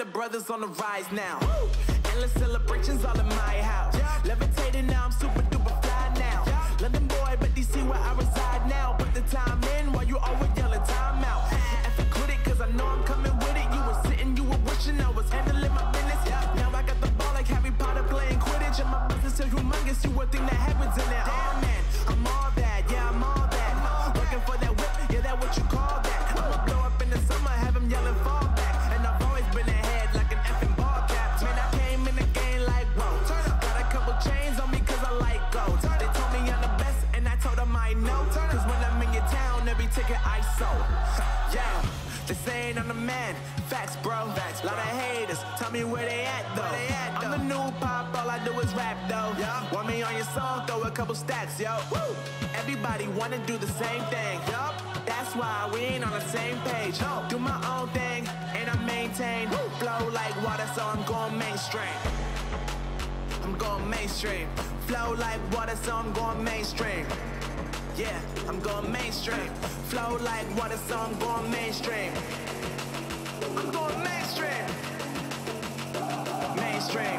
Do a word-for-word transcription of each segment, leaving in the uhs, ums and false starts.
the brothers on the rise now. Woo! Endless celebrations all in my house. Yeah. Levitating now, I'm super duper fly now. Yeah. London boy, but D C where I reside now. Put the time in while you always yelling time out. And for quit it, cause I know I'm coming with it. You were sitting, you were wishing I was handling my business. Yeah. Now I got the ball like Harry Potter playing Quidditch. And my business is humongous, you would think that happens in there. Oh man, I'm all that, yeah, I'm all that. Working for that whip, yeah, that what you call that. I'ma blow up in the summer, have them yelling fall back. And I've always been ahead like an effing ball cap. Man, I came in the game like, whoa. Got a couple chains on me cause I like gold. They told me I'm the best and I told them I know. Cause when I'm in your town, every ticket I sold. Yeah, they saying I'm the man. Facts, bro. Facts. Lot of haters, tell me where they at though. They at, I'm the new pop, all I do is rap though. Yeah. Want me on your song, throw a couple stacks, yo. Woo. Everybody wanna do the same thing. Yup. That's why we ain't on the same page. No. Do my own thing and I maintain. Woo. Flow like water, so I'm going mainstream. I'm going mainstream. Flow like water, so I'm going mainstream. Yeah, I'm going mainstream. Flow like water, so I'm going mainstream. I'm going mainstream. Mainstream.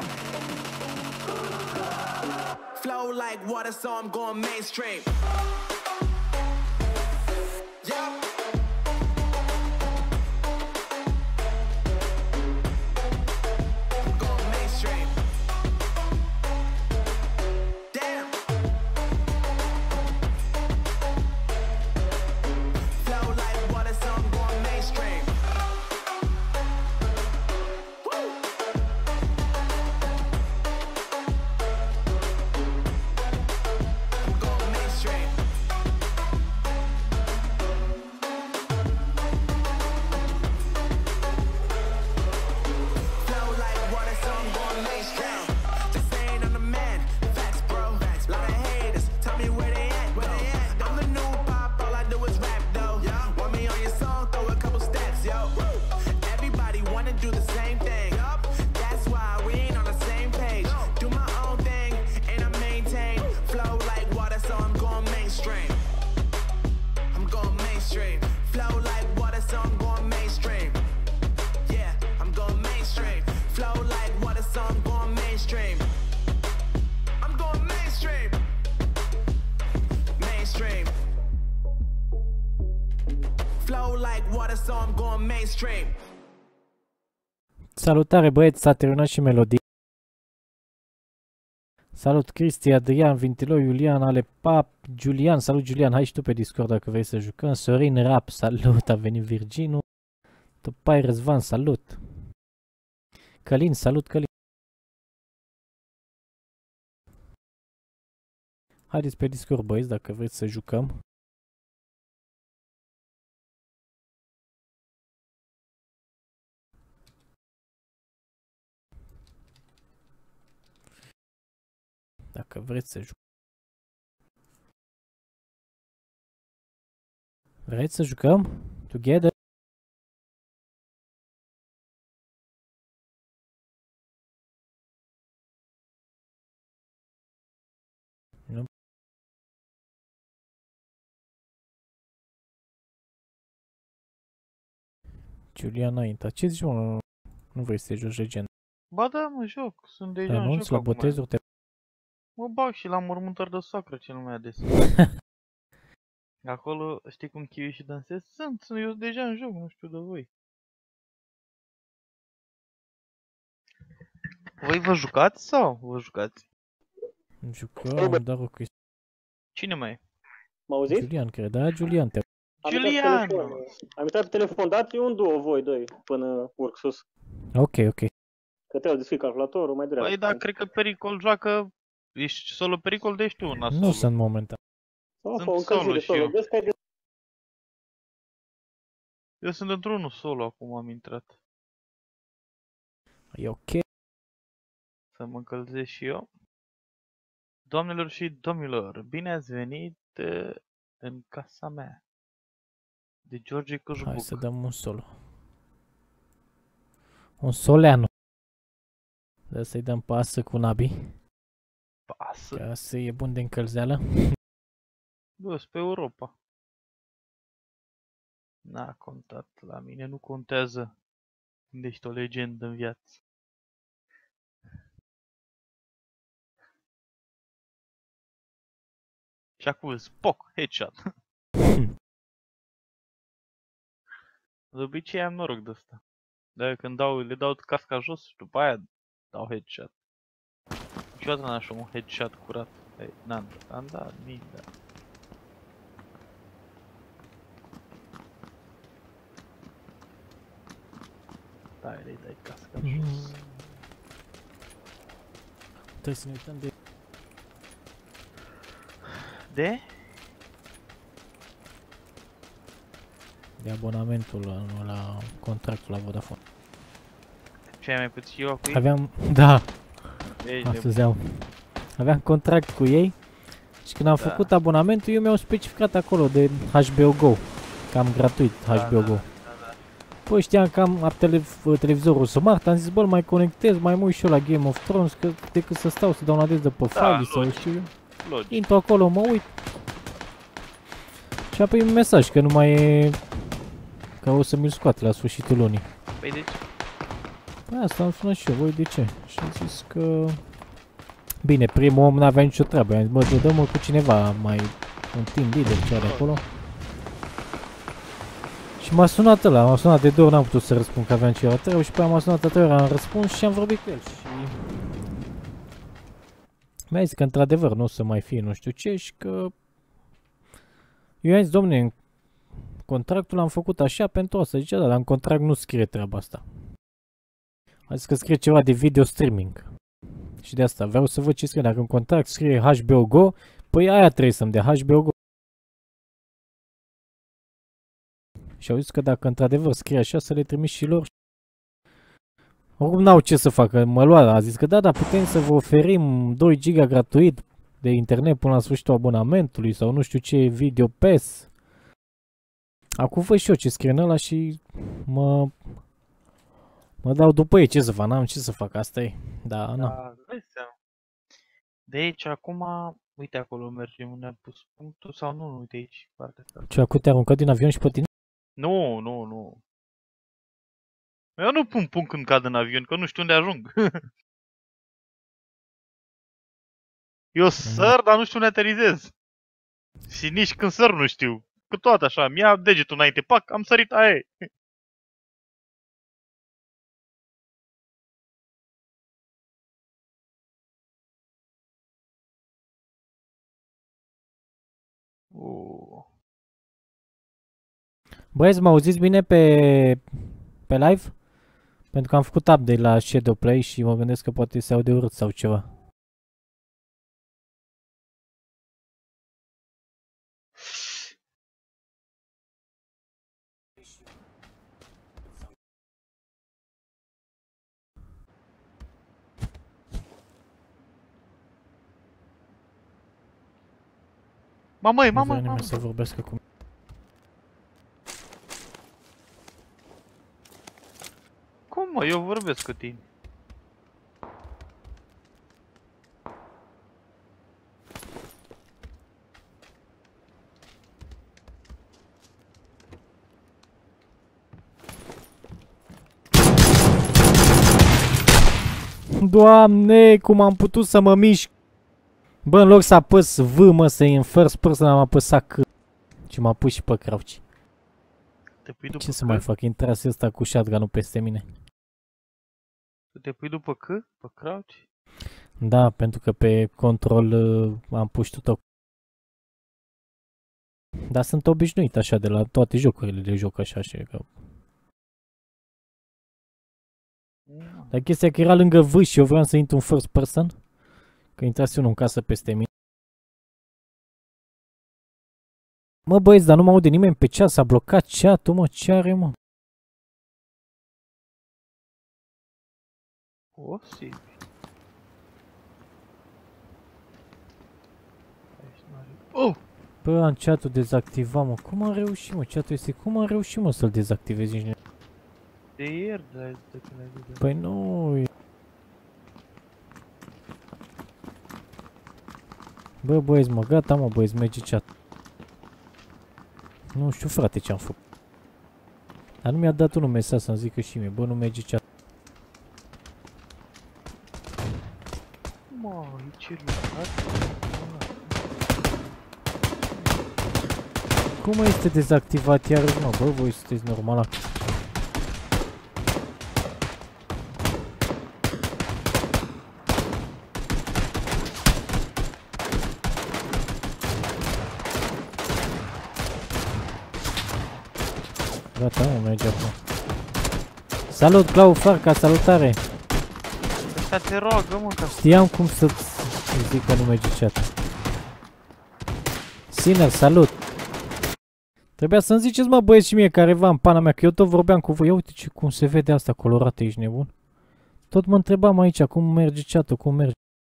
Flow like water, so I'm going mainstream. Yeah. I'm going mainstream. Damn. Flow like water, so I'm going mainstream. Woo. I'm going mainstream. Flow like water, so I'm going mainstream. Just saying I'm the man. Facts, bro. Facts. Lot of haters, tell me where they at. Where they at? I'm the new pop, all I do is rap though. Yeah. Want me on your song, throw a couple stacks, yo. Woo. Everybody wanna do the same thing. Yup. That's why we ain't on the same page. No. Do my own thing and I maintain. Flow like water, so I'm going mainstream. I'm going mainstream. Flow like water, so I'm going mainstream. Yeah, I'm going mainstream. Flow like water, so I'm going mainstream. I'm going mainstream. Mainstream. Flow like water, so I'm going mainstream. Salutare băieți, s-a terminat și melodie. Salut Cristi, Adrian, Vintilou, Iulian, Ale Pap, Julian, salut Julian, hai și tu pe Discord dacă vrei să jucăm. Sorin Rap, salut, a venit Virginu. Topai Răzvan, salut. Călin, salut Călin. Haideți pe Discord băieți dacă vreți să jucăm. Dacă vreți să jucăm. Vreți să jucăm? Together? Nu. Julian a intrat. Ce zici, mă? Nu vrei să te joci legend? Ba da, mă joc, sunt deja în Anunț joc la acum. botezuri te... Mă bag și la mormântări de soacră cel mai ades. Acolo, știi cum chiui și dansez? Sunt, sunt, eu deja în joc, nu știu de voi. Voi vă jucați sau vă jucați? Jucăm, dar o chestie. Cine mai e? M auziți? Julian, cred, da? Julian te... Am Julian! intrat pe telefon, am intrat pe telefon, dați un duo voi doi până urc sus. Ok, ok. Că trebuie să deschid calculatorul, mai dreapta. Păi da, cred că Pericol joacă... Ești solo Pericol, de ești tu una solo. Nu sunt momentan. Sau sunt o încălzire solo și solo. eu. Vezi că ai de... Eu sunt într-unul solo acum, am intrat. E ok. Să mă încălzesc și eu. Doamnelor și domnilor, bine ați venit uh, în casa mea. De George Coșbuc. Hai să dăm un solo. Un soleanu. Dă să-i dăm pasă cu Nabi. Pasă. Ca să e bun de încălzeală. Bă, pe Europa. N-a contat la mine, nu contează. Când ești o legendă în viață. Și acum spoc, headshot. De obicei am noroc de ăsta. Dar când dau, le dau casca jos și după aia dau headshot. Niciodată n-am așa un headshot curat. N-am, am dat mii, da. Da, le dai casca jos. Trebuie să ne uităm de... De? de abonamentul la, la contractul la Vodafone. Ce ai mai puțin eu cu ei? Aveam, da, Ești astăzi au. Aveam contract cu ei și când am Da. făcut abonamentul, eu mi-au specificat acolo de H B O Go, cam gratuit H B O Go. Da, da. Păi știam că am, am telev televizorul smart, am zis, bă, mai conectez, mai mă uit și eu la Game of Thrones, că decât să stau să downloadez de pe Da, file sau logic. știu eu. Logic. Intru acolo, mă uit. Și apoi un mesaj că nu mai e... că o să mi-l scoate la sfârșitul lunii. Păi de ce? Păi asta am sunat și eu, voi de ce? Și am zis că... Bine, primul om n-avea nicio treabă, i-am zis, bă, dă-mă cu cineva, mai un team leader ce are acolo. Și m-a sunat ăla, m-a sunat de două ori, n-am putut să răspund că aveam ceva treabă și pe aia m-a sunat a treia ori, am răspuns și am vorbit cu el și... Mi-a zis că într-adevăr nu o să mai fie nu știu ce și că... Eu i-am zis, domne, în contractul am făcut așa pentru asta, zicea, da, dar în contract nu scrie treaba asta. A zis că scrie ceva de video streaming. Și de asta vreau să văd ce scrie, dacă în contract scrie H B O Go, păi aia trebuie să-mi dea H B O Go. Și au zis că dacă într-adevăr scrie așa, să le trimis și lor. Oricum n-au ce să facă, mă lua, a zis că da, da, putem să vă oferim doi giga gratuit de internet până la sfârșitul abonamentului sau nu știu ce, video pass. Acum văd și eu ce scrie în ăla și mă... Mă dau după ei, ce să fac, n-am ce să fac, asta e. Da, nu. Da, dai seama. De aici acum, uite acolo mergem unde am pus punctul sau nu, uite aici, partea asta. Ce, acum te-a aruncat din avion și pe tine? Nu, nu, nu. Eu nu pun punct când cad în avion, că nu știu unde ajung. Eu săr, dar nu știu unde aterizez. Și nici când săr nu știu. Că toată așa, mi-ia degetul înainte, pac, am sărit, aia e. Uh. Băieți, mă auziți bine pe, pe live? Pentru că am făcut update la Shadowplay și mă gândesc că poate se aude urât sau ceva. Mamăi, Nu mamă, vrea nimeni mamă. să vorbească cu mine. Cum mă, eu vorbesc cu tine. Doamne, cum am putut să mă mișc? Bă, în loc să apăs V, mă, să în first person, am apăsat C. Și m-a pus și pe crouch. Te pui după Ce să C? mai fac? Intrase ăsta cu shotgun-ul peste mine. Te pui după C? Pe crouch? Da, pentru că pe control uh, am pus tot. Dar sunt obișnuit așa de la toate jocurile de joc așa și că... Mm. Dar chestia că era lângă V și eu vreau să intru în first person. Că intrase unul în casă peste mine. Mă băieți, dar nu mă aude nimeni pe chat, s-a blocat chat-ul, mă, ce are, mă? Posibil. Aici n-are... Oh! Bă, am chat-ul dezactivat, mă, cum am reușit, mă, chat-ul este, cum am reușit, mă, să-l dezactivez nici nu... De ieri, de, de când ai zis. Păi nu... e- Bă, băieți, mă, gata, mă, băieți, merge chat. Nu știu, frate, ce-am făcut. Dar nu mi-a dat un mesaj să-mi zică și mie, bă, nu merge chat. Mă, e ce lucrat? Cum este dezactivat iarăși, mă, bă, voi sunteți normal. Gata, nu merge acum. Salut, Clau Farca, salutare! Ăsta te roagă, mă, ca să... Știam cum să-ți zic că nu merge chat. Sinner, salut! Trebuia să-mi ziceți, mă, băieți și mie careva în pana mea, că eu tot vorbeam cu voi. Ia uite ce, cum se vede asta colorată, ești nebun? Tot mă întrebam aici cum merge chat-ul, cum merge.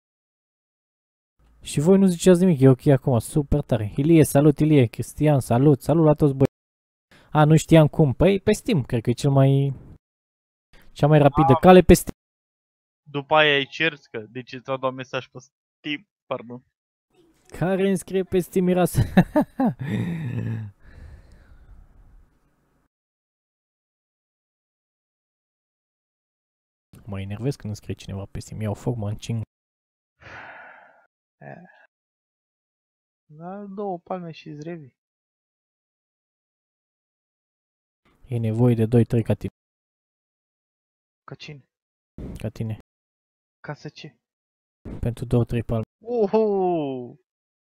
Și voi nu ziceați nimic, e ok acum, super tare. Ilie, salut Ilie, Cristian, salut, salut la toți băieți. A, nu știam cum, păi pe Steam, cred că e cel mai... Cea mai rapidă cale pe Steam. După aia îi cerți că, de ce ți-au dat mesaj pe Steam, pardon. Care înscrie pe Steam era să... Mă enervez când înscrie cineva pe Steam, iau foc, mă încing. Da, două palme și-ți revii. E nevoie de doi trei ca tine. Ca cine? Ca tine. Ca să ce? Pentru două trei palme. Uhu!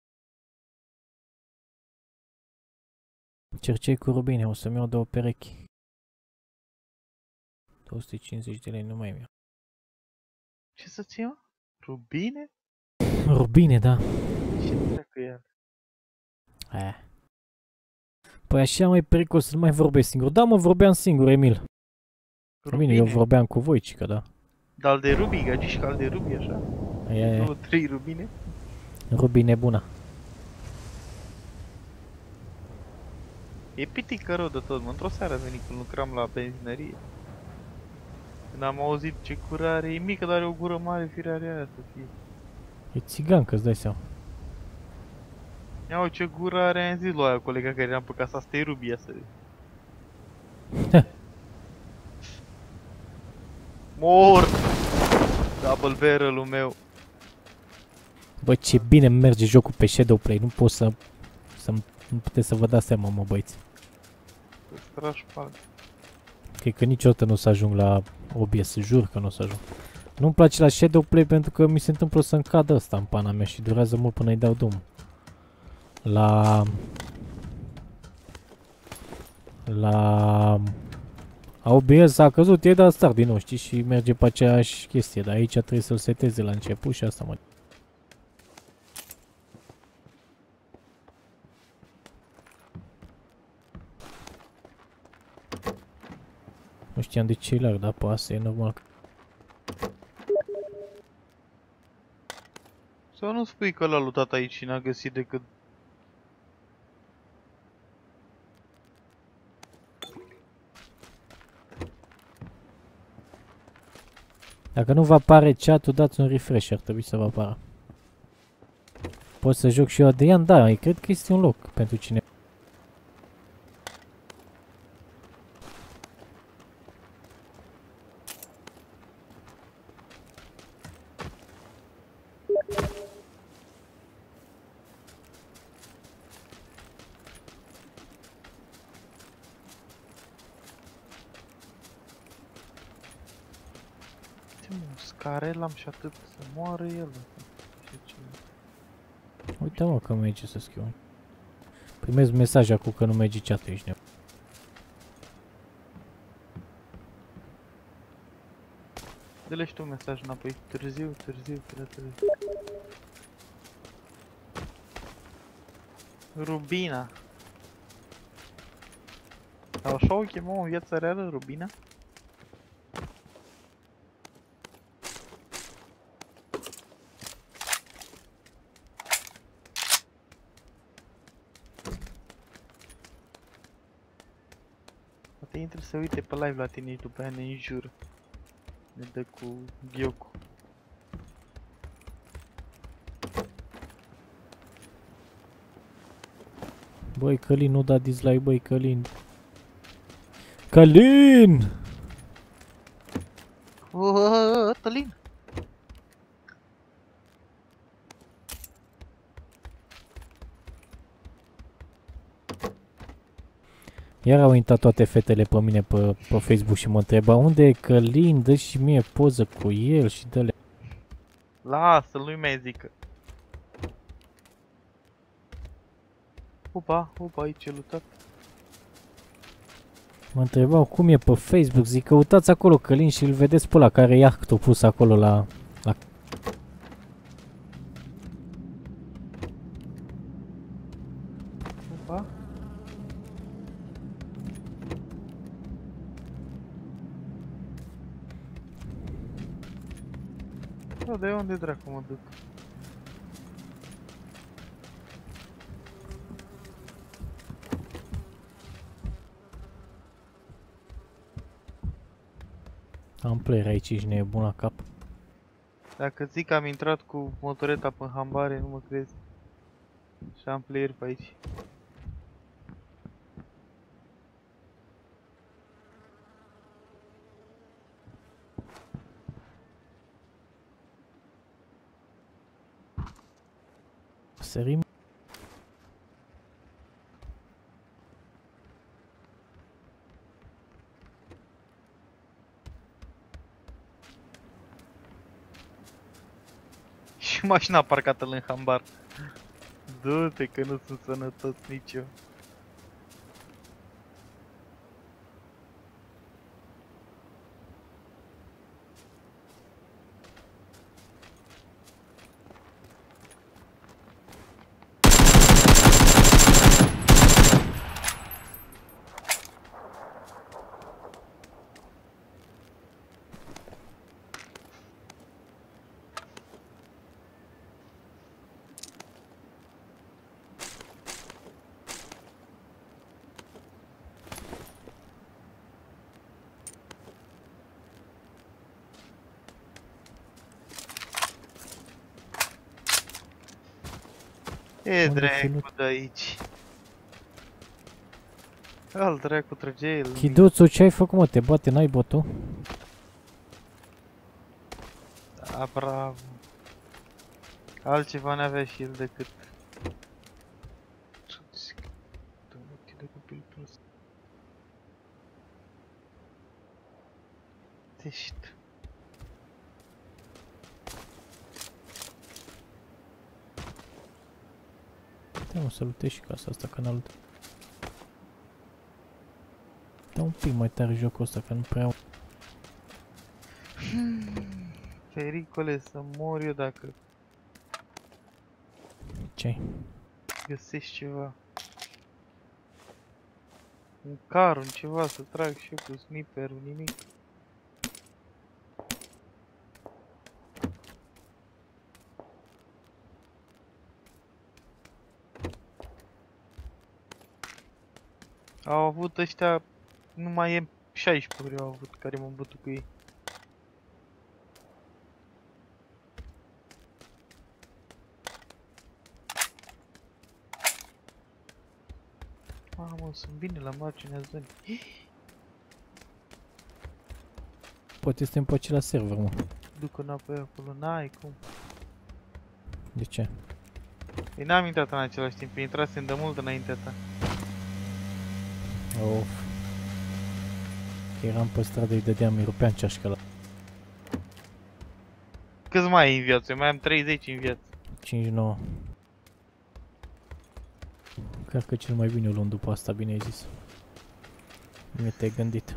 Cercei cu rubine, o să-mi iau două perechi. două sute cincizeci de lei, nu mai mi-au. Ce să-ți iau? Rubine? Rubine, da. Ce treacă el? Aia. Păi așa mai pericol să nu mai vorbesc singur. Da, mă, vorbeam singur, Emil. Bine, eu vorbeam cu voi, cică, da. Dar de rubii, gagișca al de rubii, așa? Aia, aia. Două, trei rubine? Rubine bună. E pitică rău de tot, mă. Într-o seară a venit când lucram la benzinărie. Când am auzit ce gură are, e mică, dar are o gură mare, firea aia să fie. E țigancă, îți dai seama. Ia o ce gură are, am zis lui aia colega care eram pe casa, asta e rubia să vezi. Mor! Double barrel-ul meu. Bă, ce bine merge jocul pe Shadowplay, nu pot să... să nu puteți să vă dați seama, mă, băieți. Îți tragi palme. Cred că niciodată nu o să ajung la O B S, jur că nu o să ajung. Nu-mi place la Shadowplay pentru că mi se întâmplă să-mi cadă ăsta în pana mea și durează mult până îi dau drum. La... La... O B S a căzut, e dat start din nou, știi, și merge pe aceeași chestie, dar aici trebuie să-l seteze la început și asta mă... Nu știam de ce e larg, dar pe asta e normal. Sau nu spui că l-a lutat aici și n-a găsit decât... Dacă nu vă apare chat-ul, dați un refresh, ar trebui să vă apară. Pot să joc și eu Adrian? Da, cred că este un loc pentru cine. Care l-am și atât să moară el. Uite mă că merge să scriu. Primez mesaj acum că nu merge chat-ul, ești nebun. Dă-le și tu un mesaj înapoi. Târziu, târziu, prea târziu. Rubina. Așa o chemăm în viața reală, Rubina? Poate intră să uite pe live la tine și după aia ne înjură. Ne dă cu ghiocu. Băi Călin, nu da dislike, băi Călin. Călin! Călin! Iar au intrat toate fetele pe mine pe, pe Facebook și mă întreba unde e Călin, dă și mie poză cu el și dă-le. Lasă, lui mai zică. Opa, opa, aici e lutat. Mă întrebau cum e pe Facebook, zic căutați acolo Călin și îl vedeți pe ăla care iahtul pus acolo la... la... Opa. Da, de unde dracu mă duc? Am player aici și ne e bun la cap. Dacă zic că am intrat cu motoreta pe hambare, nu mă crezi. Și am player pe aici. Sărim. Și mașina parcată în hambar. Du-te că nu sunt sănătos nici eu. E Unde dracu ținut? de aici. Al dracu trage el. Chiduțu, ce ai făcut, mă? Te bate, n-ai botul? Da, bravo. Altceva n-avea și el decât... de copil prost. Tești. Da, mă, să lutezi și casa asta, canalul. Da un pic mai tare jocul ăsta, că nu prea au. Pericole să mor eu dacă Ce-ai? găsești ceva. Un car, un ceva să trag și eu cu sniperul, nimic. Au avut ăștia numai M șaisprezece au avut care m-am bătut cu ei. Mamă, sunt bine la marginea zonei. Poate suntem pe același server, mă. Duc înapoi acolo, n-ai cum. De ce? Ei, n-am intrat în același timp, intrasem de mult înaintea ta. Of. Că eram pe stradă, îi dădeam, îi rupeam ceașca la Câți mai ai în viață? Eu mai am treizeci în viață. cinci nouă. Cred că cel mai bine o luăm după asta, bine ai zis. Bine te-ai gândit.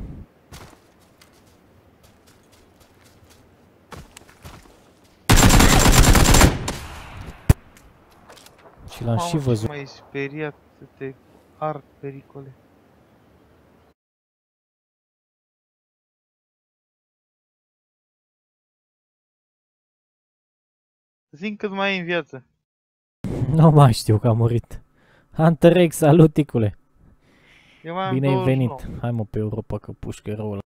Și l-am și văzut. Mamă, ce m-ai speriat să te ard, pericole. Zi-mi cât mai ai în viață. Nu mai știu că a murit. Hunter X, salut, ticule. Eu mai am Bine ai douăzeci și venit. nouă. Hai mă pe Europa că pușcă e rău ăla.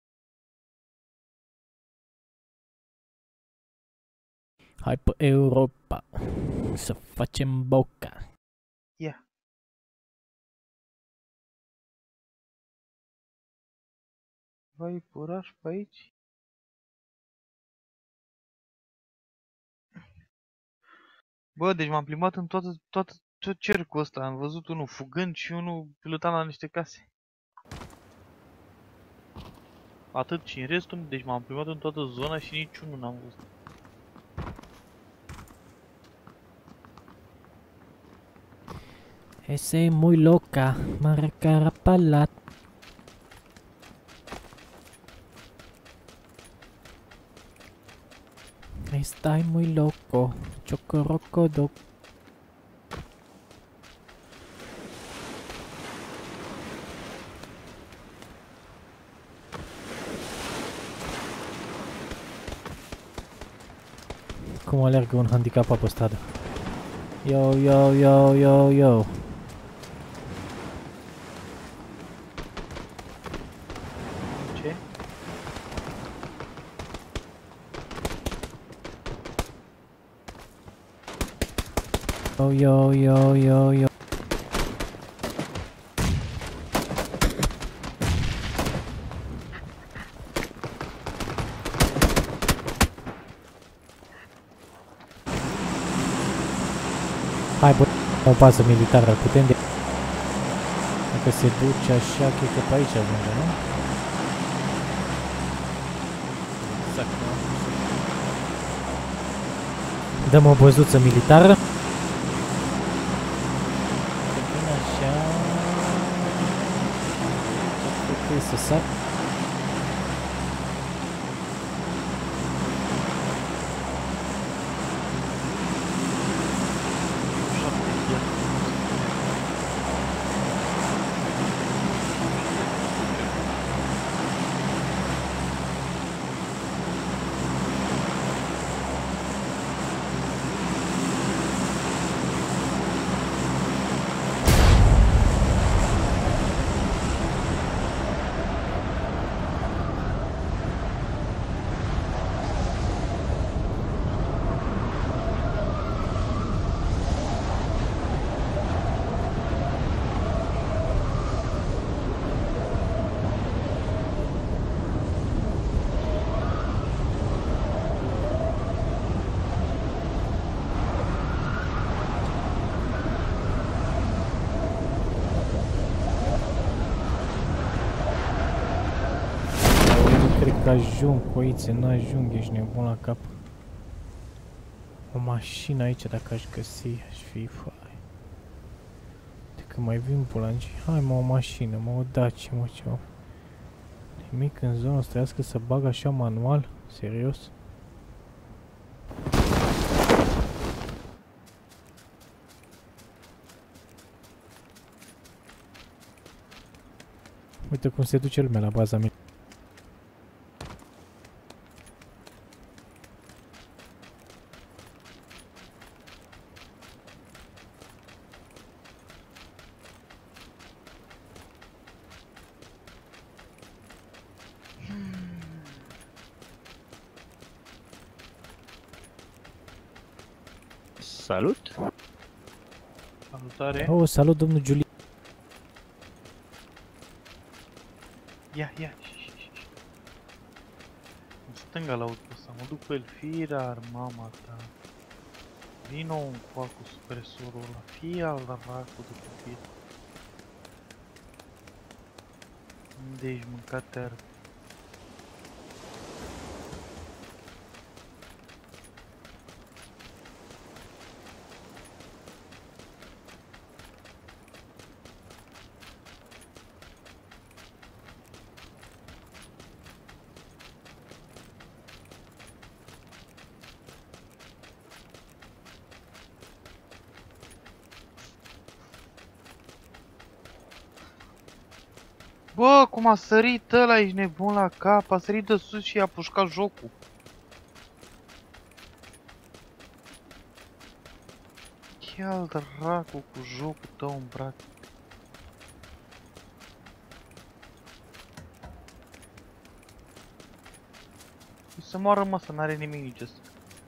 Hai pe Europa să facem boca. Ia. Vai puraș pe aici? Bă, deci m-am plimbat în toată, toată, tot cercul ăsta. Am văzut unul fugând și unul pilotat la niște case. Atât și în restul, deci m-am plimbat în toată zona și niciunul n-am văzut. Esa es muy loca, Maracapalat. Estai muy loco, Chocorocodo. Cum alergă un handicapat pe stradă. Yo, yo, yo, yo, yo. Ce? Yo, yo, yo, yo, yo. Hai bă, o bază militară, putem de... Dacă se duce așa, cred că pe aici ajunge, nu? Exact, nu? Dăm o băzuță militară. Să vină așa... Trebuie să sar. Ajung, coițe, n-ajung, ești nebun la cap. O mașină aici, dacă aș găsi, aș fi foare. De că mai vin bulangii. Hai mă, o mașină, mă, o Daci, mă, ceva. Nimic în zona asta, trească să bag așa manual? Serios? Uite cum se duce lumea la baza mea. Salut! Salutare! Oh, salut, domnul Giulian. Ia, ia, în stânga la auto ăsta, mă duc pe el, firar, mama ta. Vino un cu supresorul ăla, fie al dracu de pe fir. Unde ești mâncat teră? Bă, cum a sărit ăla, ești nebun la cap, a sărit de sus și a pușcat jocul. Ia-l dracu cu jocul tău în braț. Să moară mă, să n-are nimic nici ăsta.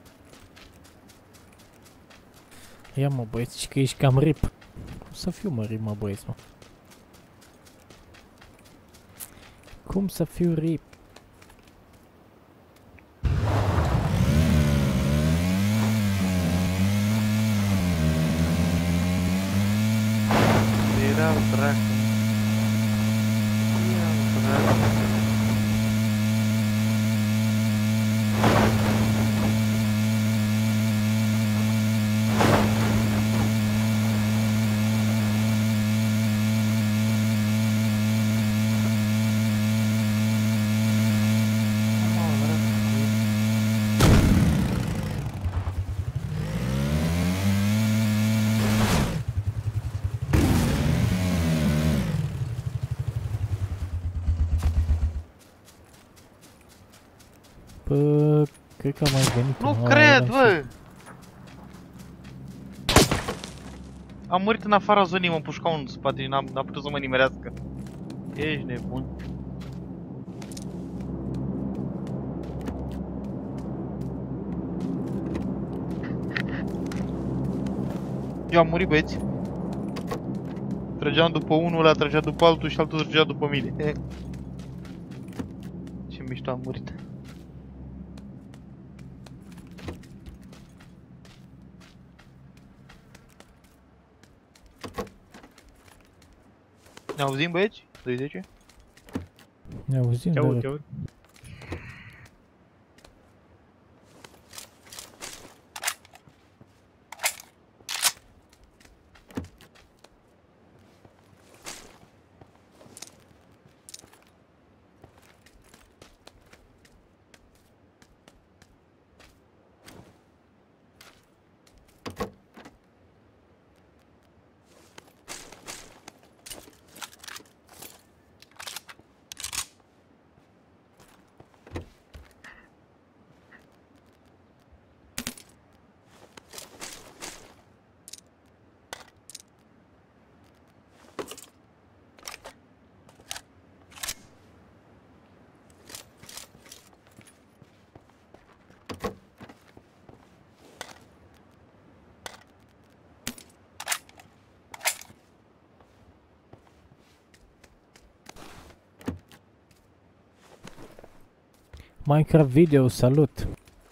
Ia mă băieți, și că ești cam rip. Cum să fiu mă rip mă băieți mă? Cum să fiu rip? Era dracu. Era dracu. Bă, cred că am mai venit. Nu în cred, ăla bă! Am murit în afara zonei, mă pușca un spate, n-am n-a putut să mă nimerească. Ești nebun. Eu am murit, băieți. Trăgeam după unul, ăla trăgea după altul și altul trăgea după mine. Ce mișto am murit. Ne auzim, băieți? doi zece? Ne auzim, Te dar... aud, te aud. Minecraft Video, salut!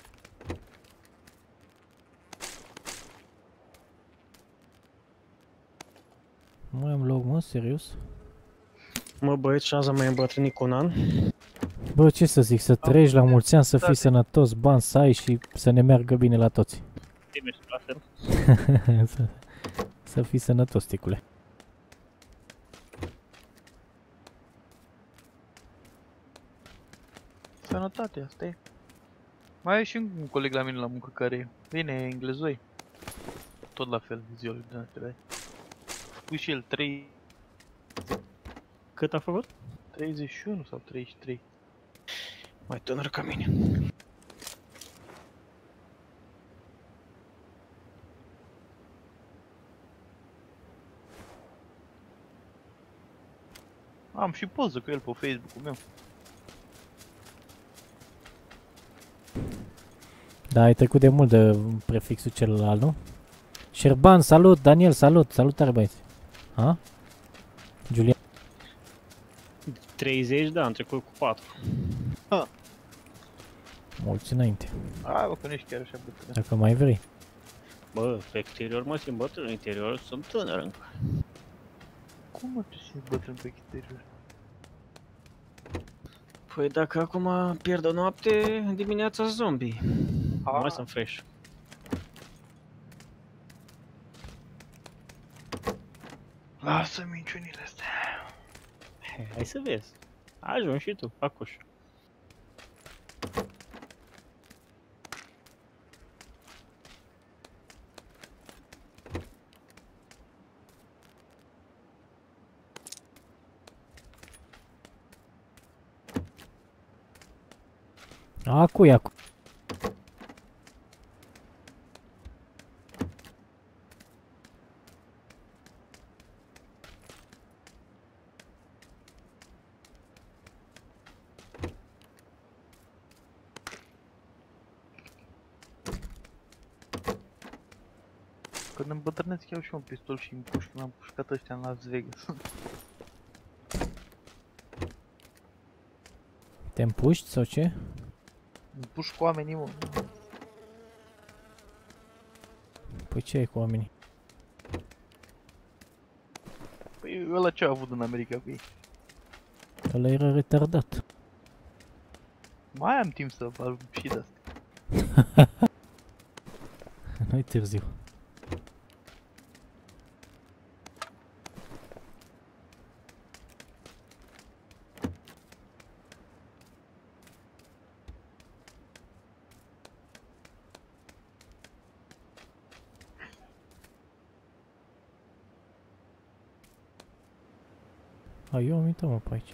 Nu mai am loc, mă, serios? Mă băieți, șansa mai îmbătrânit cu un an. Bă, ce să zic, să trăiești la mulți ani, să fii sănătos, bani să ai și să ne meargă bine la toți. Bine și la fel. să, să fii sănătos, ticule. Sănătate, asta e. Mai e și un coleg la mine la muncă care vine englezoi. Tot la fel, ziua lui din astea. A făcut și el trei... Cât a făcut? treizeci și unu sau treizeci și trei. Mai tânăr ca mine. Am și poză cu el pe Facebook-ul meu. Da, ai trecut de mult de prefixul celălalt, nu? Șerban, salut! Daniel, salut! Salutare, băieți! Ha? Julian? treizeci, da, am trecut cu patru. Mulți înainte. Hai, bă, că nu ești chiar așa bătrân. Dacă mai vrei. Bă, pe exterior mă simt bătrân, în interior sunt tânăr încă. Cum mă te simți bătrân pe exterior? Păi dacă acum pierd o noapte, dimineața zombie. Ah. Mai sunt fresh. Lasă minciunile astea. Hai să vezi. Ajungi și tu, acuș. Acu e acu. Când îmbătrânesc iau și un pistol și îmi pușc, m-am pușcat ăștia în Las Vegas. Te împuști sau ce? Împuși cu oamenii, mă. Păi ce ai cu oamenii? Păi ăla ce a avut în America cu ei? Ăla era retardat. Mai am timp să fac și de asta. Nu-i târziu. A, eu am uitat, mă, pe aici.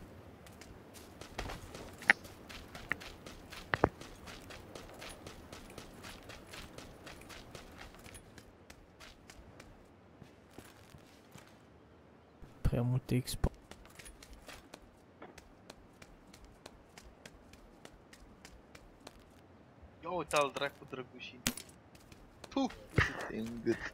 Prea multe expo. Ia uite al dracu drăgușin. Puh, uite în gât.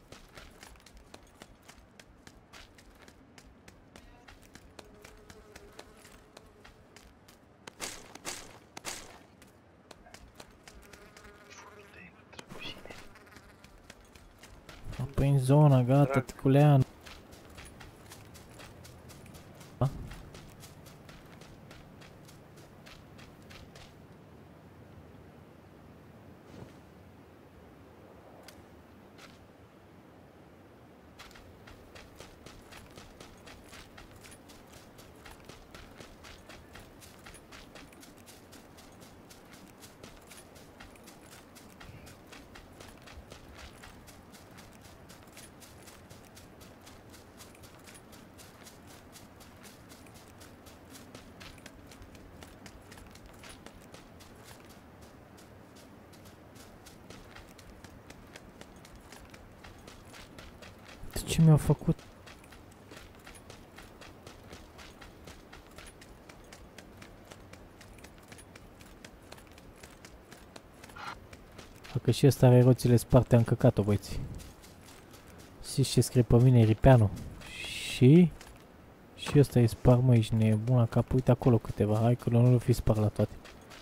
Apoi în zona, gata, ticulean. Ce mi-au făcut? Dacă și ăsta are roțile sparte, am căcat-o, băieți. Știți ce scrie pe mine, Ripeanu? Și... Și ăsta e spart, mă, ești nebuna cap, uite acolo câteva, hai că nu le fi spart la toate.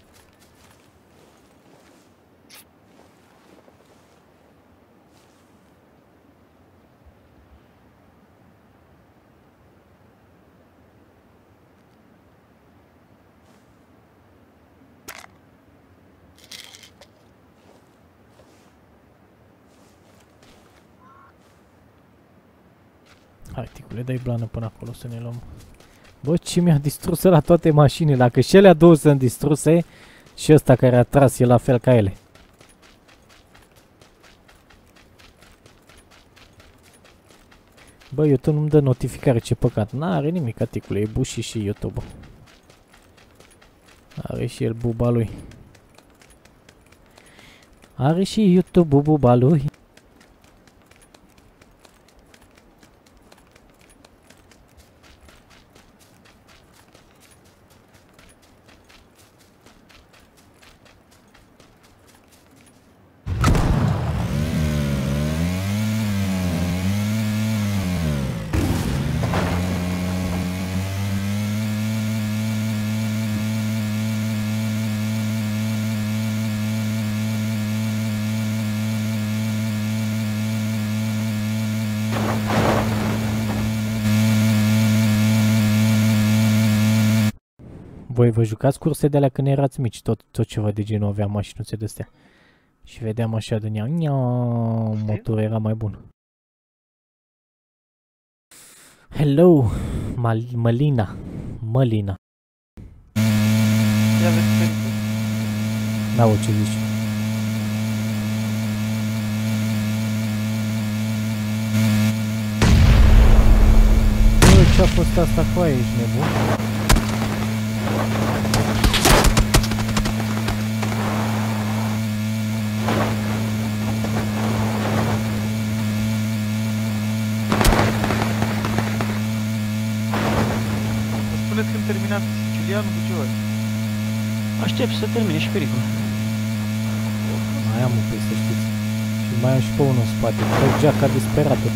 Hai, ticule, dai blană până acolo să ne luăm. Bă, ce mi-a distrus la toate mașinile? Dacă și alea două sunt distruse, și ăsta care a tras e la fel ca ele. Bă, YouTube nu-mi dă notificare, ce păcat. N-are nimic, ticule, e buși și YouTube. Are și el buba lui. Are și YouTube buba lui. Voi vă jucați curse de alea când erați mici, tot, tot ceva de genul aveam mașinuțe de-astea. Și vedeam așa de nea, nea, motorul era mai bun. Hello, Mal Mălina, Mălina. Ia vezi pe N-au ce zici. Bă, ce-a fost asta cu aia, ești nebun? Spuneți când terminați Sicilianul cu ce ori? Aștept să termine și pericol. Mai am un pic, să știți. Și mai am și pe unul în spate. Trec geaca disperată.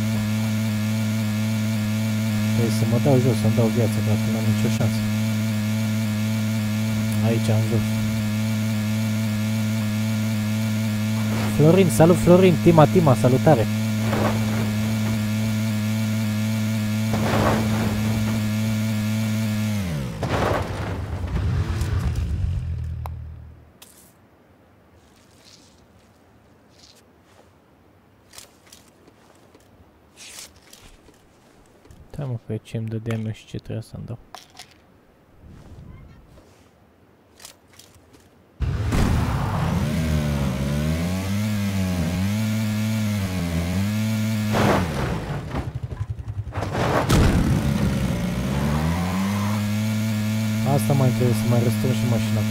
Trebuie să mă dau jos, să-mi dau viață, că altfel n-am nicio șansă. Aici, în jos. Florin, salut Florin, Tima, Tima, salutare. Da, mă, că ce îmi dădeam eu și ce trebuia să-mi dau. Asta mai trebuie să mai restaurăm și mașina.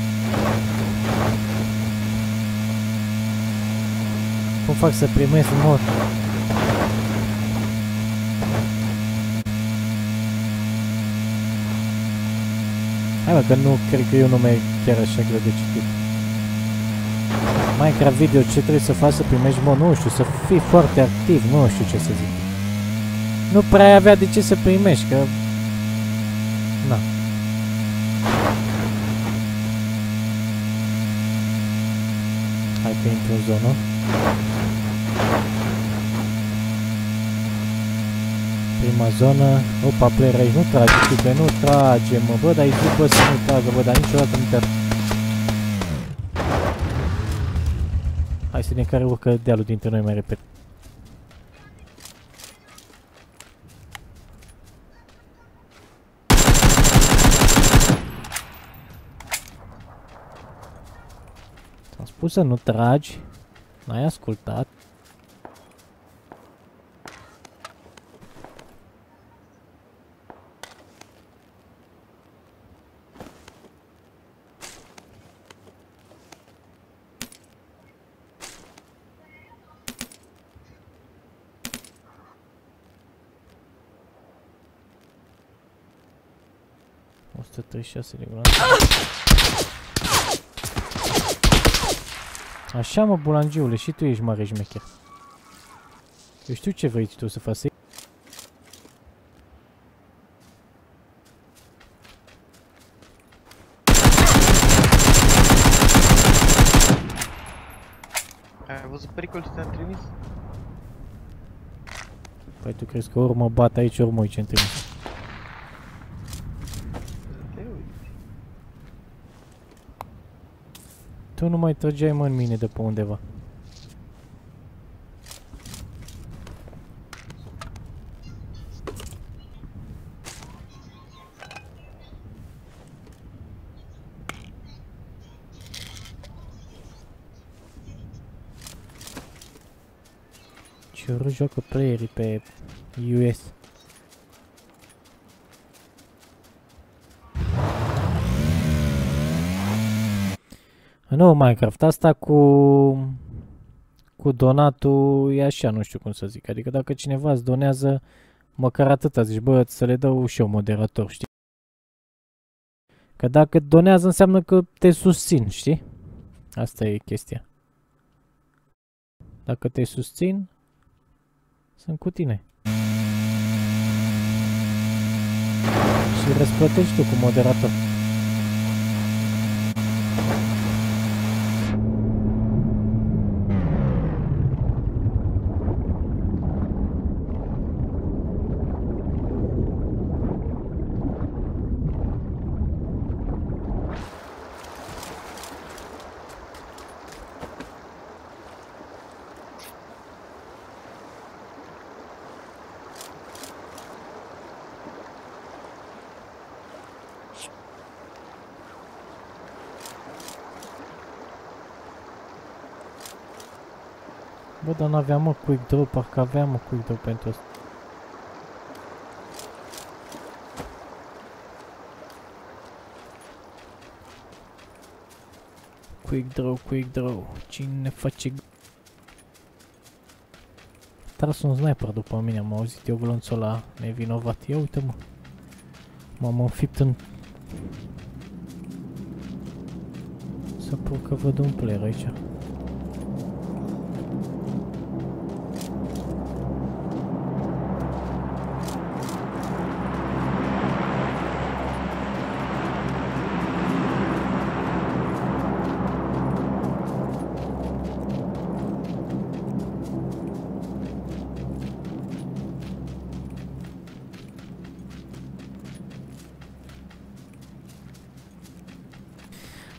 Cum fac să primesc mod? Hai mă, că nu cred că e un nume chiar așa greu de citit. Minecraft video, ce trebuie să faci să primești mod? Nu știu, să fii foarte activ, nu știu ce să zic. Nu prea ai avea de ce să primești, că... Na. Hai că intru în zonă. Prima zonă. Opa, player aici, nu trage, tipe, nu trage, mă, bă, dar îi zic, bă, să nu tragă, bă, dar niciodată nu te... Hai să vedem care urcă dealul dintre noi mai repede. Ți-am spus să nu tragi, n-ai ascultat. o sută treizeci și șase de grade. Așa, mă, bulangiule, și tu ești mare șmecher. Eu știu ce vrei tu să faci. Ai văzut pericol ce te-am trimis? Păi tu crezi că ori mă bat aici, ori mă uiți în trimis. Tu nu mai trăgeai, mă, în mine de pe undeva. Ce urât joacă playerii pe U S. Nu, Minecraft, asta cu cu donatul e așa, nu știu cum să zic. Adică dacă cineva îți donează, măcar atâta zici, bă, să le dau și eu moderator, știi? Că dacă donează înseamnă că te susțin, știi? Asta e chestia. Dacă te susțin, sunt cu tine. Și răsplătești tu cu moderator. Bă, dar n-aveam, mă, quick draw, parcă aveam, mă, quick draw pentru asta. Quick draw, quick draw, cine face... Tras un sniper după mine, am auzit eu glonțul ăla nevinovat. Ia uite, mă, m-am înfipt în... Să pur că văd un player aici.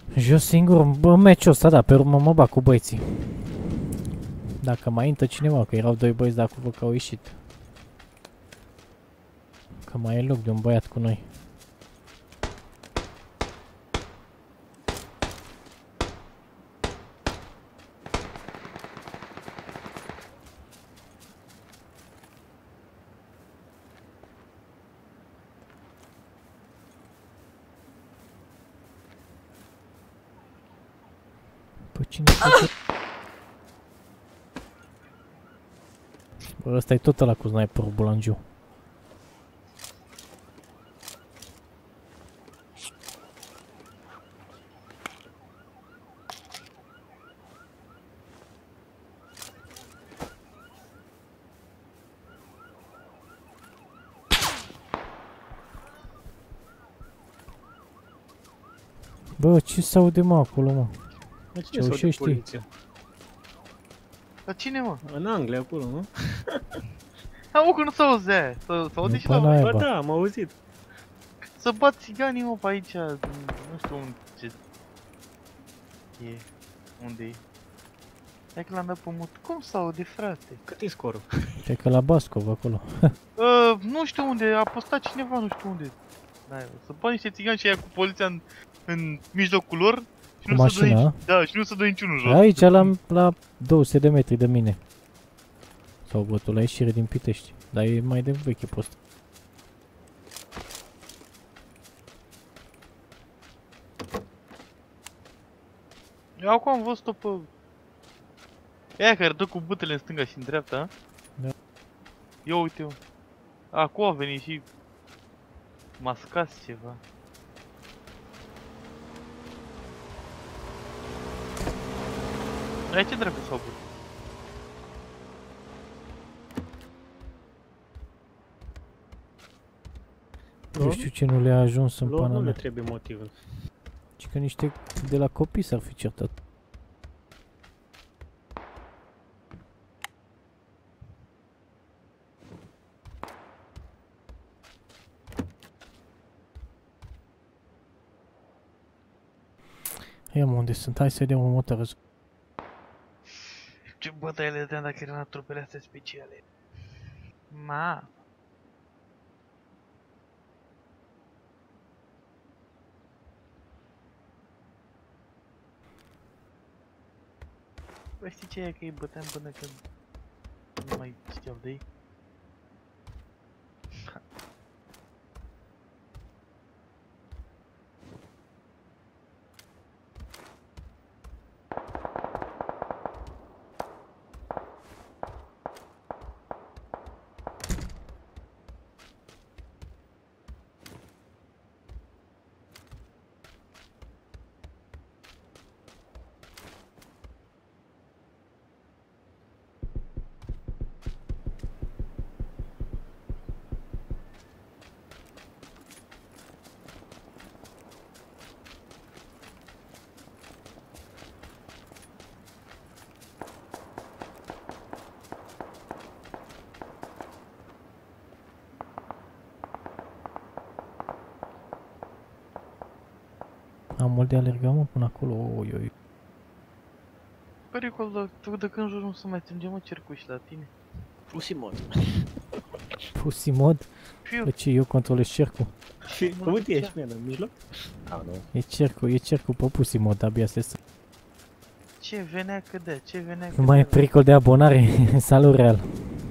Jos singur, bă, meciul ăsta, da, pe urmă mă bag cu băieții. Dacă mai intră cineva, că erau doi băieți, dacă văd că au ieșit. Că mai e loc de un băiat cu noi. Păi cine face? Bă, ăsta e tot ăla cu sniperul Bulangiu. Bă, ce s-aude mă acolo, mă? Dar cine s-aude Ceaușești? poliția? Dar cine, mă? În Anglia, acolo, nu? Ha, mă, că nu s-auzea. S-aude și Bă, la n-ai, Ba bă. da, am auzit. Să bat țiganii, mă, pe aici. Nu știu unde ce... E. Unde e? Hai că l-am dat pe mut. Cum s-aude, frate? Cât e scorul? Cred că la Bascov, acolo. Uh, nu știu unde, a postat cineva, nu știu unde. Da, să bat niște țigani și aia cu poliția în, în mijlocul lor. Și Cu nu se dă mașina, nici, da, și nu se dă niciunul jos. Aici, la, la două sute de metri de mine. Sau bătul la ieșire din Pitești. Dar e mai de veche post. Eu acum am văzut-o pe... Aia care dă cu butele în stânga și în dreapta, a? Da. Ia uite-o. Acum a venit și... mascați ceva. Ai ce dracu s-au băut? Nu știu ce nu le-a ajuns în Lor pana nu le mea. trebuie motiv. Și că niște de la copii s-ar fi certat. Ia mă, unde sunt? Hai să vedem un motor. Ce bătaie le dădeam dacă eram la trupele astea speciale. Ma. Bă, știi ce e că îi băteam până când nu mai știau de ei? Am mult de alergat, mă, până acolo. Oi, oi. Pericol, dar tu de când jur nu se mai strânge, mă, cercuși la tine. Pusi mod. Pussy mod? Și eu, Bă, ce, eu controlez cercul. Și cum te ești, mie, în mijloc? A, nu. E cercul, e cercul pe Pussy mod, abia se stă. ce venea că de, ce venea că Nu mai e de. pericol de abonare. Salut, Real.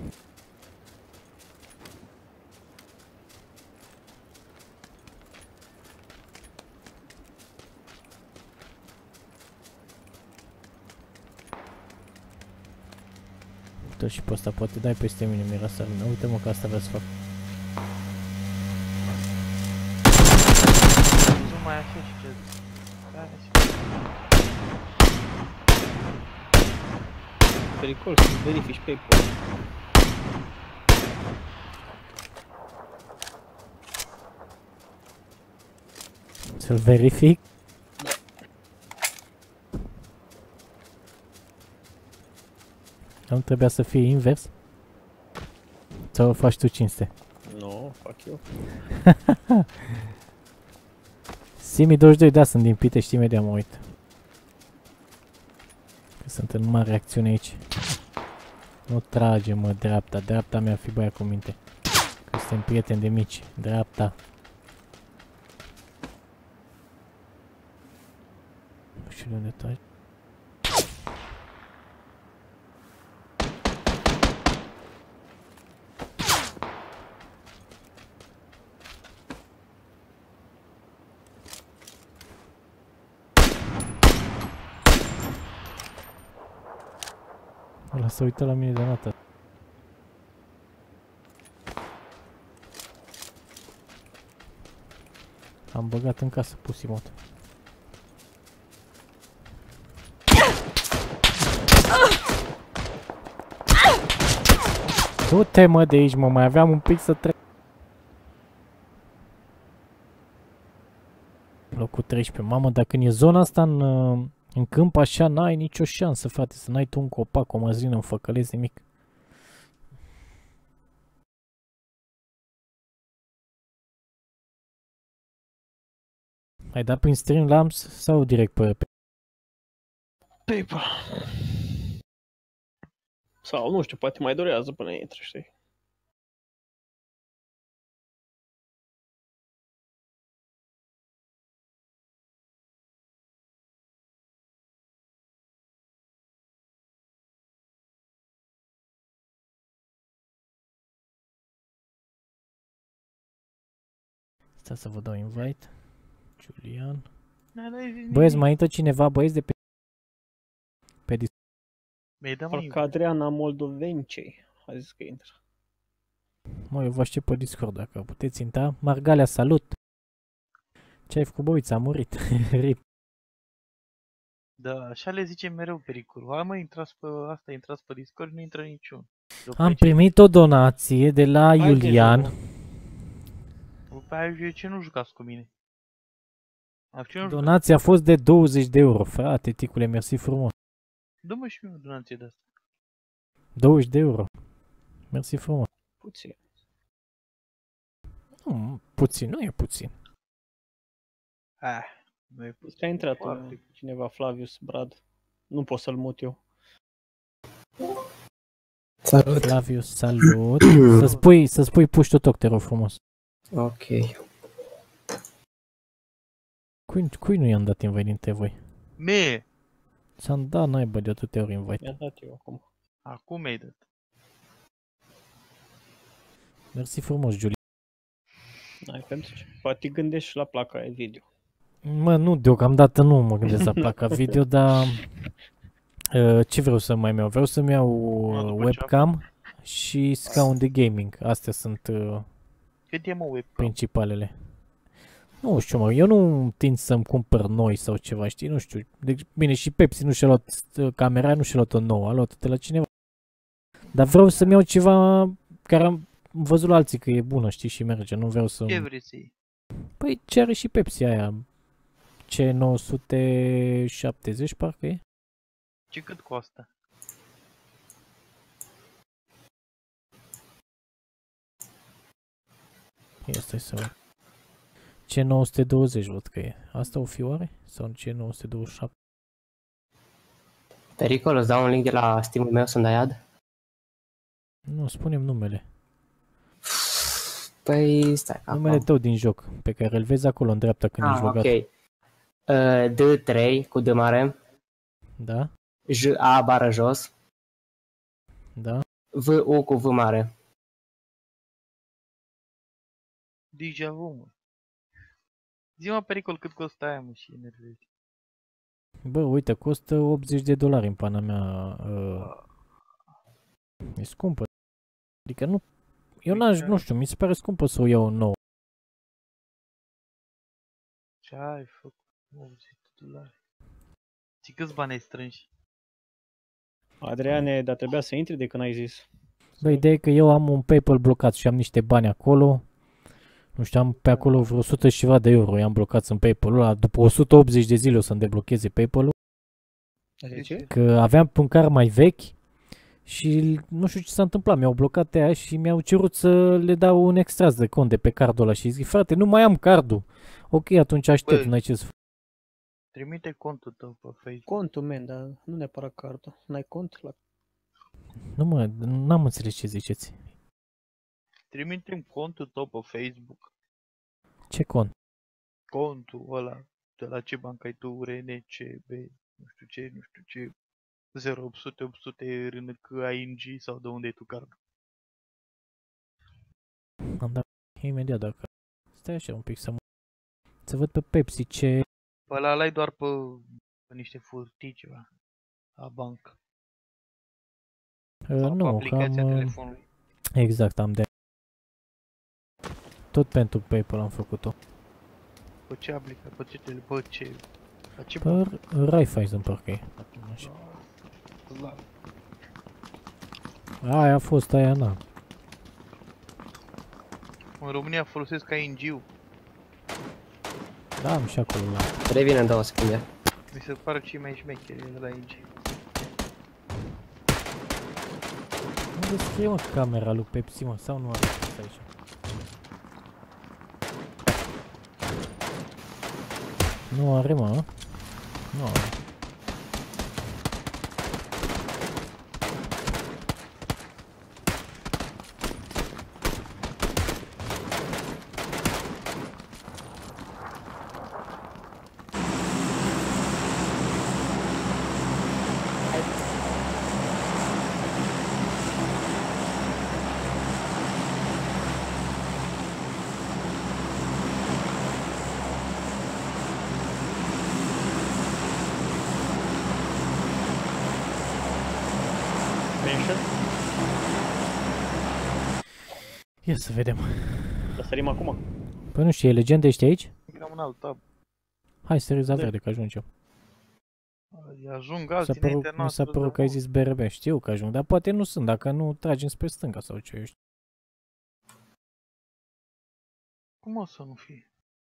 Tot și pe ăsta, poate dai peste mine, Mirasarina. Uite-mă că asta vreau să fac. Nu mai așa și ce. Care și- Pericol să verifici pe acolo. Să-l verific. Nu trebuia să fie invers? Sau o faci tu cinste? Nu, fac eu. Simi douăzeci și doi, da, sunt din Pitești, imediat mă uit. Că sunt în mare acțiune aici. Nu trage, mă, dreapta. Dreapta mea, fi băia cu minte. Că suntem prieteni de mici. Dreapta. Nu știu de unde trage. Ăla s-a uitat la mine de dată. Am băgat în casă pusimot. Du-te, mă, de aici, mă, mai aveam un pic să trec. Locul treisprezece. Mamă, dacă în e zona asta în, în câmp așa, n-ai nicio șansă, frate, să n-ai tu un copac, o măslină, un făcălez, nimic. Ai dat prin Streamlabs sau direct pe... PayPal. Sau, nu știu, poate mai durează până intră, știi? Stai să vă dau invite. Julian. N-ai Băieți, mai intră cineva, băieți, de pe... Pe dis... Mi-ai dat, Parcă mă, Adriana Moldovencei a zis că intră. Mă, eu vă aștept pe Discord dacă puteți intra. Margalea, salut! Ce ai făcut, băuiță? A murit. Rip. Da, așa le zicem mereu pericolul. Hai mă, intrați pe asta, intrați pe Discord, nu intră niciun. După Am aia ce- primit o donație de la Hai, Iulian. grijă, După aia de ce nu jucați cu mine? A, ce nu jucați? Donația a fost de douăzeci de euro, frate, ticule, mersi frumos. Dă-mă și mie o donație de asta. douăzeci de euro. Mersi frumos. Puțin. Nu, puțin, nu e puțin. Ah, nu e Ți-a intrat Foarte. uh, cineva, Flavius Brad. Nu pot să-l mut eu. Salut. Flavius, salut. Să spui, să spui push to talk, te rog frumos. Ok. Cui, cui nu i-am dat invite dintre voi? Mie! Ți-am dat naibă de atâtea ori invite. Mi-a dat eu acum. Acum mi-ai dat. Mersi frumos, Julian. N-ai pentru ce. Poate gândești și la placa aia video. Mă, nu, deocamdată nu mă gândesc la placa video, dar uh, ce vreau să mai iau? Vreau să-mi iau Mă, uh, după ce webcam și scaun de gaming. Astea sunt uh, Cât e mă webcam? principalele. Nu știu, mă, eu nu tind să-mi cumpăr noi sau ceva, știi? Nu știu. Deci, bine, și Pepsi nu și-a luat uh, camera, nu și-a luat-o nouă, a luat-o de la cineva. Dar vreau să-mi iau ceva care am văzut la alții că e bună, știi, și merge. Nu vreau să... Ce vrei să iei? Păi ce are și Pepsi aia? C nouă sute șaptezeci parcă e? Ce cât costă? Ia stai să văd. C nouă sute douăzeci văd că e. Asta o fi oare? Sau C nouă sute douăzeci și șapte? Pericol, îți dau un link de la Steam-ul meu să-mi dai ad? Nu, spunem numele. Păi, stai că Numele acum. tău din joc, pe care îl vezi acolo în dreapta când Ah, ești logat. ok. Uh, D trei cu D mare, Da? J A bară jos, Da? V U cu V mare. Deja vu, mă. Zi-mă pericol cât costă aia, mă, și enervezi. Bă, uite, costă optzeci de dolari în pana mea. Uh, e scumpă. Adică nu... Eu n-aș, nu știu, mi se pare scumpă să o iau nouă. Ce ai făcut? optzeci de dolari. Și câți bani ai strânși? Adriane, dar trebuia să intri de când ai zis. Bă, ideea e că eu am un PayPal blocat și am niște bani acolo. Nu știu, am pe acolo vreo o sută și ceva de euro. I-am blocat în PayPal-ul ăla. După o sută optzeci de zile o să-mi deblocheze PayPal-ul. De ce? Că aveam un car mai vechi Și nu știu ce s-a întâmplat, mi-au blocat aia și mi-au cerut să le dau un extras de cont de pe cardul ăla și zic, frate, nu mai am cardul. Ok, atunci aștept, Băi. n-ai ce să fac. Trimite contul tău pe Facebook. Contul, man, dar nu neapărat cardul. N-ai cont la... Nu mă, n-am înțeles ce ziceți. Trimite-mi contul tău pe Facebook. Ce cont? Contul ăla de la ce bancă ai tu, R N C B, nu știu ce, nu știu ce, zero opt sute opt sute R N C I N G sau de unde ai tu cardul. Am dat imediat dacă... Stai așa un pic să mă... Să văd pe Pepsi ce... Pe ăla l-ai doar pe, pe niște furtii ceva, la bancă. Uh, Sau pe nu, că am... aplicația uh, telefonului. Exact, am de... Tot pentru PayPal am făcut-o. Pe ce aplică, pe ce tele, pe ce... La ce Pe bancă? Raiffeisen parcă e. Așa. La... Aia a fost, aia n-a. În România folosesc I N G-ul. Da, am și acolo la... Revin în două secunde. Mi se pare cei mai șmecheri de la I N G. Unde scrie, mă, camera lui Pepsi, mă? Sau nu are scris aici? Nu are, mă? Nu are. Mention? Ia să vedem. Să sărim acum. Păi nu știu, e legendă, ești aici? Am un alt tab. Hai, seriza Da. verde, că ajungem. Ajung Mi s-a alții părut, înaintea mi noastră. s-a părut de că ai mult. zis B R B. Știu că ajung, dar poate nu sunt, dacă nu tragem spre stânga sau ce, eu știu. Cum o să nu fie?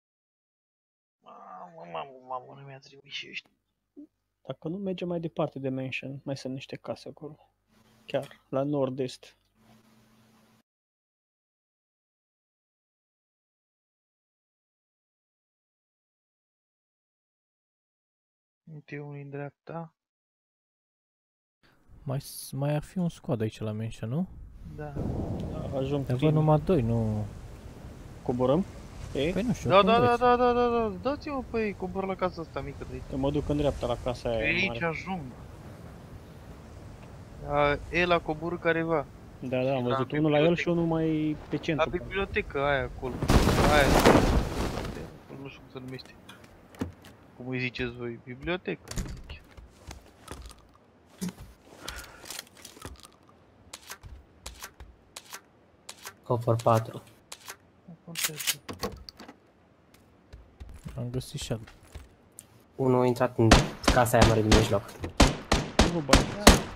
Mamă, mamă, mamă, nu mi-a trimis și ăștia. Dacă nu mergem mai departe de Mansion, mai sunt niște case acolo. Chiar, la nord-est. Uite unul în dreapta. Mai, s- mai ar fi un squad aici la Mansion, nu? Da. Da, ajung Dar văd prin... numai doi, nu... Coborăm? E? Păi nu știu, Da, cum da, da, vreți. da, da, da, da, dați-mă pe ei, cobor la casa asta mică de aici. Eu mă duc în dreapta la casa Pe aia aici mare. ajung. Da, el a coborât careva. Da, da, am La văzut unul la el bibliotecă. și unul mai pe La centru. bibliotecă aia acolo. Aia. Nu știu cum se numește. Cum îi ziceți voi? Bibliotecă. Cofor patru. Nu contează. Am găsit și altul. Unul a intrat în casa aia mare din mijloc. Nu vă bani.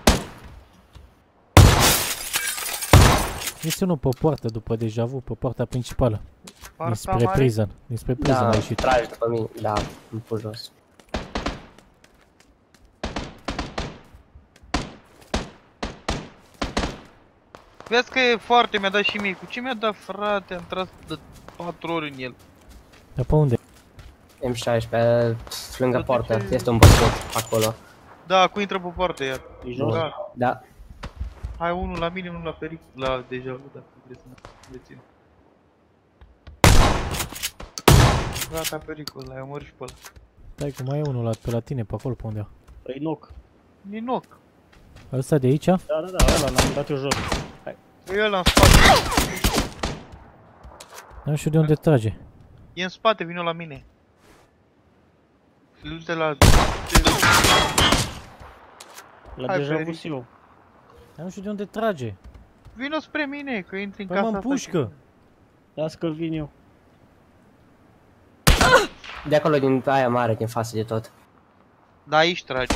Este unul pe poartă după deja vu, pe poarta principală. Parta Dinspre mare? prison. Dinspre prison Da, a ieșit. tragi după mine. Da, îmi pus jos. Vezi că e foarte, mi-a dat și mie. Cu ce mi-a dat, frate? Am tras de patru ori în el. Dar pe unde? M șaisprezece, lângă Dar de poartă. ce- Este un băscut acolo. Da, acum intră pe poartă iar. E jos? Da. Da. Hai unul la mine, unul la peric. La deja vu, dacă vreți să le țin. Gata, pericol, l-ai omorât și pe ăla. Stai că mai e unul la, pe la tine, pe acolo, pe unde? Păi knock. Ninoc. Ăsta de aici? Da, da, da, ăla l-am dat eu jos. E ăla în spate. Nu știu de unde trage. E în spate, vino la mine. Du-te la... La Hai, deja Feri. vu eu. Dar nu știu de unde trage. Vino spre mine, că intri în Păi casa mă asta împușcă. Las că vin eu. De acolo din aia mare, din față de tot. Da, aici trage.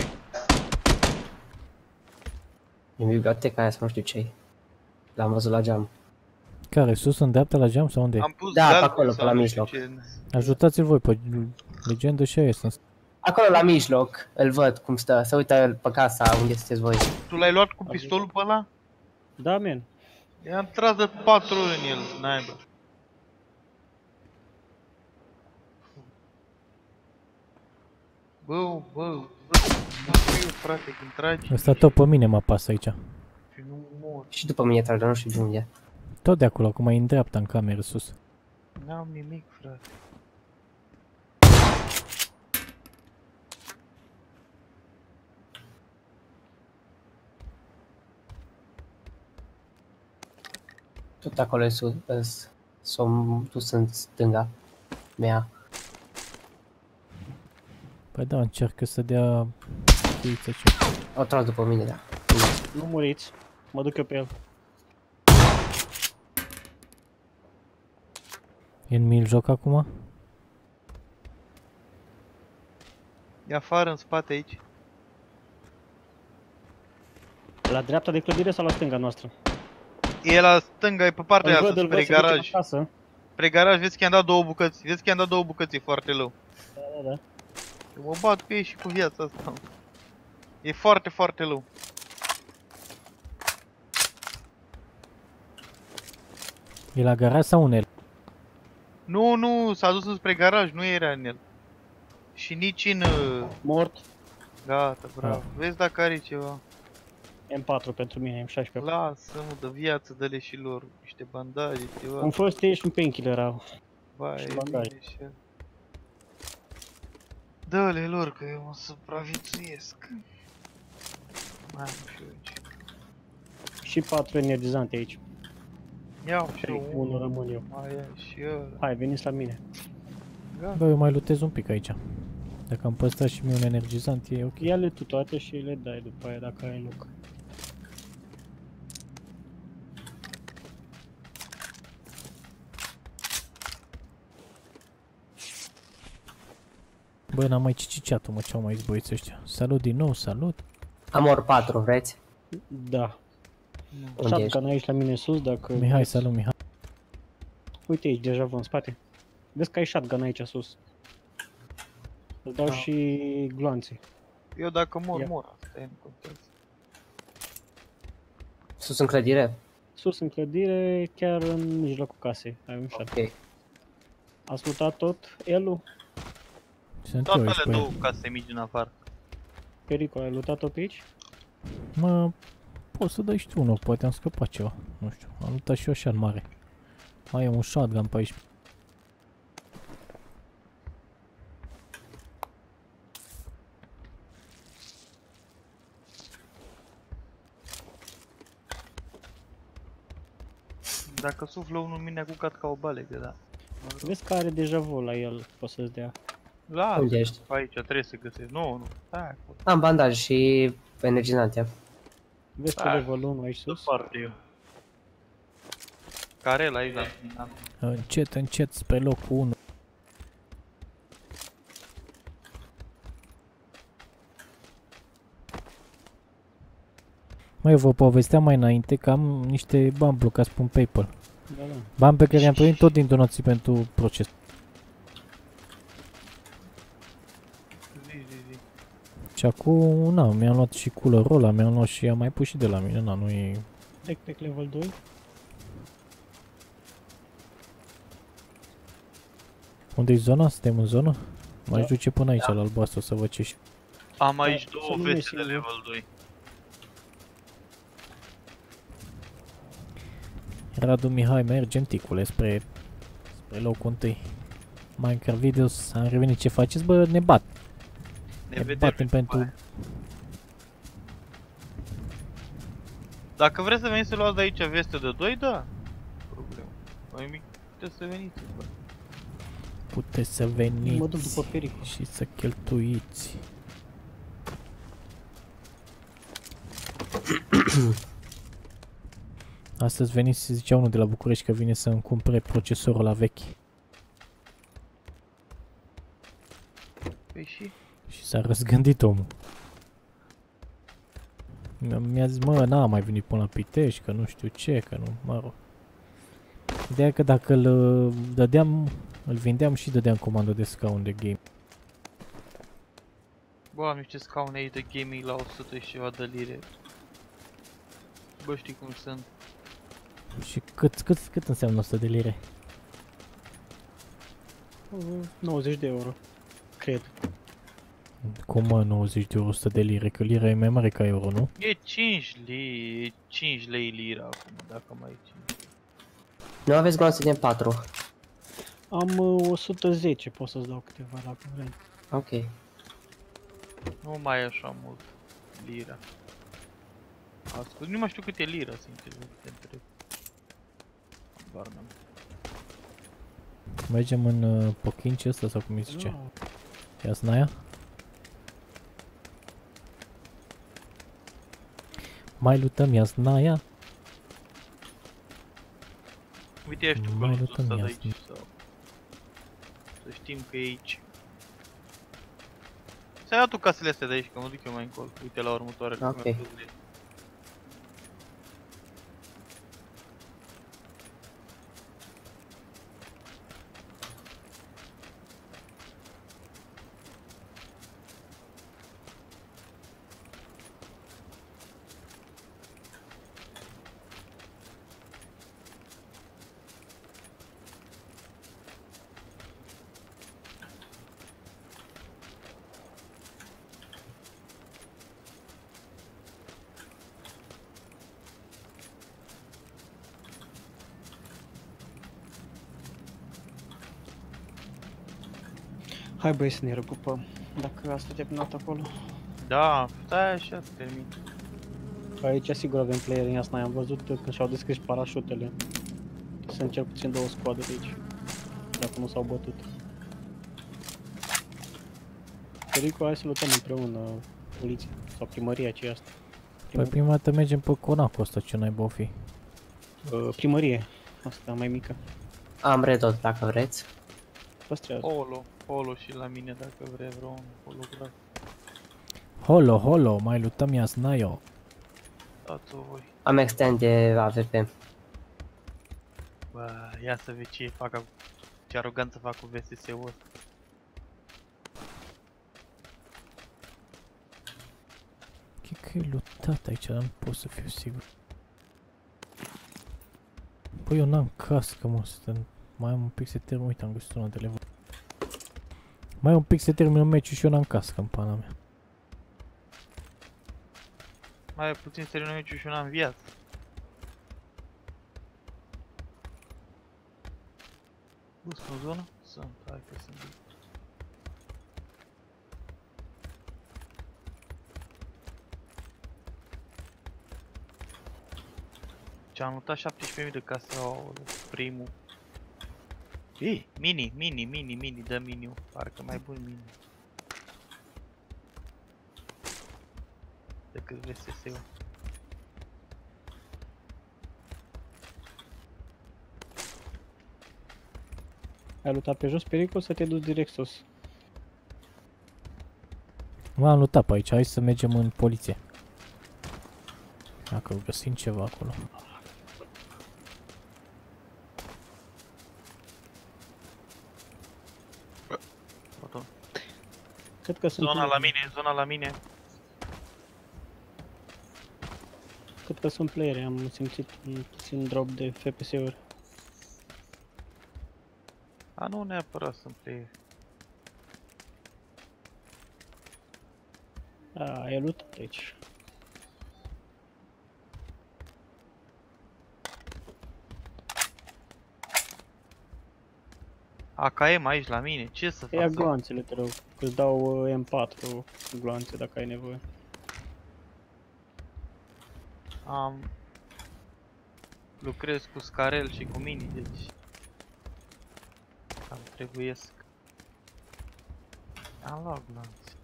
Din biblioteca aia sau nu știu ce-i. L-am văzut la geam. Care, sus, în dreapta la geam sau unde? Am pus Da, pe galben acolo, sau pe la nu știu mijloc. ce. Ajutați-l voi pe legendă și aia sunt. Acolo la mijloc, îl văd cum stă, se uită pe casa unde sunteți voi. Tu l-ai luat cu pistolul pe ăla? Da, man. I-am tras de patru ori în el, naiba. Bă, bă, bă, mă fiu, frate, când tragi Ăsta tot pe mine mă apasă aici. și nu mor. Și după mine trage, dar nu știu de unde. Tot de acolo, acum e în dreapta, în cameră, sus. N-am nimic, frate. Tot acolo e sus, s-o dus în stânga mea. Păi da, încearcă să dea cuiță ce. Au tras după mine, da. Nu muriți. Mă duc eu pe el. E în mijloc acum? E afară, în spate, aici. La dreapta de clădire sau la stânga noastră? E la stânga, e pe partea Îl aia, văd, îl spre văd, se duce garaj. acasă. Spre garaj, vezi că i-am dat două bucăți. Vezi că i-am dat două bucăți, e foarte low. Da, da, da. Eu mă bat cu ei și cu viața asta. E foarte, foarte low. E la garaj sau în el? Nu, nu, s-a dus spre garaj, nu era în el. Și nici în... uh, Mort. Gata, bravo. Ah. Vezi dacă are ceva. M patru pentru mine, M șaisprezece. Lasă-mă, de viață, dă-le și lor niște bandaje, ceva. Un first aid și un painkiller au. Vai, și e bandaje. bine și el. Dă-le lor, că eu o să supraviețuiesc. Mai am și eu aici. Și patru energizante aici. Iau și trei, eu unul unul. rămân eu. Mai ia și ăla. Hai, veniți la mine. Gata. Bă, eu mai lutez un pic aici. Dacă am păstrat și mie un energizant, e ok. Ia-le tu toate și le dai după aia dacă ai loc. Bă, n-am mai ciciciat-o, mă, ce-au mai zis băieți ăștia. Salut din nou, salut. Am ori patru, vreți? Da. Unde ești? Shotgun aici la mine sus dacă... Mihai, salut, Mihai. Uite aici, deja vă în spate. Vezi că ai shotgun aici sus. Îți dau Da. și gloanțe. Eu dacă mor, Ia. mor. Asta e, nu contează. Sus în clădire? Sus în clădire, chiar în mijlocul casei. Ai un shot. Ok. Ați lutat tot? Elu? Sunt eu Toate aici alea cu două el. case mici din afară. Pericol, ai lutat-o pe aici? Mă, poți să dai și tu unul, poate am scăpat ceva. Nu știu, am luat și eu așa în mare. Mai e un shotgun pe aici. Dacă suflă unul în mine a cucat ca o balegă, da. Vezi că are deja vu la el, poți să-ți dea. Lasă, Unde ești? aici trebuie să găsesc. Nu, nu, stai acolo. Am bandaj și energizante. Vezi pe Da. level unu aici sus? Departe eu. Care la aici la final? Încet, încet, spre locul unu. Măi, eu vă povesteam mai înainte că am niște bani blocați pe un PayPal. Da, da. Bani pe care i-am primit tot din donații pentru proces. Zi, zi, zi. Și acum, na, mi-am luat și coolerul ăla, mi-am luat și am mai pus și de la mine, na, nu e... Backpack level doi. Unde-i zona? Suntem în zonă? M-aș Da. duce până aici, la albastru, să văd ce și... Am aici să două nu ne veste de simt. level doi. Radu Mihai, mergem, ticule, spre... spre locul întâi. Minecraft Videos, am revenit, ce faceți? Bă, ne bat. Ne Ne vedem batem după pentru... aia. Dacă vreți să veniți să luați de aici veste de doi, da. Problemă. Mai mic, puteți să veniți. Bă. Puteți să veniți Mă duc după pericol. și să cheltuiți. Astăzi veniți, zicea unul de la București că vine să-mi cumpere procesorul la vechi. Păi și? Și s-a răzgândit omul. Mi-a, mi-a zis, mă, n-a mai venit până la Pitești, că nu știu ce, că nu, mă rog. Ideea e că dacă îl uh, dădeam, îl vindeam și dădeam comandă de scaun de game. Bă, am niște scaune aici de gaming la o sută și ceva de lire. Bă, știi cum sunt? Și cât, cât, cât înseamnă o sută de lire? nouăzeci de euro. Cred. Cum mă, nouăzeci de euro, o sută de lire? Că lira e mai mare ca euro, nu? E cinci lei, e cinci lei lira acum, dacă mai e cinci. Nu aveți gloanțe din patru. Am uh, o sută zece, pot să-ți dau câteva dacă vrei. Ok. Nu mai e așa mult lira. Ascult, nu mai știu cât e lira, sincer, te întreb. Doar n-am. Mergem în uh, Pochinci ăsta sau cum îi zice? Nu. Iasnaia? Mai lutăm Iasnaia? Uite, ești tu Mai căluțul luptăm ăsta de Iasna. aici sau... Să știm că e aici. Să ia tu casele astea de aici, că mă duc eu mai încolo. Uite la următoarele. Ok. cum mi-a spus de- Hai băi să ne recupăm. Dacă asta te-a terminat acolo. Da, stai așa să termin. Aici sigur avem player în Iasnaia. Am văzut când și-au deschis parașutele. Sunt cel puțin două scoade de aici. Dacă nu s-au bătut. Perico, hai să luptăm împreună poliția sau primăria ce e asta. Păi prima dată mergem pe conacul ăsta, ce naiba o fi. Uh, primărie. Asta mai mică. Am redot dacă vreți. Păstrează. Holo, holo și la mine dacă vrei vreo un holograf. Holo, holo, mai lutăm Iasnaio. Dați-o voi. Am extend de A V P. Bă, ia să vezi ce fac acum. Ce aroganță fac cu V S S-ul ăsta. Cred că e lutat aici, dar nu pot să fiu sigur. Păi eu n-am cască, mă, să mai am un pic să termin, uite, am găsit una de level. Mai am un pic să termin un meciul și eu n-am cască în pana mea. Mai e puțin să termin meciul și eu n-am viață. Bă, sunt în zonă? Sunt, hai că sunt. Ce-am luat șaptesprezece mii de case, aoleu, primul. Ei, mini, mini, mini, mini, dă mini-ul, parcă mai bun mini. Decât V S S-ul. Ai luptat pe jos, Perico, să te duci direct sus. M-am lutat pe aici, hai să mergem în poliție. Dacă găsim ceva acolo. Foto. Cred că sunt Zona la mine, zona la mine. Cred că sunt playere, am simțit un puțin drop de F P S-uri. A, nu neapărat sunt player. A, e luptat aici. A K M aici la mine, ce să Ia fac? gloanțele, te rog, că-ți dau uh, M patru gloanțe dacă ai nevoie. Am... Lucrez cu scarel și cu mini, deci... Cam trebuiesc. Am luat glanțe.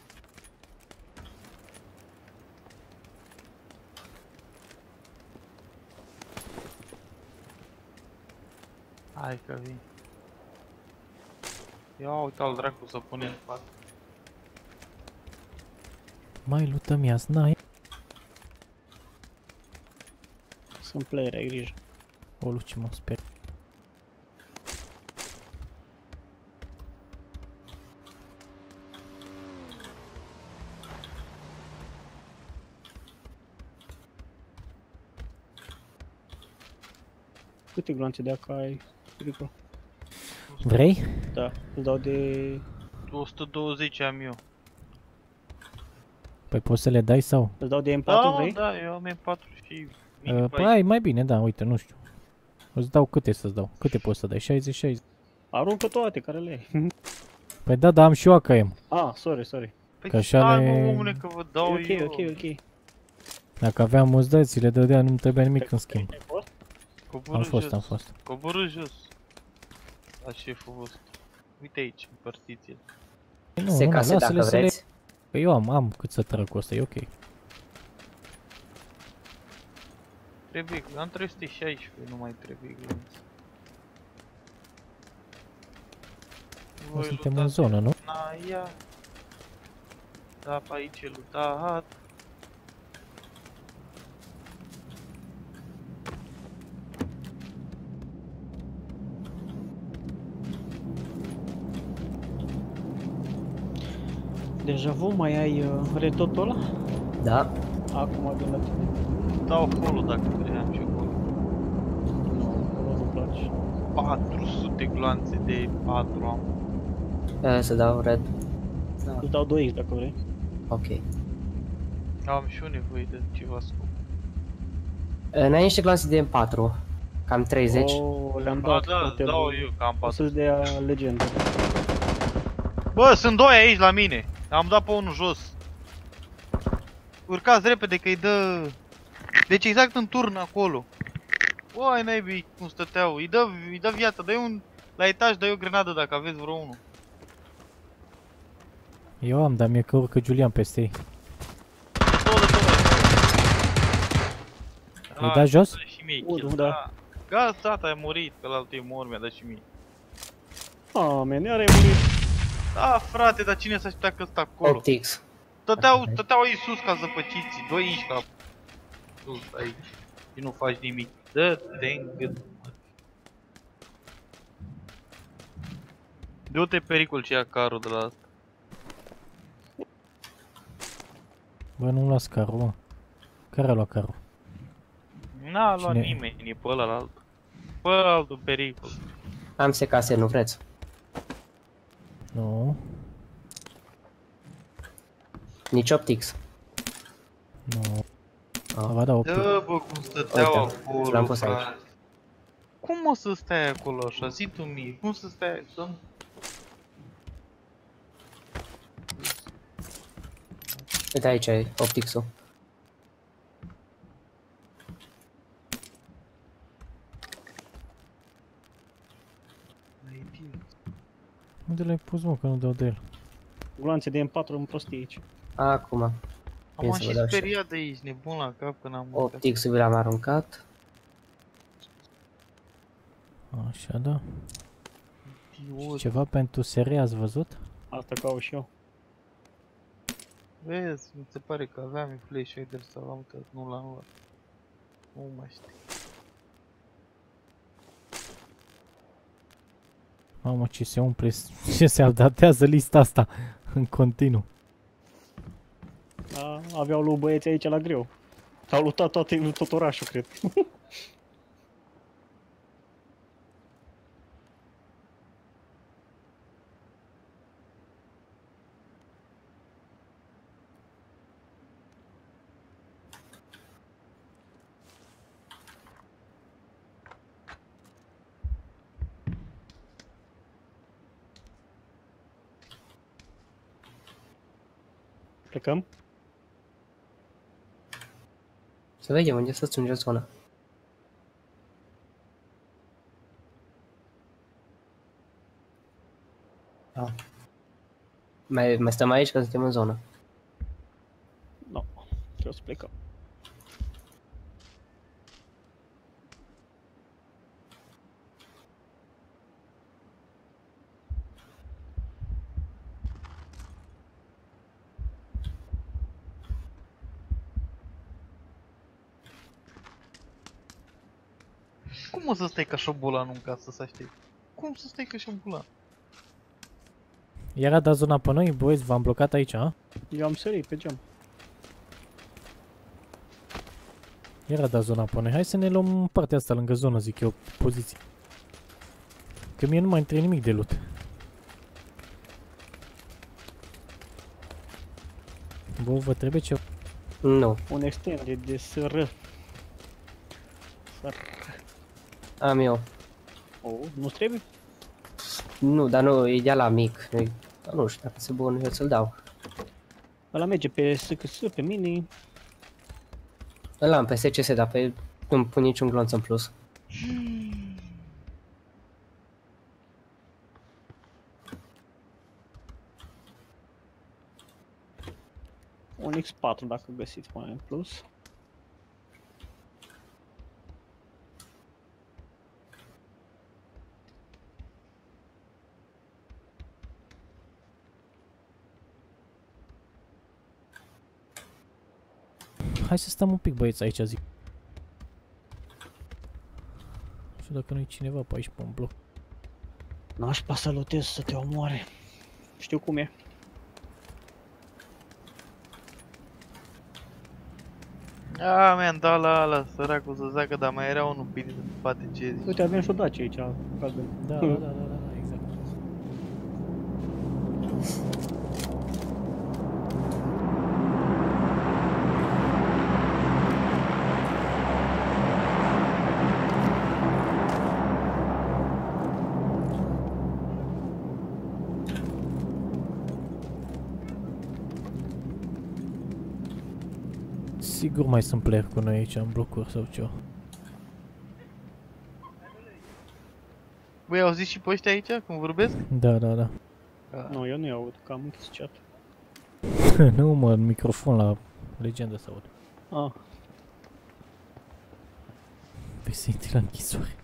Hai că vin. Ia uite-l dracu să pune în față. Mai lutăm Iasnaia. Sunt playere, ai grijă. O, luci, mă sper. Câte gloanțe de A K ai, Spirico? Vrei? Da, îți dau de... o sută douăzeci am eu. Păi poți să le dai sau? Îți dau de M patru, Da, vrei? da, eu am M patru și... Uh, păi ai mai bine, da, uite, nu știu. Îți dau câte să-ți dau? Câte poți să dai? șaizeci șaizeci. Aruncă toate care le ai. Păi da, dar am și eu A K M. Ah, sorry, sorry. Păi Că așa stai, le- mă, omule, că vă dau ok, eu. ok, ok. Dacă aveam mulți dăți, ți le dădea, nu-mi trebuia nimic în schimb. Ai fost? Coborâ Am fost, jos. am fost. Coborâ jos. La șeful vostru. Uite aici, împărțiți-l. Nu, nu, Se nu, case lasă-le dacă să le... vreți. Păi eu am, am cât să trag cu ăsta, e ok. Trebuie, am trei sute șaisprezece, nu mai trebuie glonț. Nu suntem în zonă, nu? Aia. Da, pe aici e lutat. Deja vu, mai ai uh, retotul ăla? Da. Acum vin la tine. Dau follow dacă vrei, am și acolo. Nu, ăla nu-mi place. patru sute gloanțe de patru am. Uh, să dau red. Da. Îți dau doi X dacă vrei. Ok. Am și eu nevoie de ceva scop. Uh, N-ai niște gloanțe de M patru. Cam treizeci. Oh, le-am Da, dat. da, poate dau lui- eu, că am O patru. să-ți dea legendă. Bă, sunt doi aici la mine. Am dat pe unul jos. Urcați repede că îi dă... Deci exact în turn acolo. Bă, ai naibii cum stăteau. Îi dă, îi dă viață, dă-i un... La etaj dă-i o grenadă dacă aveți vreo unul. Eu am, dar mi-e că urcă Julian peste ei. Două de două. Îi dai jos? Dă și mie Unu, kill, da. da. Gata, tata, a murit, că la altul e mor, mi-a dat și mie. Ah, man, iar ai murit. Da, frate, dar cine s-a aștepta că ăsta acolo? opt X. Stăteau, stăteau aici sus ca zăpăciții, doi aici ca... Sus, aici. Și nu faci nimic. Dă-te în gât. Du-te pericol ce ia carul de la asta. Bă, nu-mi las carul, mă. Care a luat carul? N-a luat Cine? nimeni, e pe ăla la altul. Pe ăla altul pericol. Am se case, nu vreți? Nu, Nici opt X. nu. Ah. Va da opt. Dă, bă, cum stăteau Uite, acolo, l-am pus frate. aici. Cum o să stai acolo așa? Zi tu mie, cum să stai să... Uite aici e opt X-ul. Unde l-ai pus, mă, că nu dau de el? Gloanțe de M patru în prostie aici. Acum. Am Bine să și vă dau și- speriat de aici, nebun la cap când am opt X-ul vi l-am aruncat. Așa, da. Idiot. Ceva pentru serie ați văzut? Asta caut și eu. Vezi, mi se pare că aveam Flash Shader sau am că nu l-am luat. Nu mai știu. Mamă, ce se umple, ce se updatează lista asta în continuu. A, aveau lui băieți aici la greu. Au luptat toate, tot orașul, cred. Plecăm? Să vedem unde să strânge zona. Ah. Mai, mai stăm aici că suntem în zonă. Nu, trebuie să plecăm. Cum o să stai ca șobolan în casă să aștept? Cum să stai ca șobolan? Iar a dat zona pe noi, băieți, v-am blocat aici, a? Eu am sărit pe geam. Era da zona pe noi. Hai să ne luăm în partea asta lângă zonă, zic eu, poziție. Că mie nu mai intră nimic de loot. Bă, vă trebuie ceva? Nu. Un extended de S R. S R. Am eu. Oh, nu trebuie? Nu, dar nu, e de la mic. E, nu știu dacă se bun, eu ți-l dau. Ăla merge pe S C S, pe mini. Ăla am pe S C S, dar pe nu pun niciun glonț în plus. Un X patru dacă găsiți mai în plus. Hai să stăm un pic, băieți, aici, zic. Nu știu dacă nu-i cineva pe aici, pe un bloc. N-aș pa să lutez să te omoare. Știu cum e. A, mi-am dat la ala, săracul să zacă, dar mai era unul bine în spate, ce zici? Uite, avem și o Dacia aici, galben. Da, da, da, da, da, da, exact. Sigur mai sunt player cu noi aici în blocuri sau ceva. Băi, auziți și pe ăștia aici, când vorbesc? Da, da, da. Nu, eu nu-i aud, că am închis chat. Nu, mă, în microfon la legendă să aud. Ah, Vei să intri la închisoare.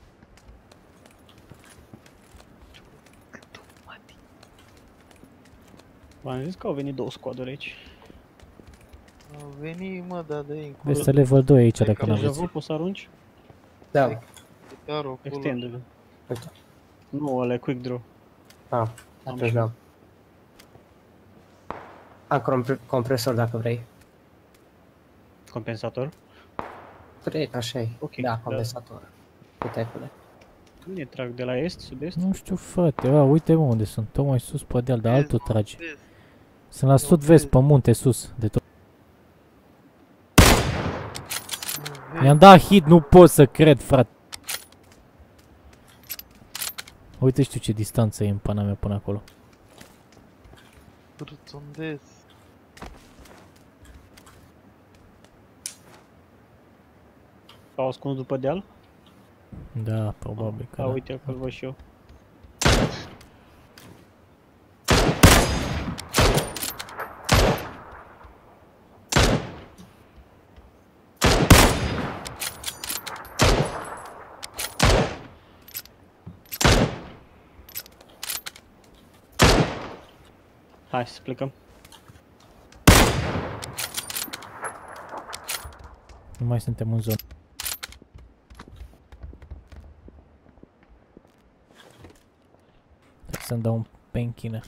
v-am zis că au venit două squaduri aici. Au venit, mă, da, dă-i încolo. Vezi să level doi aici dacă Deja n-aveți. Deja poți să arunci? Da. Chiar acolo. Extended. Uite. Nu, ăla e quick draw. Ah, atunci da. Am compre compresor dacă vrei. Compensator. Vrei, așa e. Ok, Da, da. compensator. Uite acolo. Unde trag? De la est, sud-est? Nu știu, frate, a, uite mă unde sunt, tocmai sus pe deal, dar altul trage. Vezi, Sunt la sud-vest, pe munte, sus, de tot. vezi. Mi-am dat hit, nu pot să cred, frate. Uite, știu ce distanță e în pana mea până acolo. Cârțondez. Au ascuns după deal? Da, probabil că A, da. uite, acolo văd și eu. Hai să plecăm. Nu mai suntem în zonă. Trebuie să-mi dau un painkiller.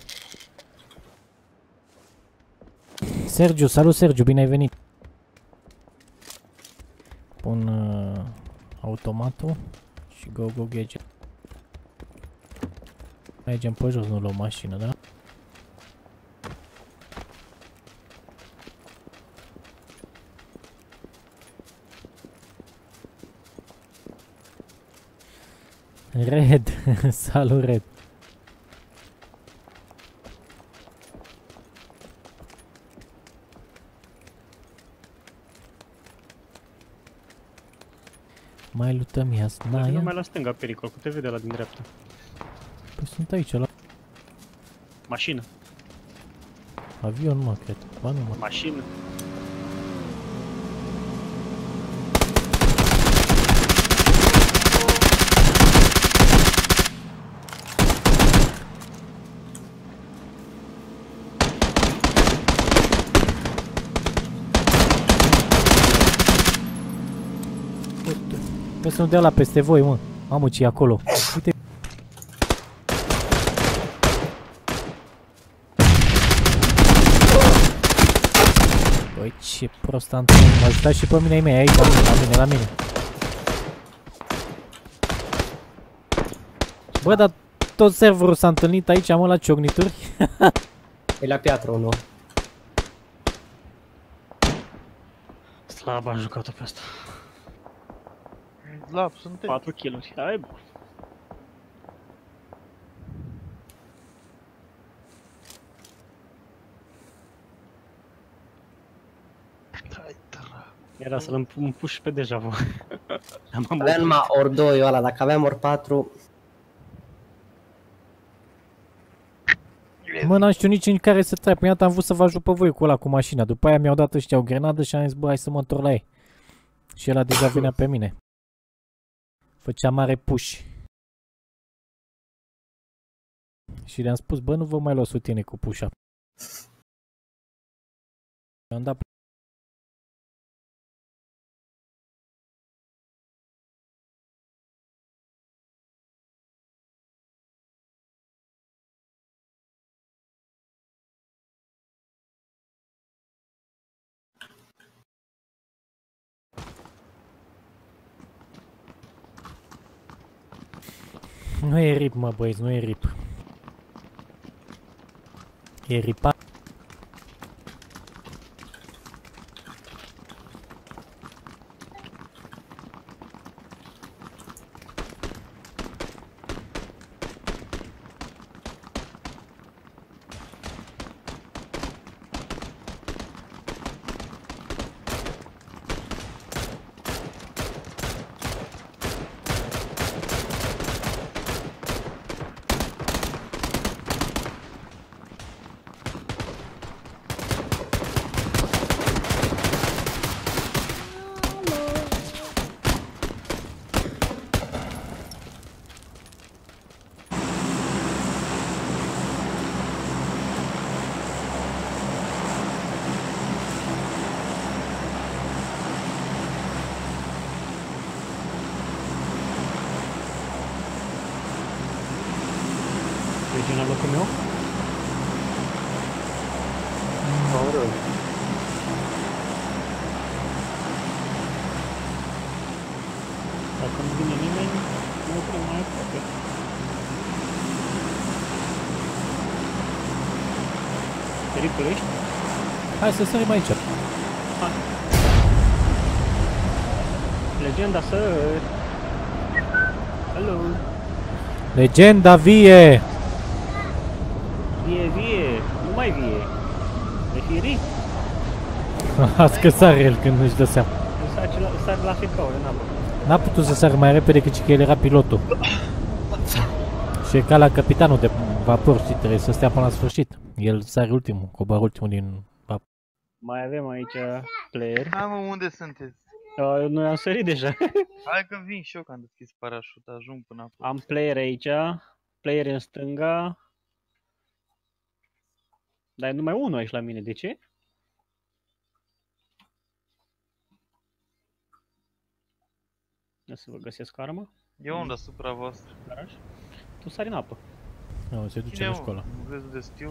Sergiu, salut Sergiu, bine ai venit. Pun uh, automatul și go, go, gadget. Mergem pe jos, nu luăm mașină, da? Red, salut Red. Mai lutăm Mai Iasnaia. numai la stânga pericol, cu te vede la din dreapta. Păi sunt aici la Mașină, avion, mă, cred. Ba nu, mă. mașină. Trebuie să nu dea la peste voi, mă. Mamă, ce e acolo. Uite. Băi, ce prost am trăit. M-a ajutat și pe mine ai mei, aici, la mine, la mine, la mine. Bă, dar tot serverul s-a întâlnit aici, mă, la ciognituri. E la piatră unul. Slab am jucat-o pe asta. Slab, suntem. patru kill-uri. Hai, bă. Hai, tra. Era să-l împuși pe deja, bă. Aveam numai ori doi ăla, dacă aveam ori patru... Mă, n-am știut nici în care să trec. Prima dată am vrut să vă ajut pe voi cu ăla cu mașina. După aia mi-au dat ăștia o grenadă și am zis, bă, hai să mă întorc la ei. Și ăla deja venea pe mine. Făcea mare push. Și le-am spus, bă, nu vă mai lua sutine cu push-up. Mi-am dat... Nu e rip, mă, băieți, nu e rip. E ripa. Mergi la locul meu? Dacă nu vine nimeni, nu oprim mai aproape. Pericol ești? Hai să sărim aici. Hai. Legenda sări. Hello. Legenda vie! Vie, vie. Nu mai vie. Refiri? Azi că sare el când își dă seama. Sari la fecauri în apă. N-a putut să sară mai repede cât că el era pilotul. Și e ca la capitanul de vapor, știi, trebuie să stea până la sfârșit. El sare ultimul, coboară ultimul din vapor. Mai avem aici player. Hai, mă, unde sunteți? Uh, noi am sărit deja. Hai că vin și eu, că am deschis parașut, ajung până acolo. Am player aici. Player în stânga. Dar e numai unul aici la mine, de ce? O să vă găsesc armă. E unde asupra voastră? Garaj. Tu sari în apă. Nu, se duce Cine, la mă? școală. Nu vezi de stiu?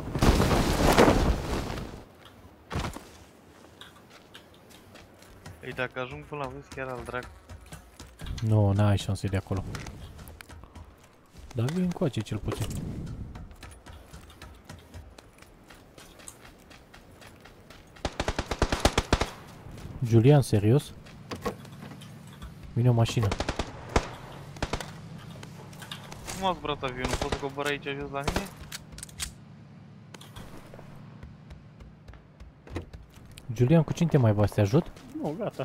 Ei, dacă ajung până la voi, chiar al drag. Nu, n-ai șanse de acolo. Dar vin încoace cel puțin. Julian, serios? Vine o mașină. Cum a zburat avionul? Poți să cobor aici jos la mine? Julian, cu cine te mai bați? Te ajut? Nu, gata.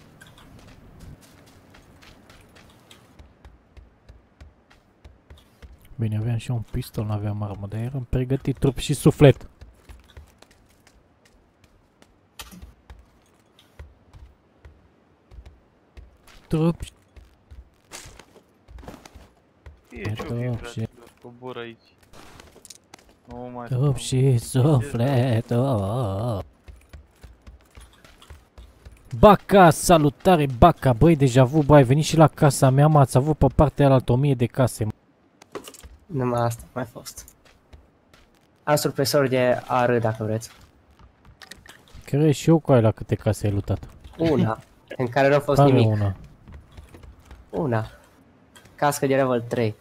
Bine, aveam și eu un pistol, n-aveam armă, dar eram pregătit trup și suflet. Trup și... E ce-o fi, Trup frate, și... cobor aici. Nu mai Trup și suflet, oh. Baca, salutare Baca, băi, deja vu, bă, ai venit și la casa mea, mă, ați avut pe partea alaltă o mie de case. Numai asta a mai fost. Am surpresor de A R dacă vreți. Ok. Cred și eu cu aia la câte case ai lutat. Una, în care nu a fost Care nimic. una? Una. Cască de level trei.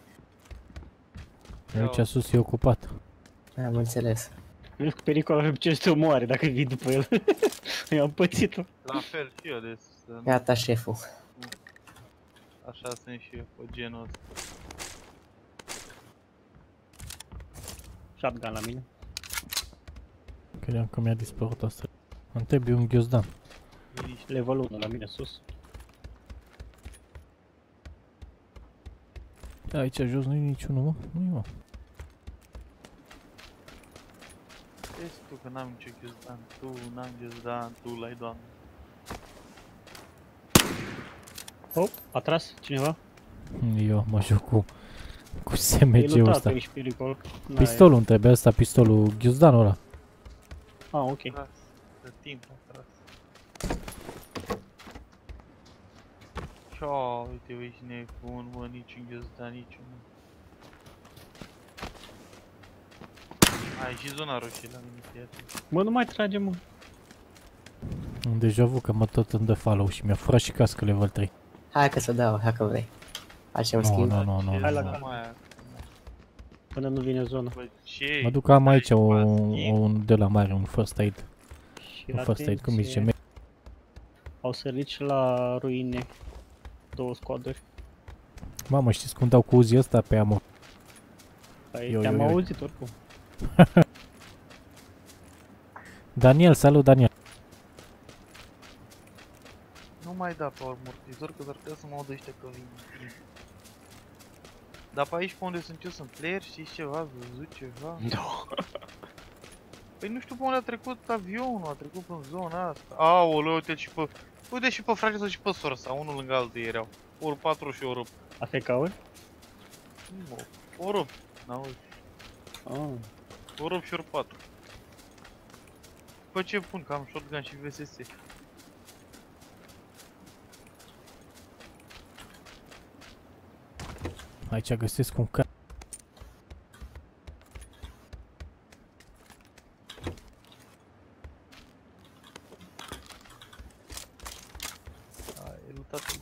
Aici sus e ocupat. Am înțeles. Vezi că pericolul are ce să te omoare dacă vii după el. Eu am pățit-o. La fel și eu, deci să- Gata, șeful. așa sunt și eu, pe genul ăsta. Shotgun la mine. Credeam că mi-a dispărut asta. Îmi trebuie un ghiozdan. Level unu la mine sus. Da, aici jos nu e niciunul, mă? Nu-i, mă. Vezi tu că n-am nicio ghiozdan, tu n-am ghiozdan, tu l-ai, doamne. Hop, a tras cineva? Eu mă joc cu, cu S M E G-ul lutat, ăsta. ești pericol. N-ai- Pistolul îmi trebuie ăsta, pistolul, ghiozdanul ăla. Ah, ok. Tras, de timp a tras. Cio, uite, uite, nebun, mă, niciun ghiozdan, niciun. Ai și zona roșie la mine, fii atent. Mă, nu mai trage, mă. Un deja vu că mă tot îmi dă follow și mi-a furat și cască level trei. Hai că să dau, hai că vrei. Facem Nu, schimb. nu, nu, nu, Hai la nu. calm. Aia, Până nu vine zona. bă, ce? Mă duc, am aici Ai un, schimb? un de la mare, un first aid. Și Un first aid, cum îi zice? me- Au sărit și la ruine. Două squaduri. Mamă, știți cum dau cu Uzi ăsta pe amor? Păi Eu, te-am eu, eu. auzit oricum. Daniel, salut Daniel. Nu mai da pe amortizor, că doar trebuie să mă audă ăștia că vin. Dar pe aici pe unde sunt eu sunt player, știți ceva, ați văzut ceva? Da. Păi nu știu pe unde a trecut avionul, a trecut în zona asta. Aoleu, uite și pe... Uite și pe frate și pe sora sa, unul lângă altul erau. Ori patru și o rup. A F K-uri? O rup, n-auzi. Ah. O rup și ori patru. Pe ce pun, că am shotgun și V S S. Aici găsesc un ca... A, e lutat aici.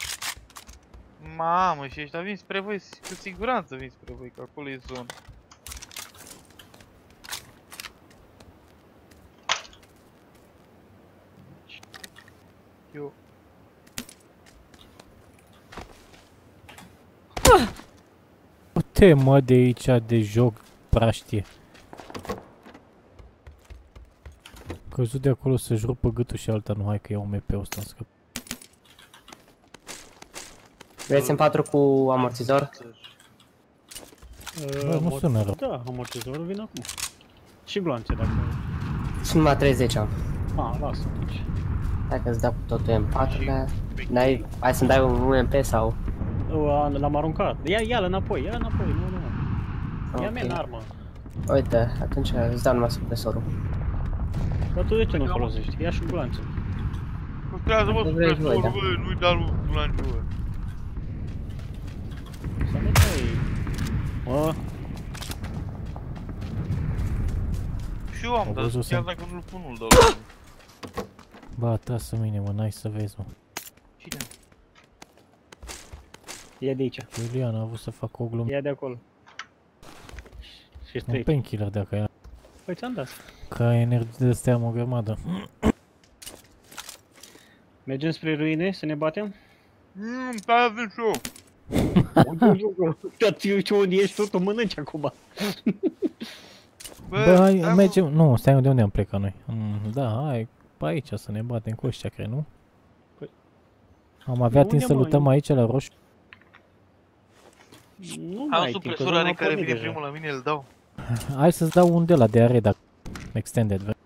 Mamă, și ăștia vin spre voi, cu siguranță vin spre voi, că acolo e zona. Eu... Du-te, mă, de aici, de joc, praștie. Căzut de acolo să-și rupă gâtul și alta, nu, hai că iau M P-ul ăsta în scăp. Vreți în patru cu amortizor? Bă, nu sună rău. Da, amortizorul vine acum. Și gloanțe dacă... Și numai treizeci am. Ah, lasă atunci. Hai că-ți dau cu totul M patru-lea. N-ai... Hai să-mi dai un U M P sau... Uh, L-am aruncat. Ia, ia-l înapoi, ia-l înapoi, nu, nu. Ia Ok. mea în armă. Uite, atunci îți dau numai supresorul. Dar tu de ce nu folosești? Ia și gloanțe. Lucrează, mă, Dacă vrei voi, supresorul, da. bă, nu-i da lui Blangiu, bă. Să nu dai... Mă, Și eu am, Am dar văzut chiar să- dacă nu-l pun, nu-l dau lui. Ba, trasă mine, mă, n-ai să vezi, mă. Cine? ia de aici, Iulian a avut să facă o glumă. ia de acolo. Și Un strici. painkiller dacă ai. Păi ți-am dat. Că ai energie de astea am o grămadă. Mergem spre ruine să ne batem? Mmm, stai avem și eu. Dar ce unde ești, tot o mănânci acum. Bă, hai, stai, mă. mergem, nu, stai de unde am plecat noi. Mm, da, hai, pe aici să ne batem cu ăștia, cred, nu? Păi- Am avea Unde, timp să mă? lutăm aici la roșu. Nu Am mai ai timp, că supresorare zona care pornit vine deja. primul la mine, îl dau. Hai să-ți dau un de la de are, dacă... Extended, vrei?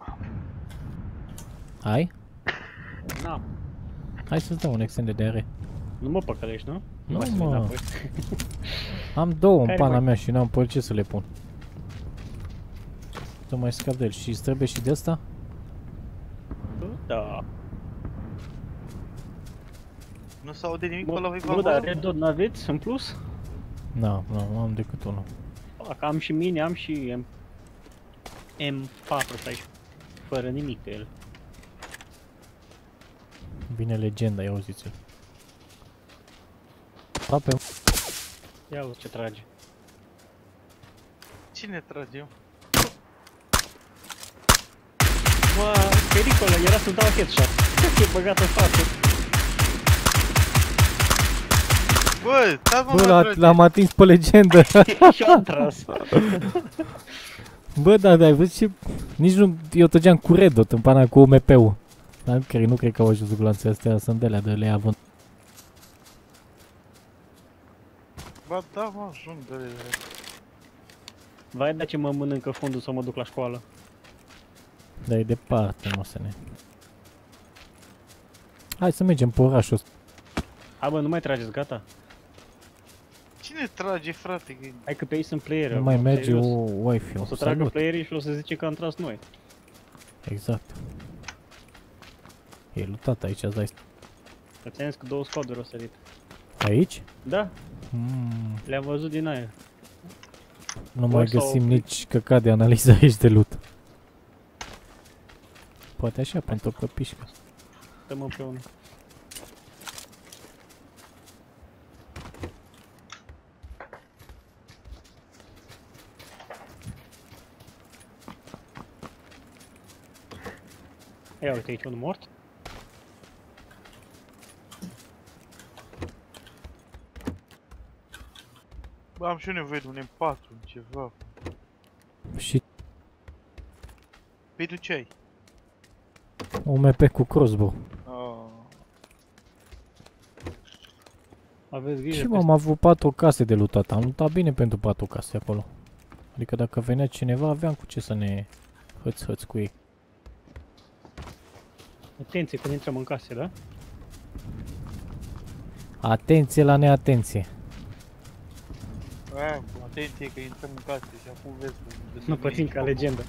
Ai? Na, Hai să-ți dau un extended de are. nu mă păcălești, nu? Nu, mai să mă. vin înapoi. Am două în Care, pana mă? mea și n-am pe ce să le pun. Să mai scap de el. Și îți trebuie și de asta? Da. Nu s-aude nimic pe la voi pe Bă, dar acolo? Red Dot n-aveți în plus? Nu, nu, am decât unul. Dacă am și mine, am și M... M patru aici. Fără nimic pe el. Vine legenda, ia auziți-l. Aproape. Ia uite ce trage. Cine trage? Bă, pericolă, era să-mi dau headshot. E băgat în față. Bă, stați mă, Bă, mă l-a- trage. l-am atins pe legendă. Și am tras. Bă, da, da, ai văzut ce... Nici nu... Eu trăgeam cu Redot în pana cu U M P-ul. Dar nu cred, nu cred că au ajuns gloanțele astea, sunt de alea de le având. Ba da, mă, ajung de ele. Vai de ce mă mănâncă fundul să mă duc la școală. Dar e departe, nu o să ne... Hai să mergem pe orașul ăsta. Hai bă, nu mai trageți, gata. Cine trage, frate? Că... Hai că pe ei sunt playeri. Nu mai acum, merge serios. o Wi-Fi. O să tragă playerii și o să zice că am tras noi. Exact. E lutat aici, îți dai... Că ți-am zis că două squaduri au sărit. Aici? Da, Mm, le-am văzut din aia. nu Ori mai s-au găsim oprit. nici căcat de analiză aici de loot. Poate așa, pentru că pișcă. Stăm împreună. Ia uite aici unul mort. Bă, am și eu nevoie de un M patru, ceva. Și Păi tu ce ai? U M P cu crossbow. Oh. Aveți grijă. Și m-am avut patru case de lootat. Am lootat bine pentru patru case acolo. Adică dacă venea cineva, aveam cu ce să ne hăț-hăț cu ei. Atenție când intrăm în case, da? Atenție la neatenție. Aia, cu atenție că intrăm în casă și acum vezi că... Nu pățim ca legendă.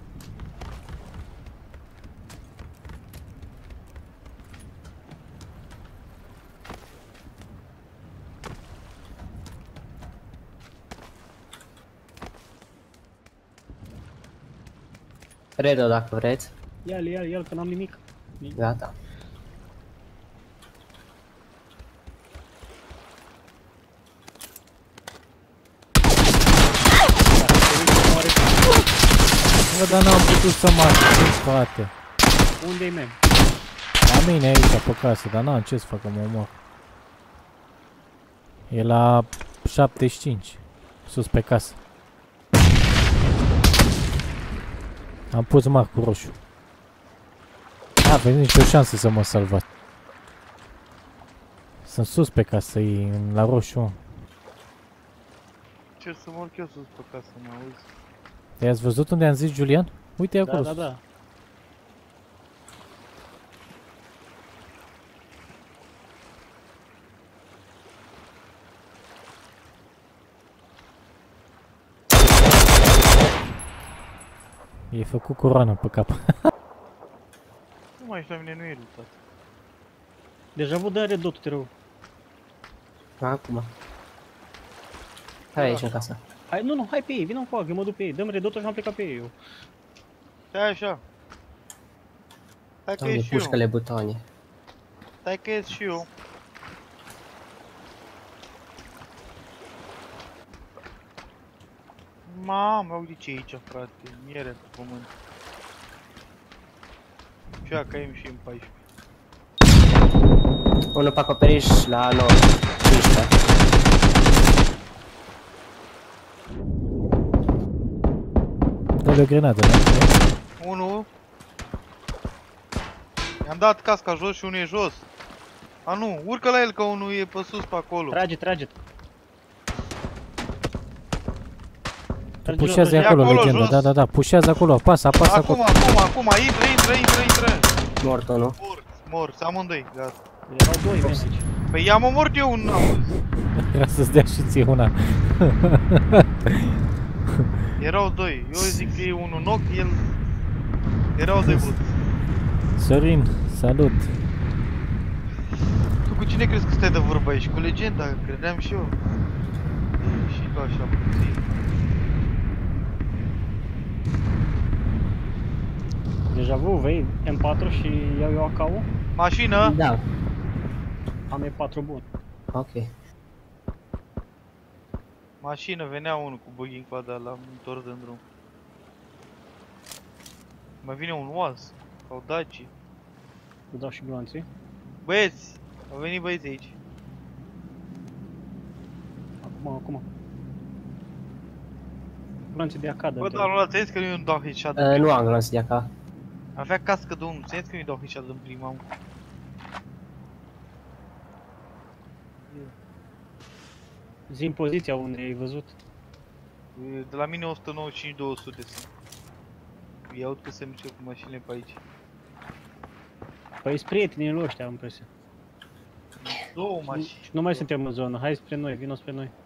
Redo dacă vreți. Ia-l, ia-l, ia-l, că n-am nimic. Gata. Bă, dar n-am putut să mă ating, frate. Unde-i mem? La mine aici pe casă, dar n-am ce să fac, că mă omor. E la șaptezeci și cinci. Sus pe casă. Am pus marc cu roșu. A, aveți nicio șansă să mă salvați. Sunt sus pe casă, e la roșu. Ce să mor eu sus pe casă, mă auzi? I-ați văzut unde am zis, Julian? Uite Da, acolo. da, da. E făcut coroană pe cap. Nu mai știu, la mine nu e lutat. Deja vă dă redot, te rog. Acum. Hai aici în casă. Hai, nu, nu, hai pe ei, vină cu eu mă duc pe ei. Dăm redotul și am plecat pe ei eu. Stai așa. Stai că Doamne, ies și eu. pușcăle butoane. Stai că ies și eu. Mamă, uite ce e aici, frate. Miere pe pământ. Și ea, că ai și în paisprezece. Unul pe acoperiș la nouă. cincisprezece. Dă-le o grenadă, da? Unul. I-am dat casca jos și unul e jos. A nu, urcă la el că unul e pe sus pe acolo. Trage, trage. Pușează E acolo, acolo, legenda. jos. Da, da, da, pușează acolo, apasă, apasă Acum, acolo. acum, acum, intră, intră, intră, intră. Mort unul. Mor, mor, amândoi, gata. Erau doi message. Păi i-am omorât eu un auzi. Era să-ți dea și ție una. Erau doi, eu zic că e unul knock, el... Erau doi bot. Sorin, salut. Tu cu cine crezi că stai de vorbă aici? Cu legenda, credeam și eu. E, și tu așa puțin. Deja vu, vei M patru și iau eu A K-ul. Mașină! Da, Am E patru bun. ok. Mașină, venea unul cu buggy în coada, l-am întors în drum. Mai vine un oaz, sau Daci. Îți dau și gloanței. Băieți! Au venit băieți aici. Acum, acum. Gloanțe de acadă. Bă, dar ăla ți-ai zis că nu i-un dau headshot în Uh, prima. nu am glonț de acá. Avea cască de unul, ți-ai zis că nu-i dau headshot în prima. Mă. Zi-mi poziția unde ai văzut. E, De la mine o sută nouăzeci și cinci două sute sunt. Îi aud că se mișcă cu mașinile pe aici. Păi sunt prietenii lui ăștia, am impresia. Două mașini. Și nu mai suntem în zonă, hai spre noi, vino spre noi.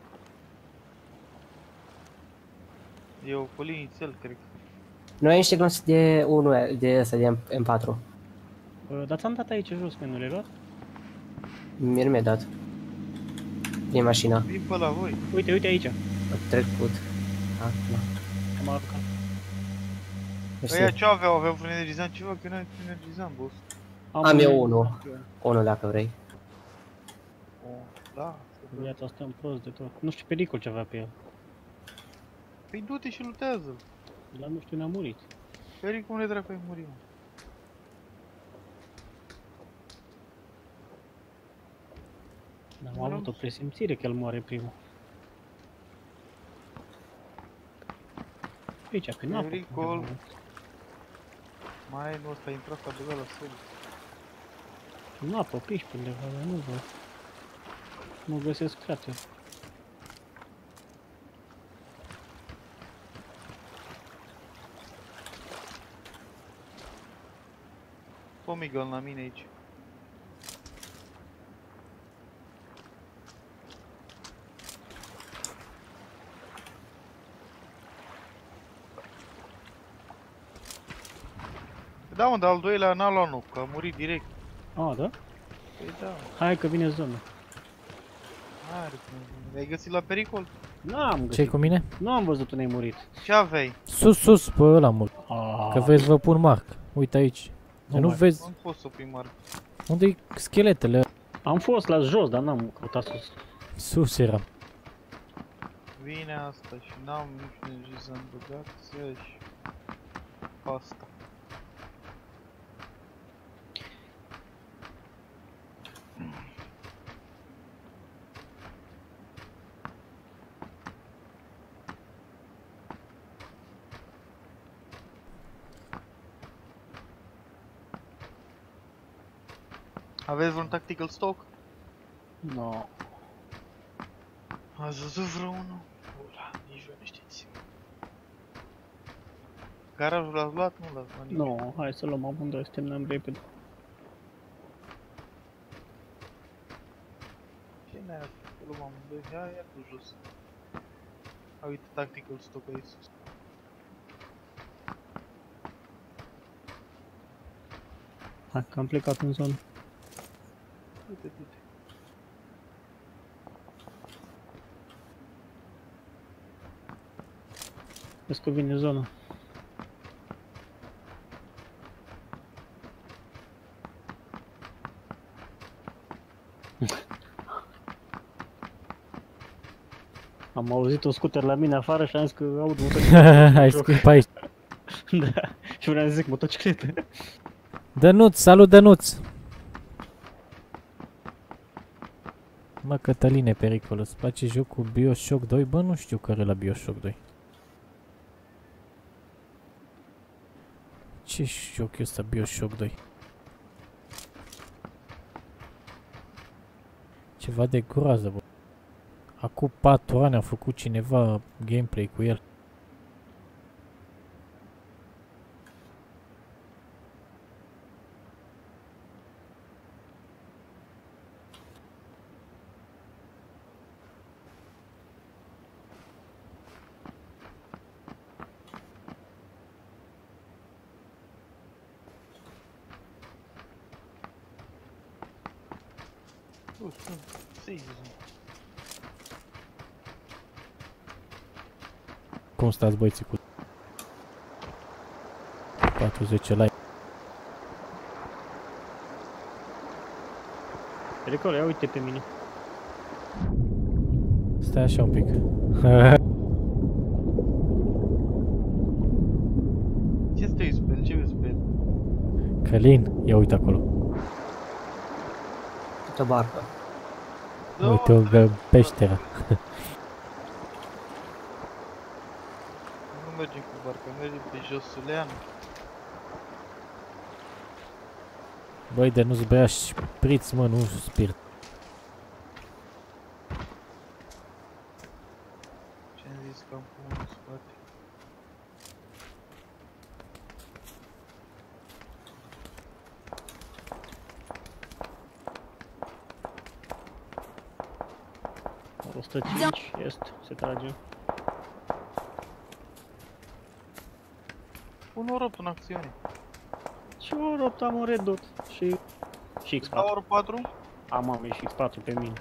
E o colinițel, cred că. Nu ai niște glonț de unu, de ăsta, de M patru. Uh, Dar ți-am dat aici jos menurile lor. Mie nu mi-a dat. Din mașina. Vin pe la voi. Uite, uite aici. A trecut. Acum. Am aruncat. Ăia ce aveau? Aveau vreun energizant ceva? Că eu n-am energizant, boss. Am eu unul. Unul dacă vrei. O, da. Viața stăm prost de tot. Nu știu pericol ce avea pe el. Păi du-te și lutează-l. Dar nu știu, ne-a murit. Pericol unde dracu ai murit, mă? Dar am avut o presimțire că el moare primul. Aici, pe apă. Pericol. Mai nu ăsta a intrat, s-a băgat la sol. În apă, piși pe undeva, dar nu văd. Nu găsesc crater. Tomigal la mine aici. Da, mă, dar al doilea n-a luat nu, că a murit direct. Ah, da? Păi da, Hai că vine zona. are cum. Ai găsit la pericol? N-am Ce-i găsit. cu mine? Nu am văzut unde ai murit. Ce aveai? Sus, sus, pe ăla mult. Ah, Că vezi, vă pun marc. Uite aici. Nu Nu mai. vezi Nu pot să primar. unde-i scheletele? am fost la jos, dar n-am căutat sus. Sus eram. Vine asta și n-am niciun energizant băgat, să ia și pasta. Aveți vreun tactical stock? No. Ați văzut vreunul? Ula, nici voi nu știți. Garajul l-ați luat? Nu l-ați luat nici. Nu, hai să luăm amândoi, să terminăm repede. Ce n-ai să luăm amândoi? Ia, ia tu jos. A, uite, tactical stock aici sus. Hai că am plecat în zonă. Uite, uite. Vezi că vine zona. Am auzit un scooter la mine afară și am zis că aud motocicletă. Ai scris pe aici. Da, și vreau să zic motocicletă. Dănuț, salut Dănuț! Mă, Cătăline, pericol, îți place jocul BioShock doi? Bă, nu știu care e la BioShock doi. Ce joc e ăsta BioShock doi? Ceva de groază, bă. Acum patru ani a făcut cineva gameplay cu el. Nu, sunt seiză. Cum stați băieții cu patruzeci like? Pericol, ia uite pe mine. Stai așa un pic. Ce stai pe el? Ce vezi pe el? Călin, ia uite acolo. Uite o barcă. Uite o gă- peșteră. Nu mergem cu barca, mergem pe Josulean. Băi, de nu-ți bea șpriț, mă, nu spirit. Ce-am zis că am pus în spate? o sută cinci, est, se trage. Pun o ropt în acțiune. Și o ropt am un red dot și... și X patru. Tower patru? Am, am, e și X patru pe mine.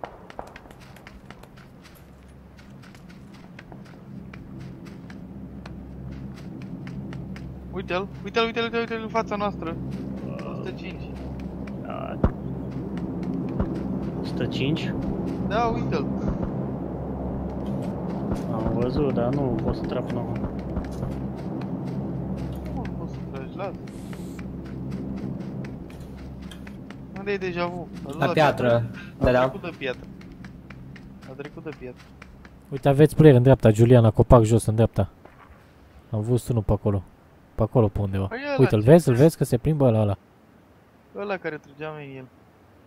Uite-l, uite-l, uite-l, uite-l, uite-l în fața noastră. o sută cinci. Da. o sută cinci? Da, uite-l. Am văzut, dar nu pot să trag până acum. Nu poți să tragi, lasă. Unde e deja vu? La piatră. Da, A da. trecut de piatră. A trecut de piatră. Uite, aveți player în dreapta, Juliana, copac jos în dreapta. Am văzut unul pe acolo. Pe acolo, pe undeva. Păi ăla, Uite-l, ce vezi? Îl faci? vezi că se plimbă ăla ăla. Ăla care trăgea în el.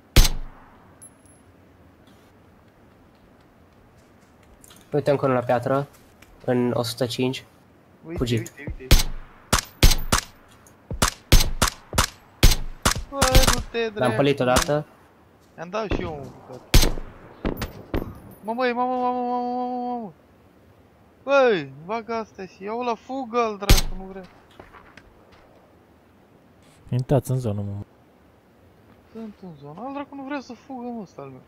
Uite încolo la piatră. În o sută cinci. Uite, Fugit. uite, uite. Bă, nu te L-am dracu. pălit odată. I-am dat și eu un bucat. Mă, băi, mamă, mamă, mamă, mamă, mamă. Băi, bag astea și iau la fugă al dracu, nu vrea. Intrați în zonă, mă. Sunt în zonă, al dracu nu vrea să fugă, mă, ăsta al meu.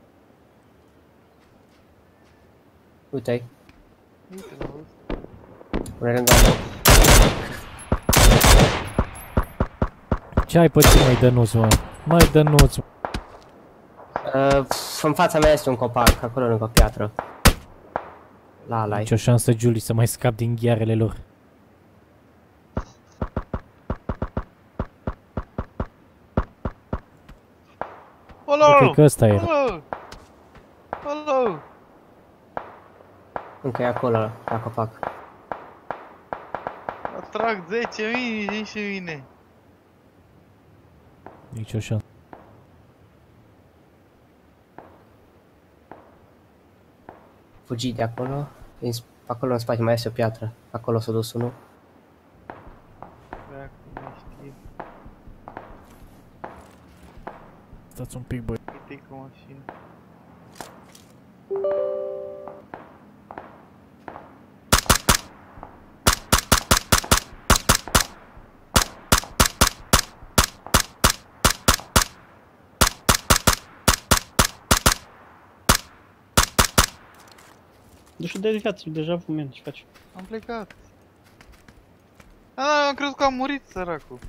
Uite-i. Uite, l-am văzut. Pune lângă altă. Ce ai pățit, mai Dănuț, mă? Mai Dănuț. Uh, în fața mea este un copac, acolo lângă o piatră. La ala Nici o șansă, Julie, să mai scap din ghearele lor. Alo! Cred că ăsta era. Alo! Alo! Încă e acolo, la copac. Atrag zece mii, nici și mine. Nici o șansă. Fugi de acolo. În sp- Acolo în spate mai este o piatră. Acolo s-a dus unul. Dracu, nu știe. Stați un pic, băi. Uite-i cu mașină. Nu știu de viață, deja fumen, ce faci? Am plecat. A, am crezut că am murit, săracul.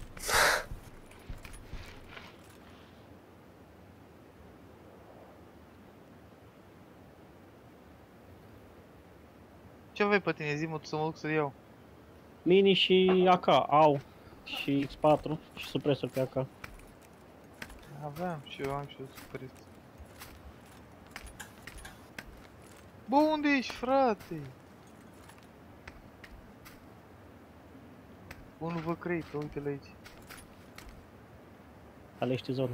Ce aveai pe tine? Zi-mă tu să mă duc să-l iau. Mini și A K au. Și X patru și supresor pe A K. Aveam și eu, am și eu supărit. Bă, unde ești, frate? Bă, nu vă crei, că uite-l aici. Alește zona.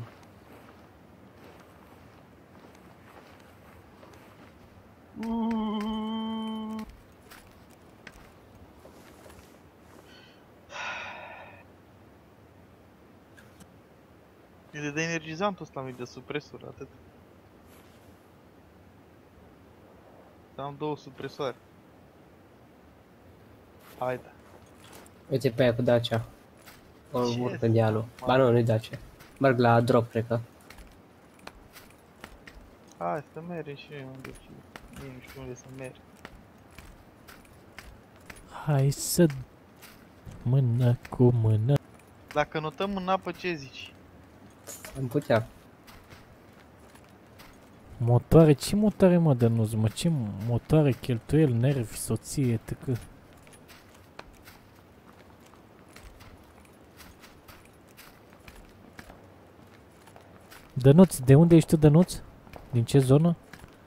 E de energizantul ăsta mic de supresor, atât. Am două supresoare. Haide. Uite pe aia cu Dacia. O Ce urc pe este, dealul. mă? Ba nu, nu-i Dacia. Merg la drop, cred că. Hai să mergem și noi unde și nici nu știu unde să merg. Hai să... Mână cu mână. Dacă notăm în apă, ce zici? Am putea. Motoare? Ce motoare, mă, Dănuț, mă? Ce motoare, cheltuieli, nervi, soție, et cetera. Dănuț, de unde ești tu, Dănuț? Din ce zonă?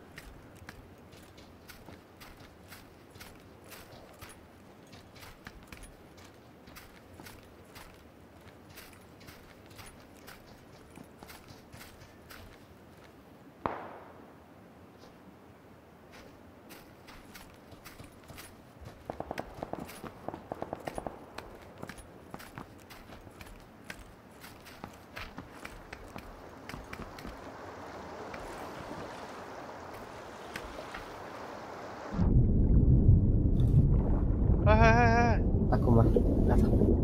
Hai, hai, hai, hai! Acum, gata.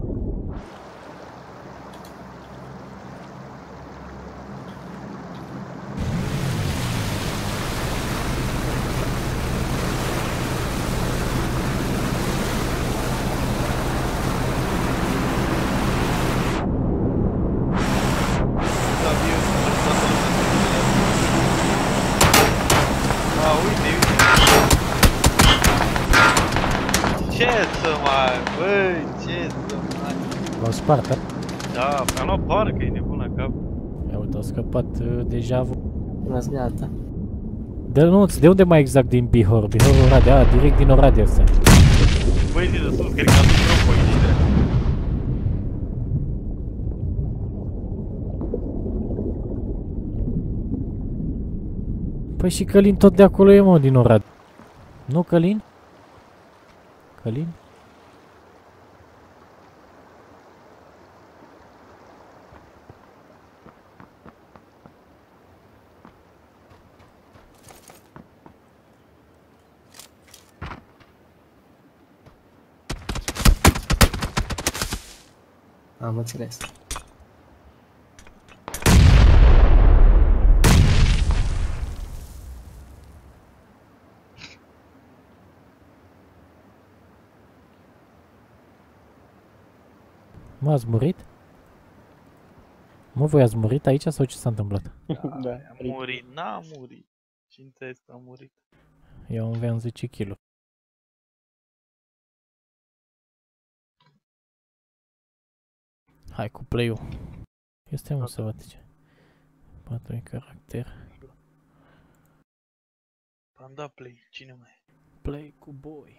Da, eu sunt toată lumea. A, uite, uite. Ce să mai, băi, ce să mai... L-au spart, da? Da, am luat barcă, e nebun la cap. Ia uite, au scăpat uh, deja. Bună-ți gata. Dănuț, de unde mai exact din Bihor? Bihor, Oradea, a, direct din Oradea ăsta. Băi, zi de sus, cred că a dus rău pe aici, drept. Păi și Călin tot de acolo e, mă, din Oradea. Nu, Călin? Călin? Am înțeles. Mă, ați murit? Mă, voi ați murit aici sau ce s-a întâmplat? Da, A murit, n-a murit. Cinta este a murit. Eu aveam zece kilograme. Hai cu play-ul. Este mult să văd ce. patru în caracter. Am dat play, cine mai e? Play cu boy.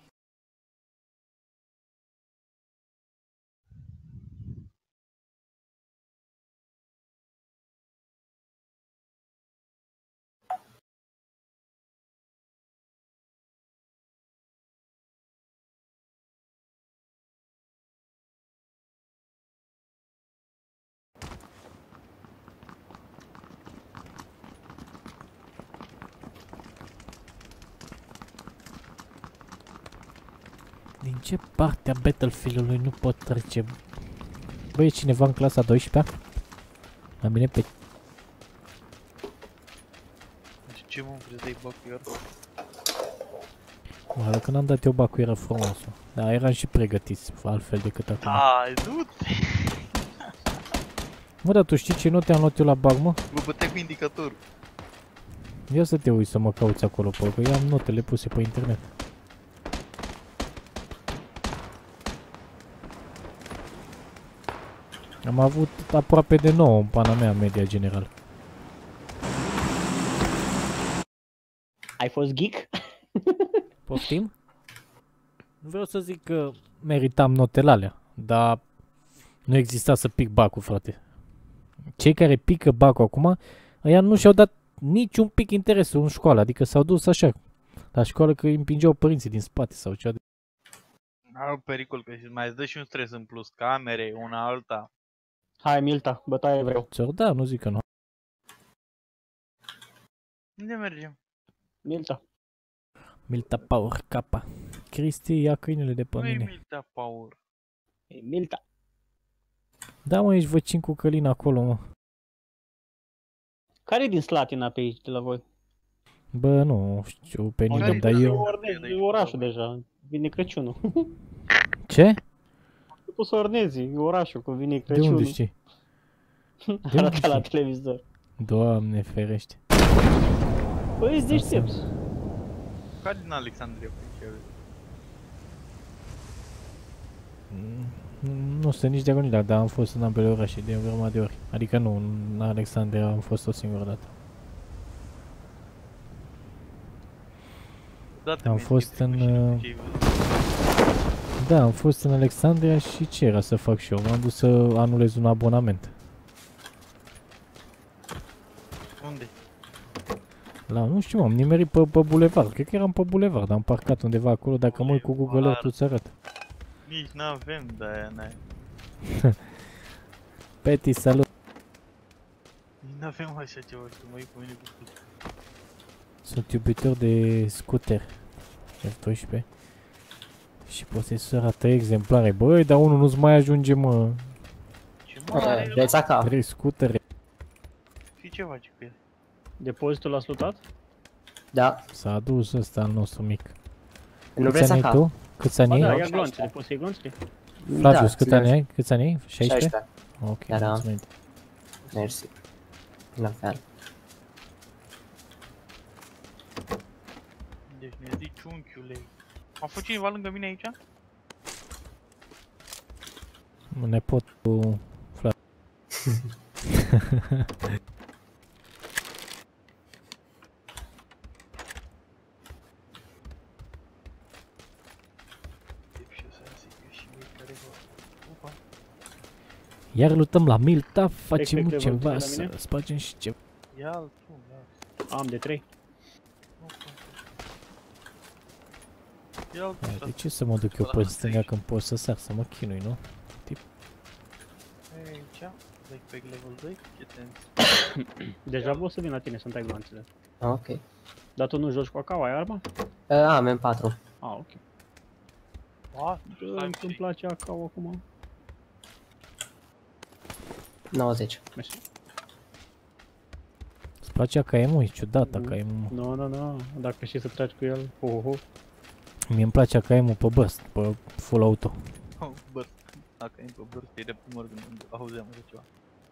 Din ce parte a Battlefield-ului nu pot trece? Băi, e cineva în clasa a douăsprezecea? La mine pe... Deci ce mă vrei să-i bag cu iar? Mă, când am dat eu bacul era frumos. Dar eram și pregătiți altfel decât acum. Da, du-te! Mă, dar tu știi ce note am luat eu la bag, mă? Mă bătea cu indicatorul. Ia să te uiți să mă cauți acolo, pe că eu am notele puse pe internet. Am avut aproape de nouă în pana mea media general. Ai fost geek? Poftim? Nu vreau să zic că meritam notele alea, dar nu exista să pic bacul, frate. Cei care pică bacul acum, ăia nu și-au dat niciun pic interesul în școală, adică s-au dus așa la școală că îi împingeau părinții din spate sau ceva de... Au pericol că mai îți dă și un stres în plus, camere, una alta. Hai, Milta, bătaie vreau. Ți-or da, nu zic că nu. Unde mergem? Milta. Milta Power, capa. Cristi, ia câinele de pe Nu e mine. Milta Power. E Milta. Da, mă, ești vecin cu Călin acolo, mă. Care e din Slatina pe aici, de la voi? Bă, nu știu pe Care-i nimeni, dar din eu... Ornezi, e orașul deja. Vine Crăciunul. Ce? Ai pus Ornezi, e orașul, că vine De Crăciunul. unde știi? De unde Arată la știi? televizor. Doamne ferește. Păi ești deștept. Ca din Alexandria, pe Mm, Nu sunt nici de acolo, nici de acolo, dar am fost în ambele orașe de o grămadă de ori. Adică nu, în Alexandria am fost o singură dată. Am fost în... uh, Da, am fost în Alexandria și ce era să fac și eu? M-am dus să anulez un abonament. Unde? La, nu știu, am nimerit pe, pe bulevard. Cred că eram pe bulevard, am parcat undeva acolo. Dacă mă uit cu Google Earth, îți arăt. Nici n-avem de-aia, n-ai. Peti, salut! Nici n-avem așa ceva, știu, mă uit cu mine cu puțin. Sunt iubitor de scooter F doisprezece și posesora trei exemplare. Băi, dar unul nu-ți mai ajunge, mă. Ce mare, Vreți acá? trei scutere. fi ce faci cu el? Depozitul l-ați luat? Da. S-a adus ăsta al nostru mic. Nu Câți vreți ani ai acá? tu? Câți ani Da, ai? ia gloanțele, poți să iei gloanțele? Flavius, câți ți-le- ani ai? Câți ani ai? șaisprezece? șaisprezece. Ok, Da, da. mulțumim. Mersi. La fel. Deci ne zici unchiule. A fost cineva lângă mine aici? Nepotul Flavius. Și o să zic eu și mie care vă... Opa. Iar luptăm la Milta, facem Respect ceva revoluția la să mine? spargem și ceva. Ia altul, ia. Am de trei. Nu pot. Ia altul. Hai, de ce să mă duc eu pe stânga când pot să sar, să mă chinui, nu? Aici, backpack level doi, ce te... Deja vreau să vin la tine să-mi tai gloanțele. Ok. Dar tu nu joci cu A K, ai arma? Uh, am M patru. Ah, ok. A, Dă-mi că-mi place A K acum. nouăzeci. Mersi. Îți place A K M-ul? E ciudat A K Mm. M-ul. Nu, nu, nu. Dacă știi să tragi cu el, ho, ho, ho. Mie îmi place A K M-ul pe burst, pe full auto. Oh, burst. Dacă e pe burst, e de primul rând când auzeam așa ceva.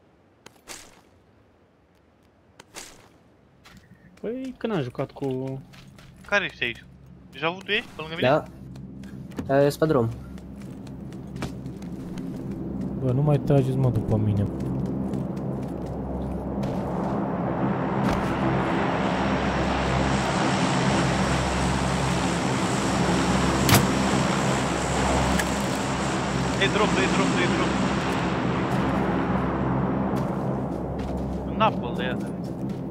Păi, când am jucat cu... Care ești aici? Deja avut tu ești pe lângă mine? Da. Uh, Sunt pe drum. Bă, nu mai trageți mă după mine. E drop, e drop, e drop. În apă de ea, de vezi.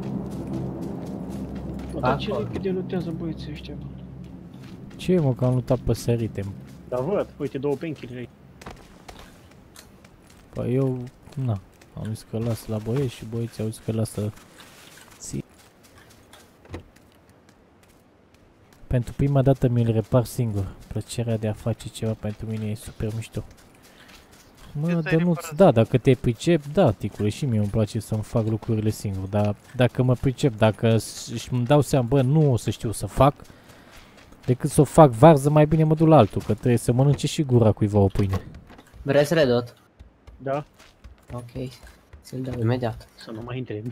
Bă, dar Acolo. ce repede lutează băieții ăștia? Ce mă, că am luptat pe sărite. Da, văd, uite, două painkilleri aici. Păi eu, na, am zis că las la băieți și băieții au zis că lasă ții. Pentru prima dată mi-l repar singur. Plăcerea de a face ceva pentru mine e super mișto. Mă, Ce ți-ai Dănuț, reparat? da, dacă te pricep, da, ticule, și mie îmi place să-mi fac lucrurile singur, dar dacă mă pricep, dacă și îmi dau seama, bă, nu o să știu să fac, decât să o fac varză, mai bine mă duc la altul, că trebuie să mănânce și gura cuiva o pâine. Vreți redot? Da, Ok. Ți-l dau imediat. să nu mai intre.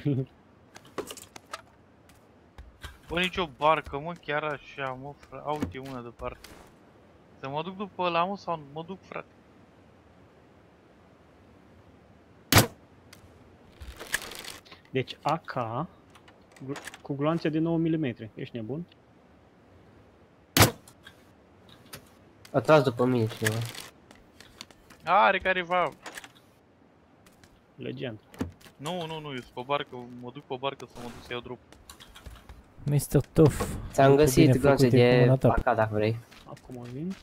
Bă, nicio barcă, mă, chiar așa, mă, frate. A, uite una departe. Să mă duc după ăla, mă, sau nu? Mă duc, frate. Deci A K gl- cu gloanțe de nouă milimetri. Ești nebun? A tras după mine cineva. A, are careva. Legend. Nu, nu, nu, eu sunt pe barcă, mă duc pe barcă să mă duc să iau drop. mister Tough. Ți-am lucru găsit bine gloanțe făcut, e cu de mâna ta. A K dacă vrei. Acum vin.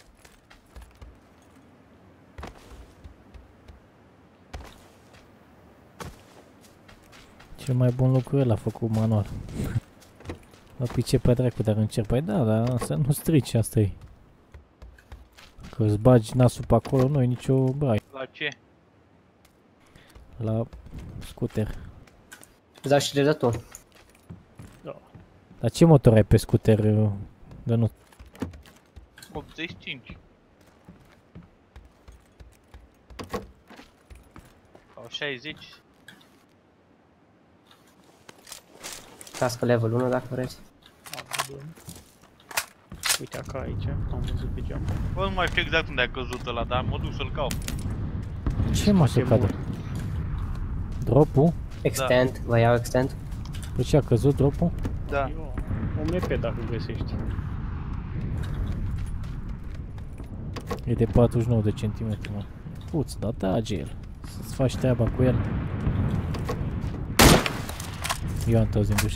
Cel mai bun lucru el a făcut manual. Mă pice pe dracu, dar încerc. Păi da, dar să nu strici, asta e. Că îți bagi nasul pe acolo, nu e nicio brai. La ce? La scooter. Îți dau și redotul. Dar ce motor ai pe scooter, Dănuț? optzeci și cinci. Sau șaizeci. Cască level unu dacă vreți. Uite acá aici, am văzut pe geam. Bă, nu mai știu exact unde a căzut ăla, dar mă duc să-l caut. Ce mă să cadă? Drop-ul? Extend, vă iau extend. Păi ce a căzut drop-ul? Da. Eu, o M P dacă găsești. E de patruzeci și nouă de centimetri, mă. Puț, dar trage el. Să-ți faci treaba cu el. Eu am întors din duș.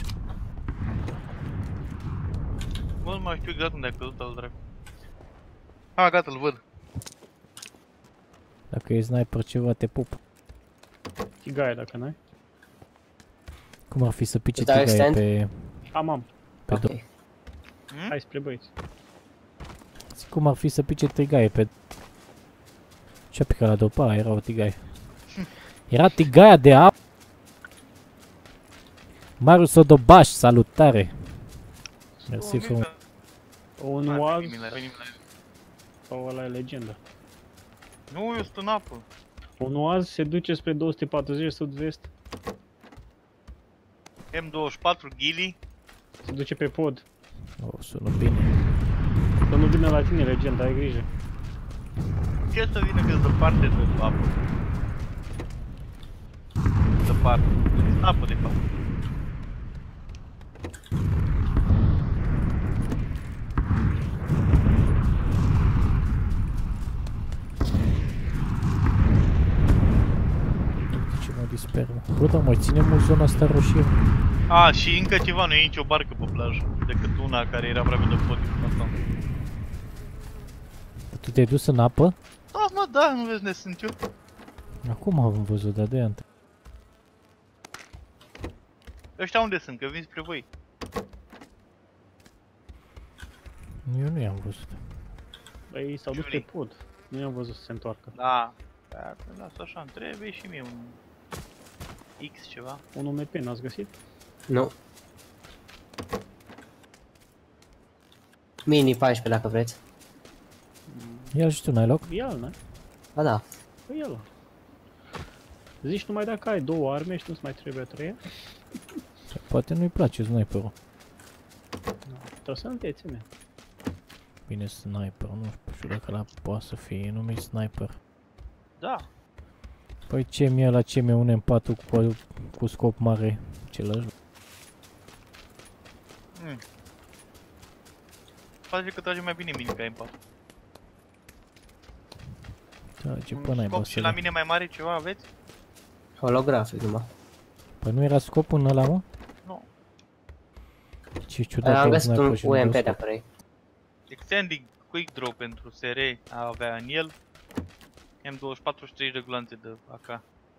Bă, nu mai știu exact unde a căzut al dracu. A, gata, îl văd. Dacă e sniper ceva, te pup. Tigaie dacă n-ai. Cum ar fi să pice Îți dau tigaie extend? pe... Am, am. pe do- Ok. Hmm? Hai spre băieți. Zic cum ar fi să pice tigaie pe... Ce-a picat la dopa? Era o tigaie. Era tigaia de apă. Marius Odobaș, salutare! Mersi frumos. Un Hai, oaz venim la- venim la- sau ăla e legenda. Nu, eu sunt în apă. Un oaz se duce spre două sute patruzeci sud-vest. M douăzeci și patru, Ghili. Se duce pe pod. Oh, sună bine. Să nu vină la tine legenda, ai grijă. Ce să vină că-s departe de apă? Departe. În apă, de fapt. Ce mă disper, mă. Bă, dar mai ține mult zona asta roșie. A, și încă ceva, nu e nicio barcă pe plajă. Decât una care era aproape de pod. Asta. Tu te-ai dus în apă? Da, mă, da, nu vezi unde sunt eu? Acum am văzut, dar de-aia între- Ăștia unde sunt? Că vin spre voi. Eu nu i-am văzut. Ei s-au dus pe Julie. pod. Nu i-am văzut să se întoarcă. Da. Da, lasă așa, îmi trebuie și mie un... X ceva. Un M P n-ați găsit? Nu. Mini paisprezece dacă vreți. Ia și tu, n-ai loc? Ia-l, n-ai? Ba da. Păi ia-l. Zici numai dacă ai două arme și nu-ți mai trebuie a treia? Poate nu-i place sniperul. Trebuie să înveți, mea. Bine, sniper, nu știu dacă ăla poate să fie numit sniper. Da. Păi ce mi-e la ce mi-e un M patru cu, cu scop mare, același. Mm. Face că trage mai bine mini ca M patru. Trage Un până ai scop și la mine mai mare ceva aveți? Holografic numai. Păi nu era scopul în ăla, mă? Nu. Ce ciudat Am că găsit sniper un și nu U M dă P scop. dacă vrei. Extending Quick Draw pentru S R avea în el. M douăzeci și patru și treizeci de gloanțe de A K.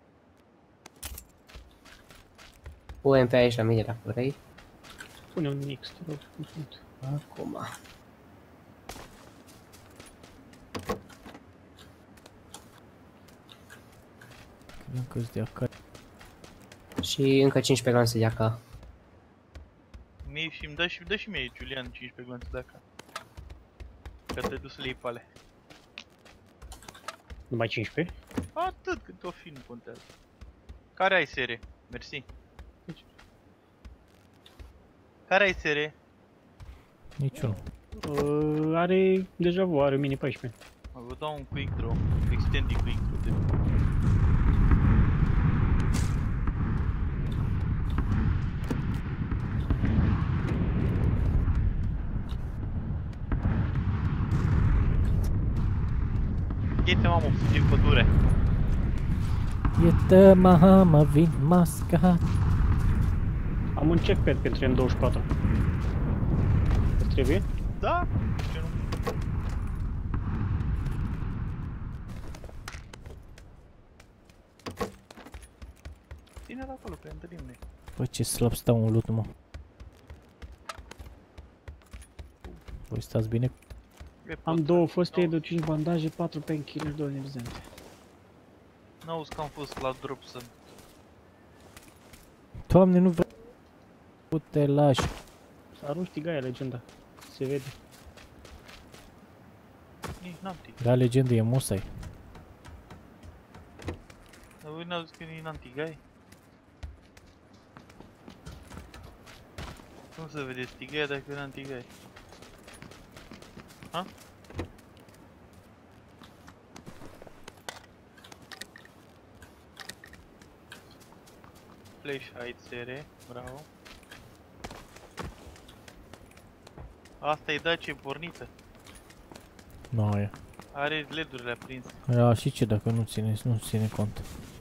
U M P aici la mine dacă vrei. Pune un mix, te rog. un punct. Acum. Credeam că-s de acasă. Și încă cincisprezece glanțe de A K. Mie și îmi dă și, dă și mie Julian cincisprezece gloanțe de A K. Că te duci să le iei pe alea. Numai cincisprezece? Atât cât o fi, nu contează. Care ai S R? Mersi. Care ai S R? Niciunul. Uh, are deja vu, are mini paisprezece. Mă vă dau un Quick Draw. Extending Quick Draw. De... Iete, mamă, din pădure. Iată, mama, vin mascat. Am un checkpad pentru M douăzeci și patru. Îți trebuie? Da? Ce nu? Ține-l acolo, pe întâlnim noi. Bă, ce slab stau în loot, mă. Voi stați bine? E Am pot, două da. first aid, cinci bandaje, patru painkiller, două energente. N-auzi că am fost la drop să... Doamne, nu vreau. Nu te lași. Arunci tigaia legenda. Se vede. Nici n-am tig. Da, legendă e musai. Dar voi n-auzi că nici n-am tigai? Cum se vede stigaia dacă eu n-am tigaia? Ha? Flash height sere, bravo. Asta e Dacia pornită. Nu e. Are L E D-urile aprinse. Ia și ce dacă nu ține, nu ține cont.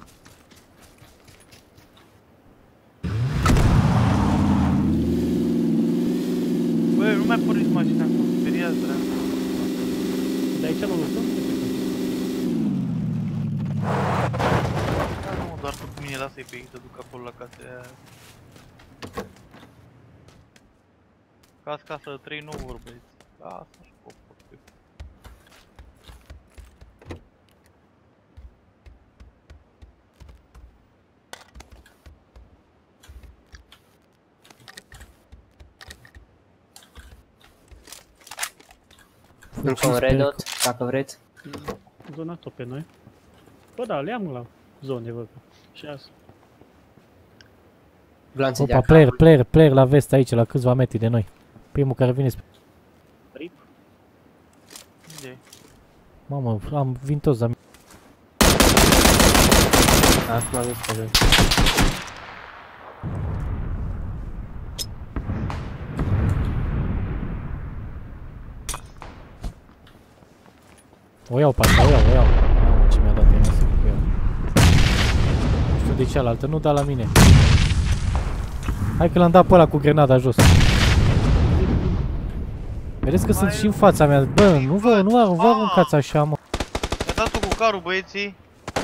Băi, nu mai porniți mașina acum, speriați, drag. De aici nu luptă? Da, nu, doar cu mine lasă-i pe ei să duc acolo la casă aia. Casca să trei nu vorbeți. Lasă și pop, pop, pop. Încă un red dot, dacă vreți. Zona tot pe noi. Bă, da, le-am la zone, văd. Și asta. Glanțe de Opa, player, player, player la vest aici, la câțiva metri de noi. Primul care vine spre... Rip. Unde-i? Mamă, am vin toți la mine. Acum am văzut pe jos. O iau pe asta, o iau, o iau. Mamă, ce mi-a dat ea, să cu ea. Nu știu de cealaltă, nu da la mine. Hai că l-am dat pe ăla cu grenada jos. Vedeți că sunt și în fața mea. Bă, nu vă, nu vă, vă aruncați așa, mă. Mi-a dat-o cu carul, băieții.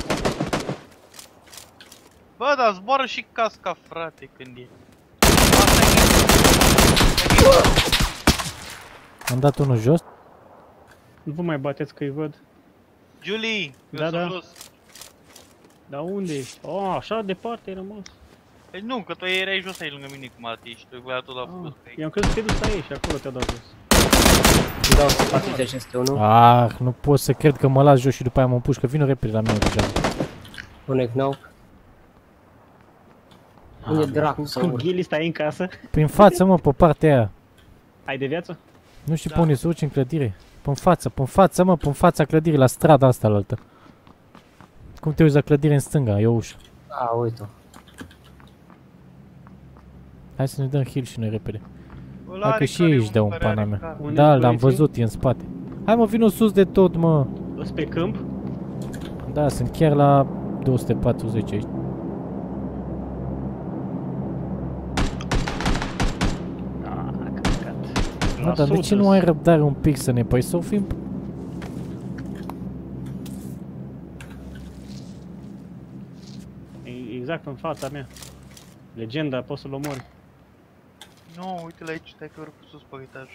Bă, dar zboară și casca, frate, când e. Asta e. Am dat unul jos. Nu vă mai bateți că îi văd. Julie, eu Da, sunt da. jos. Dar unde ești? Oh, așa departe ai rămas. Păi nu, că tu erai jos aici lângă mine cum arăti și tu ai tot la Ah, făcut pe aici. eu am crezut că te-ai dus la ei și acolo te-a dat jos. Îmi dau să fac de aceste unul. Ah, nu pot să cred că mă las jos și după aia mă împușcă. Vină repede la mine deja. Un knock. Unde dracu să Cu urc? ghili stai în casă. Prin față, mă, pe partea aia. Ai de viață? Nu știu Da. pe unde să urci în clădire. Pe-n față, pe-n față, mă, pe-n fața clădirii, la strada asta la altă. Cum te uiți la clădire în stânga, e o ușă. A, uite-o. Hai să ne dăm heal și noi repede. Ăla Hai că are și care, ei unul își dă un care pana are mea. car. Unde Da, sunt l-am băieții? văzut, e în spate. Hai mă, vină sus de tot, mă. Îs pe câmp? Da, sunt chiar la două sute patruzeci aici. Ah, căcat. Mă, dar de ce nu ai răbdare un pic să ne... Păi să o fim... E exact în fața mea. Legenda, poți să-l omori. Nu, uite la aici, stai că urc sus pe etaj.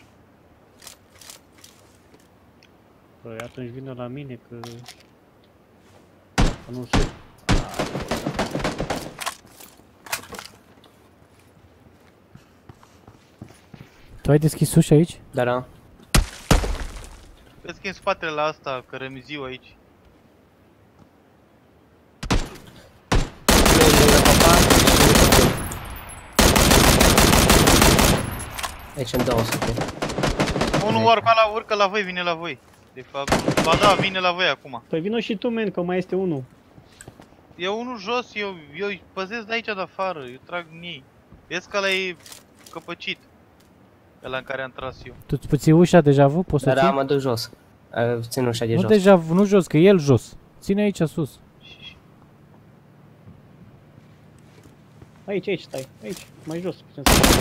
Păi atunci vină la mine că... Că nu știu. Tu ai deschis ușa aici? Da, da. Vezi că e în spatele la asta, că remiziu aici. Eu lângă papa și lângă câmp. Aici în două sute. Unul urcă la, urcă la voi, vine la voi. De fapt, ba da, vine la voi acum. Păi vino și tu, men, că mai este unul. E unul jos, eu, eu îi păzesc de aici de afară, eu trag în ei. Vezi că ăla e căpăcit. Ăla în care am tras eu. Tu îți ții ușa deja, vă? Poți să Da, da, ții? mă duc jos. Uh, Țin ușa de Nu jos. deja, nu jos, că e el jos. Ține aici sus. Aici, aici, stai. Aici, mai jos. putem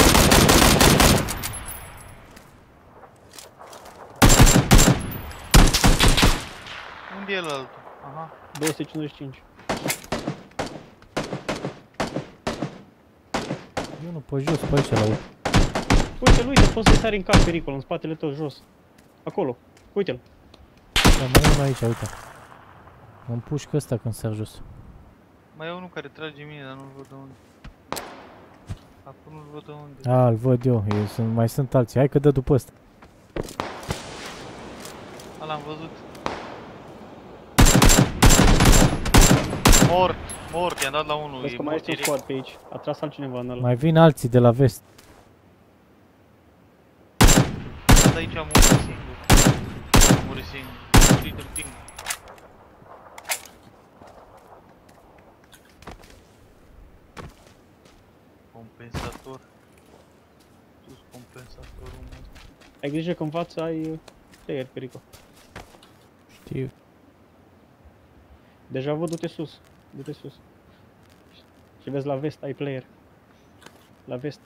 Unde e ălaltul? Aha. să- două sute cincizeci și cinci. Eu nu pe jos, pe aici la uite. Uite-l, uite, poți să-i sari în cap pericol, în spatele tău, jos. Acolo. Uite-l. Da, mai e unul aici, uite. Mă împușcă ăsta când sar jos. Mai e unul care trage mine, dar nu-l văd de unde. Acum nu-l văd de unde. A, îl văd eu, eu sunt, mai sunt alții. Hai că dă după ăsta. A, l-am văzut. Mort, mort, i-am dat la unul. Vezi E că mai mort este un direct. squad pe aici. A tras altcineva în ăla. Mai vin alții de la vest. de aici am murit singur. Am murit singur. Am murit în ping. Compensator. Sus compensatorul meu. Ai grijă că în față ai uh, player, Perico. Știu. Deja văd, du-te sus. Du-te sus. Și vezi la vest, ai player. La vest.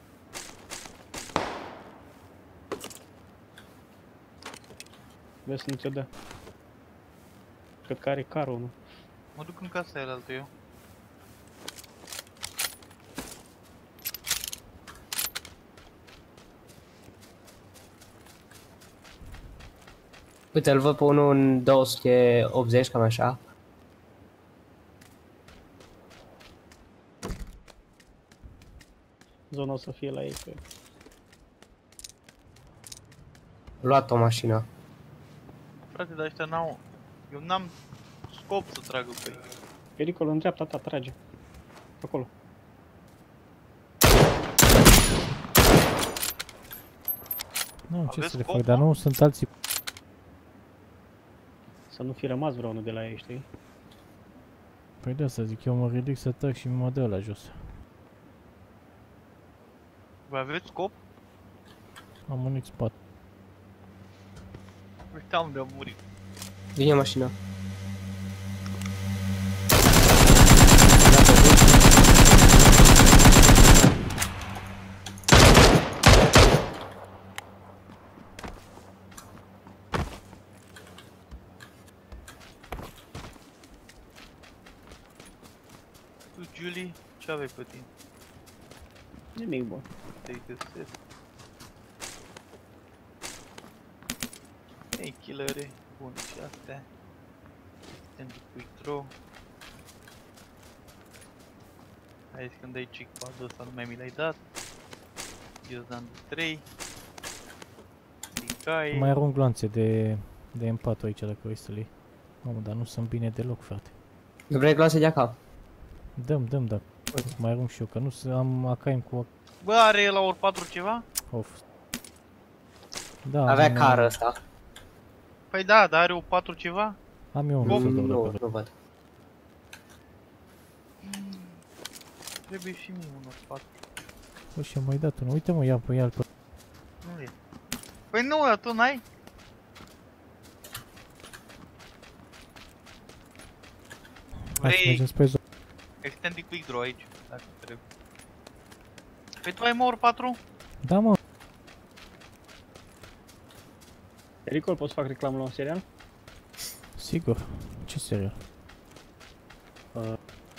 Vezi să nu ți-o dă. Cred că are carul, nu? Mă duc în casa aia altă eu. Uite, îl văd pe unul în două sute optzeci, cam așa. Zona o să fie la ei, cred. Luat o mașină. Frate, dar ăștia n-au... Eu n-am scop să tragă pe ei. Pericol în dreapta ta, trage. Acolo. Nu, ce Aveți să le scop, fac, dar mă? nu sunt alții. Să nu fi rămas vreunul de la ei, știi? Păi de asta zic, eu mă ridic să trag și mă dă la jos. Voi aveți scop? Am un X patru. Uitam unde am murit. Vine mașina. Tu, Julie, ce aveai pe tine? Nimic bun. Te-ai găsesc. Ei, killere, bun, și astea. Extended quick throw. Aici când ai chick pad-ul ăsta nu mai mi l-ai dat. Eu dam de trei. Ricaie. Mai arunc gloanțe de, de M patru aici dacă vrei să le iei. Mamă, dar nu sunt bine deloc, frate. Nu vrei glase de acá? Dăm, dăm, da. Mai arunc și eu, că nu să am A K M cu... Bă, are el la ori patru ceva? Of. Da, Avea am, cară ăsta. Păi da, dar are o patru ceva? Am eu un Nu, să dau Nu, dacă nu văd. Trebuie și mie unul patru. vrei. Și-am mai dat unul. Uite mă, ia pe el pe... Nu e. Păi nu, dar tu n-ai? Hai să Vrei mergem spre zonă. extended quick draw aici, dacă trebuie. Păi tu ai mă ori patru? Da, mă. Pericol, poți să fac reclamă la un serial? Sigur. Ce serial? Uh,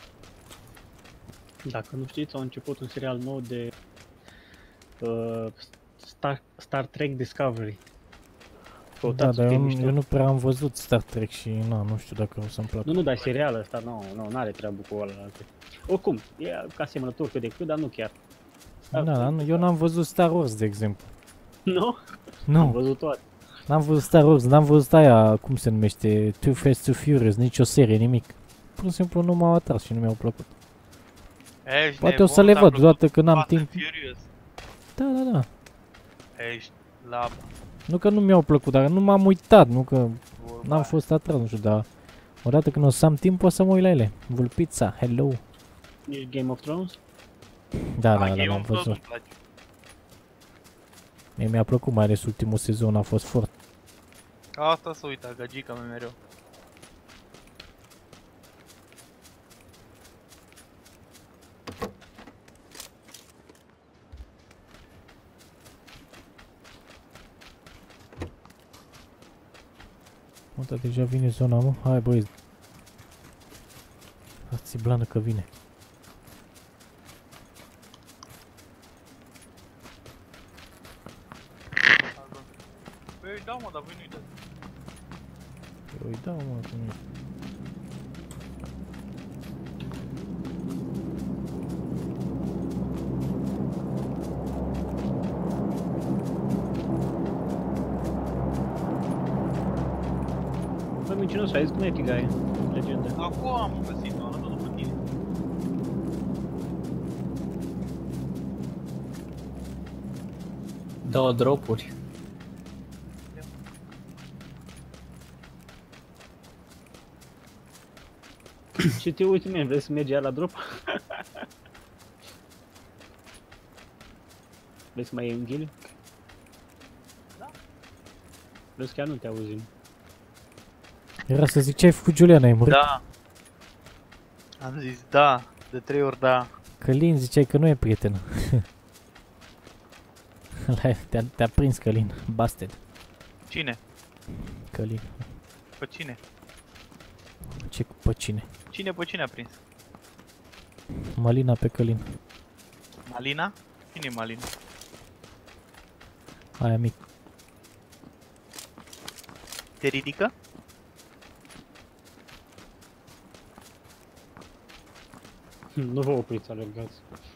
dacă nu știți, a început un serial nou de uh, Star, Star Trek Discovery. Da, Căutați, dar că e eu, nu- mișto. eu nu prea am văzut Star Trek și na, nu știu dacă o să-mi placă. Nu, nu, dar serial ăsta, nu, nu, n-are treabă cu ăla. Oricum, e ca asemănător cât de cât, dar nu chiar. Da, dar nu- eu n-am văzut Star Wars, de exemplu. Nu? Am Nu, văzut toate. n-am văzut Star Wars, n-am văzut aia, cum se numește, Too Fast, Too Furious, nicio serie, nimic. Pur și simplu nu m-au atras și nu mi-au plăcut. Ești Poate nebun, o să le ți-a văd, plăcut doar când am Fast and timp. Furious. Da, da, da. Ești laba. Nu că nu mi-au plăcut, dar nu m-am uitat, nu că vorba n-am aia. fost atras, nu știu, dar odată când o să am timp o să mă uit la ele. Vulpița, hello. Ești Game of Thrones? Da, Ah, da, da, Game l-am of Thrones văzut. îmi place. Mie mi-a plăcut, mai ales ultimul sezon, a fost foarte. Asta să uita, gagica mea mereu. Mă, dar deja vine zona, mă. Hai, băi. Ați blană că vine. Păi da, mă, dar voi nu uitați. Eu îi dau, mă, că nu Bă, mincinos, ai zis cum e Tigaie? Legendă. Acum am găsit-o, am dat după tine. Două dropuri. Și te uite, mie, vrei să mergi la drop? Vrei să mai iei un ghiliu? Da. Vezi, chiar nu te auzim. Era să zic ce ai făcut, Julian, ai murit? Da. Am zis da, de trei ori da. Călin, ziceai că nu e prieten. Te-a te prins, Călin. Busted. Cine? Călin. Pe cine? Ce cu pe cine? Cine pe cine a prins? Malina pe Călin. Malina? Cine e Malina? Aia mic. Te ridică? Nu vă opriți, alergați.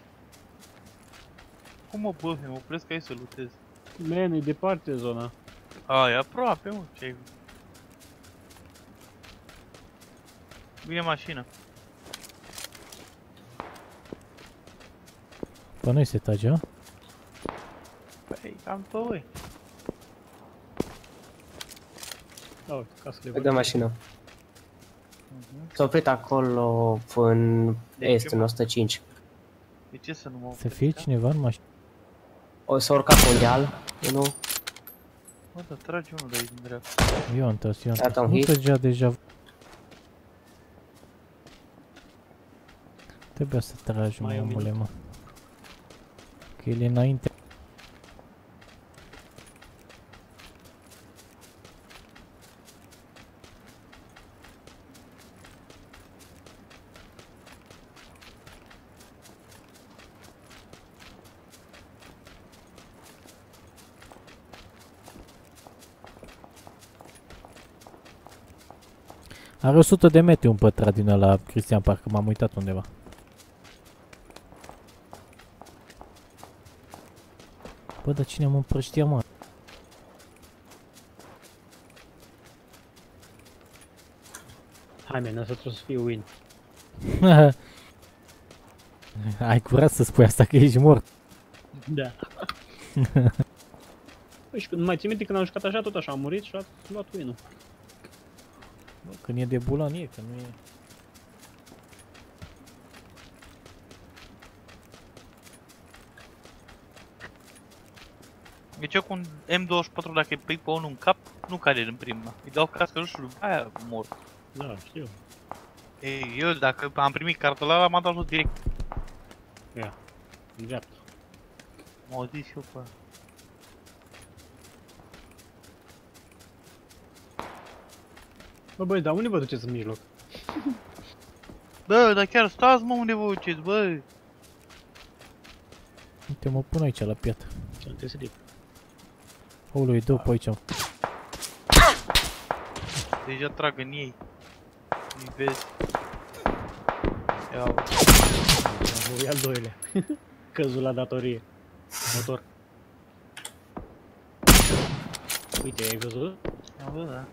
Cum mă bă, mă opresc aici să lutez. Man, e departe zona. A, e aproape, mă, ce-ai... Vine mașină. Păi nu-i se trage, a? Păi, cam pe voi. Da, uite, ca să le Vede mașină. S-a oprit acolo în De est, ce, în mă? o sută cinci. De ce să nu mă Să opresc? fie cineva în mașină. O să urca pe un deal, unul. Bă, dar trage unul de aici din dreapta. Eu am tăs, eu am Gata, tăs. un Nu hit. trăgea deja. Trebuia să tragi, mă, Mai e un omule, minut. mă. Că el e înainte. Are o sută de metri un pătrat din ăla, Cristian, parcă m-am uitat undeva. Bă, dar cine mă împrăștia, mă? Hai, man, asta trebuie să fie win. Ai curat să spui asta, că ești mort. Da. Păi și când mai ții minte când am jucat așa, tot așa am murit și a luat win-ul. Bă, când e de bulan e, că nu e... Deci eu cu un M douăzeci și patru, dacă îi prind pe unul în cap, nu cade în prima. Îi dau cască jos și după aia mor. Da, știu. Ei, eu dacă am primit cartul ăla, m-am dat jos direct. Ia, în dreapta. M-au zis eu pe... Bă, băi, dar unde vă duceți în mijloc? Bă, dar chiar stați, mă, unde vă duceți, bă? Uite, mă pun aici la piatră. Ce nu te ridic. Olu, îi dau pe aici. Deja trag în ei. Îi vezi. Iau. E al doilea. Căzul la datorie. Motor. Uite, ai văzut? Am văzut, da.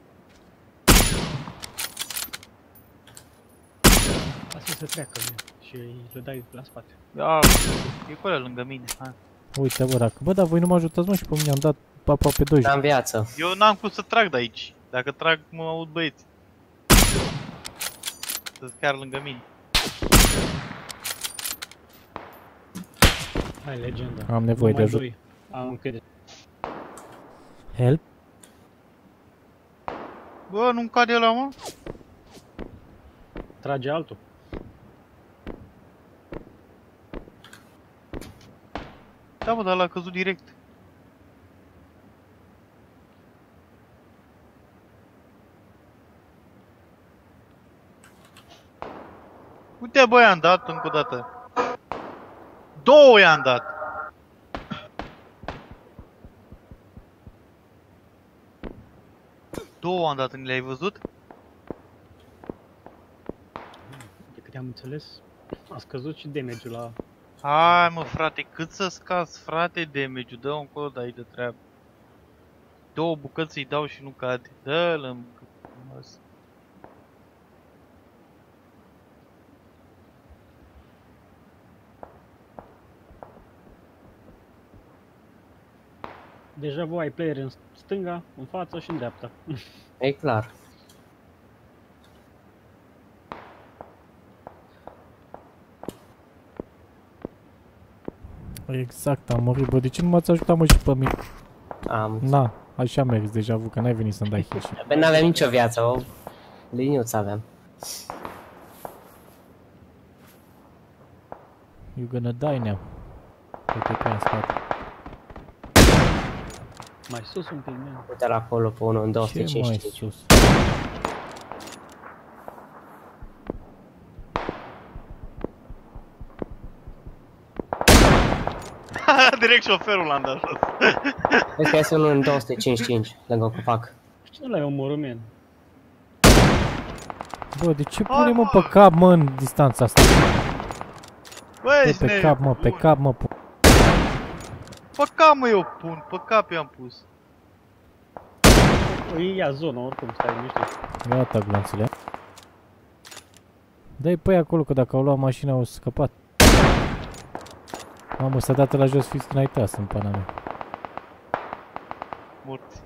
Asta să treacă și le dai la spate. Ia, e cu ăla lângă mine, hai. Uite, bă, dacă... Bă, dar voi nu mă ajutați, mă, și pe mine am dat aproape Da, în doisprezece. viață. Eu n-am cum să trag de aici. Dacă trag, mă aud băieți. Să-s chiar lângă mine. Hai, legenda. Am nevoie de Numai ajutor. doi. Am încredere. Help? Bă, nu-mi cade ăla, mă? Trage altul. Da, bă, dar ăla a căzut direct. Uite, bă, i-am dat încă o dată. Două i-am dat. Două am dat, le-ai văzut? De câte am înțeles, a scăzut și damage-ul la... Hai, mă, frate, cât să scazi, frate, damage-ul, dă-o încolo de aici de treabă. Două bucăți îi dau și nu cade. Dă-l în... Deja voi ai player în stânga, în față și în dreapta. E clar. Exact, am murit, bă, de ce nu m-ați ajutat, mă, și pe mine? Am. Na, așa mergi deja, vu, că n-ai venit să-mi dai heal. Bă, n-aveam nicio viață, o liniuță aveam. You gonna die now. Uite pe în spate. Mai sus un pic, man. Uite-l acolo pe unul în două sute Ce mai cincizeci. sus? Direct șoferul l-am dat jos. Vezi că este unul în două sute cincizeci și cinci, lângă copac. Cine l-ai omorât, man? Bă, de ce punem-mă pe cap, mă, în distanța asta? Băi, Bă, ești pe cap, mă, pe nebun. cap, mă, pun. Pe cap, mă, eu pun, pe cap i-am pus. O ia zona, oricum, stai liniștit. Gata, glanțele. Dă-i pe acolo, că dacă au luat mașina, au scăpat. Mamă, s-a dat la jos, fiți n-ai tras în pana mea. Morți.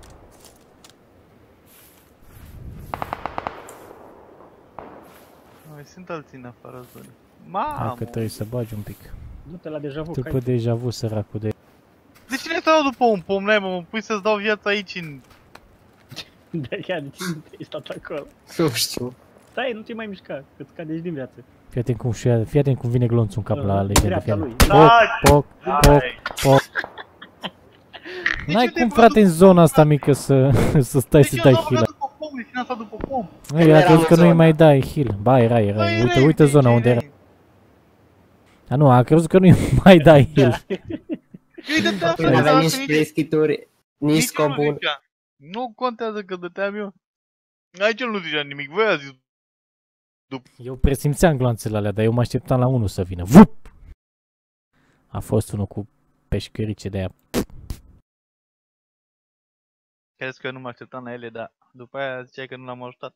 Mai sunt alții în afara zonei. Mamă! Hai că trebuie să bagi un pic. Du-te la deja vu, Tu că pe ai... deja vu, săracul de... De cine te dau după un pom, n-ai, mă, mă pui să-ți dau viața aici în... De ia, de cine te-ai stat acolo? Nu știu. Stai, nu te mai mișca, că-ți cadești din viață. Fii atent cum, și fii atent cum vine glonțul în cap la legendă, Dreapta fii lui. atent. Poc, poc, poc, poc. N-ai ce te-ai cum, băgat frate, în după zona pom, asta frate? mică să, să stai să dai De ce heal. n-am după pom? De cine a stat după pom? Nu, eu a eram crezut că în nu-i zonă. mai dai heal. Ba, era, era. Băi, Uite, erai, uite de zona ce unde era. erai? A, nu, a crezut că nu-i mai dai heal. Eu dăteam Nu aveam frate, nici nici- play-skituri, nici nici scop nu bun. zicea. Nu contează că dăteam eu. Aici el nu zicea nimic, voi a zis. Eu presimțeam gloanțele alea, dar eu mă așteptam la unul să vină. Vup! A fost unul cu peșcărice de aia. Crezi că eu nu mă așteptam la ele, dar după aia ziceai că nu l-am ajutat.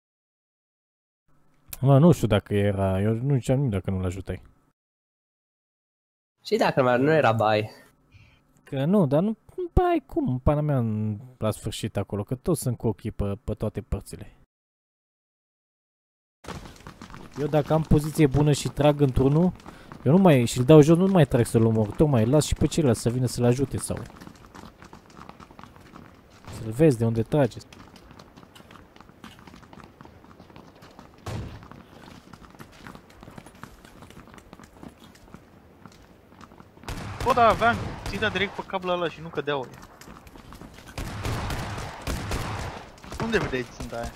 Mă, nu știu dacă era, eu nu știam nimic dacă nu-l ajutai. Și dacă mai nu era bai. Că nu, dar nu, bai cum, în pana mea în- la sfârșit acolo, că toți sunt cu ochii pe, pe toate părțile. Eu dacă am poziție bună și trag într-unul, eu nu mai, și-l dau jos, nu mai trag să-l omor, tocmai îl las și pe celălalt să vină să-l ajute sau... Să-l vezi de unde trage. Bă, dar aveam ținta direct pe cap la ăla și nu cădeau ăia. Unde vedeai ținta aia?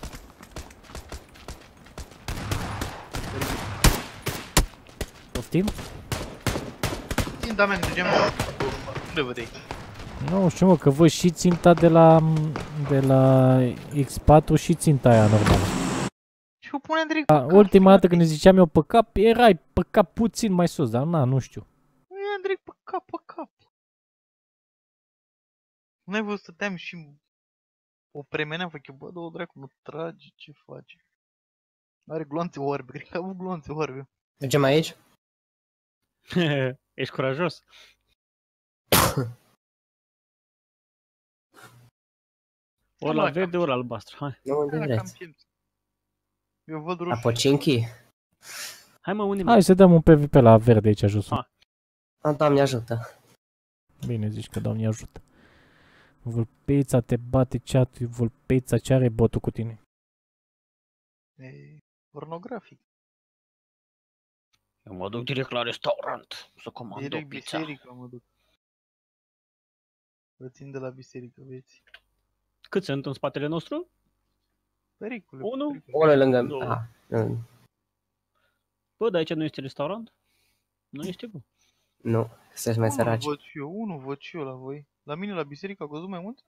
Poftim? Ținta mea, de gemă. Unde vedeai? Nu știu, mă, că văd și ținta de la, de la X patru și ținta aia normală. Și o puneam direct pe A, cap, ultima dată frate. când îți ziceam eu pe cap, erai pe cap puțin mai sus, dar na, nu știu. Nu eram direct pe cap, pe cap. N-ai văzut, stăteam și o premeneam, fac eu, bă, două dracu, mă trage, ce face? Are gloanțe oarbe, cred că a avut gloanțe oarbe. Mergem aici? Ești curajos? Ori la la verde, cam- ori la albastru, hai. Nu, unde Era cam vreți? simț. Eu văd La roșu. Pocinchi? Hai mă, unde Hai să dăm un P V P la verde aici jos. Ha. A, Doamne ajută. Bine zici că Doamne ajută. Vulpeița te bate chat, vulpeița ce are botul cu tine. E pornografic. Eu mă duc direct la restaurant să comand o Direct pizza. biserică mă duc. Vă țin de la biserică, vieți. Cât sunt în spatele nostru? Pericole. Unu? pericole. Unul lângă... Două. A, nu, Bă, dar aici nu este restaurant? Nu este, bă. nu, sunteți mai Unul săraci. văd și eu, unul văd și eu la voi. La mine la biserică a căzut mai mult?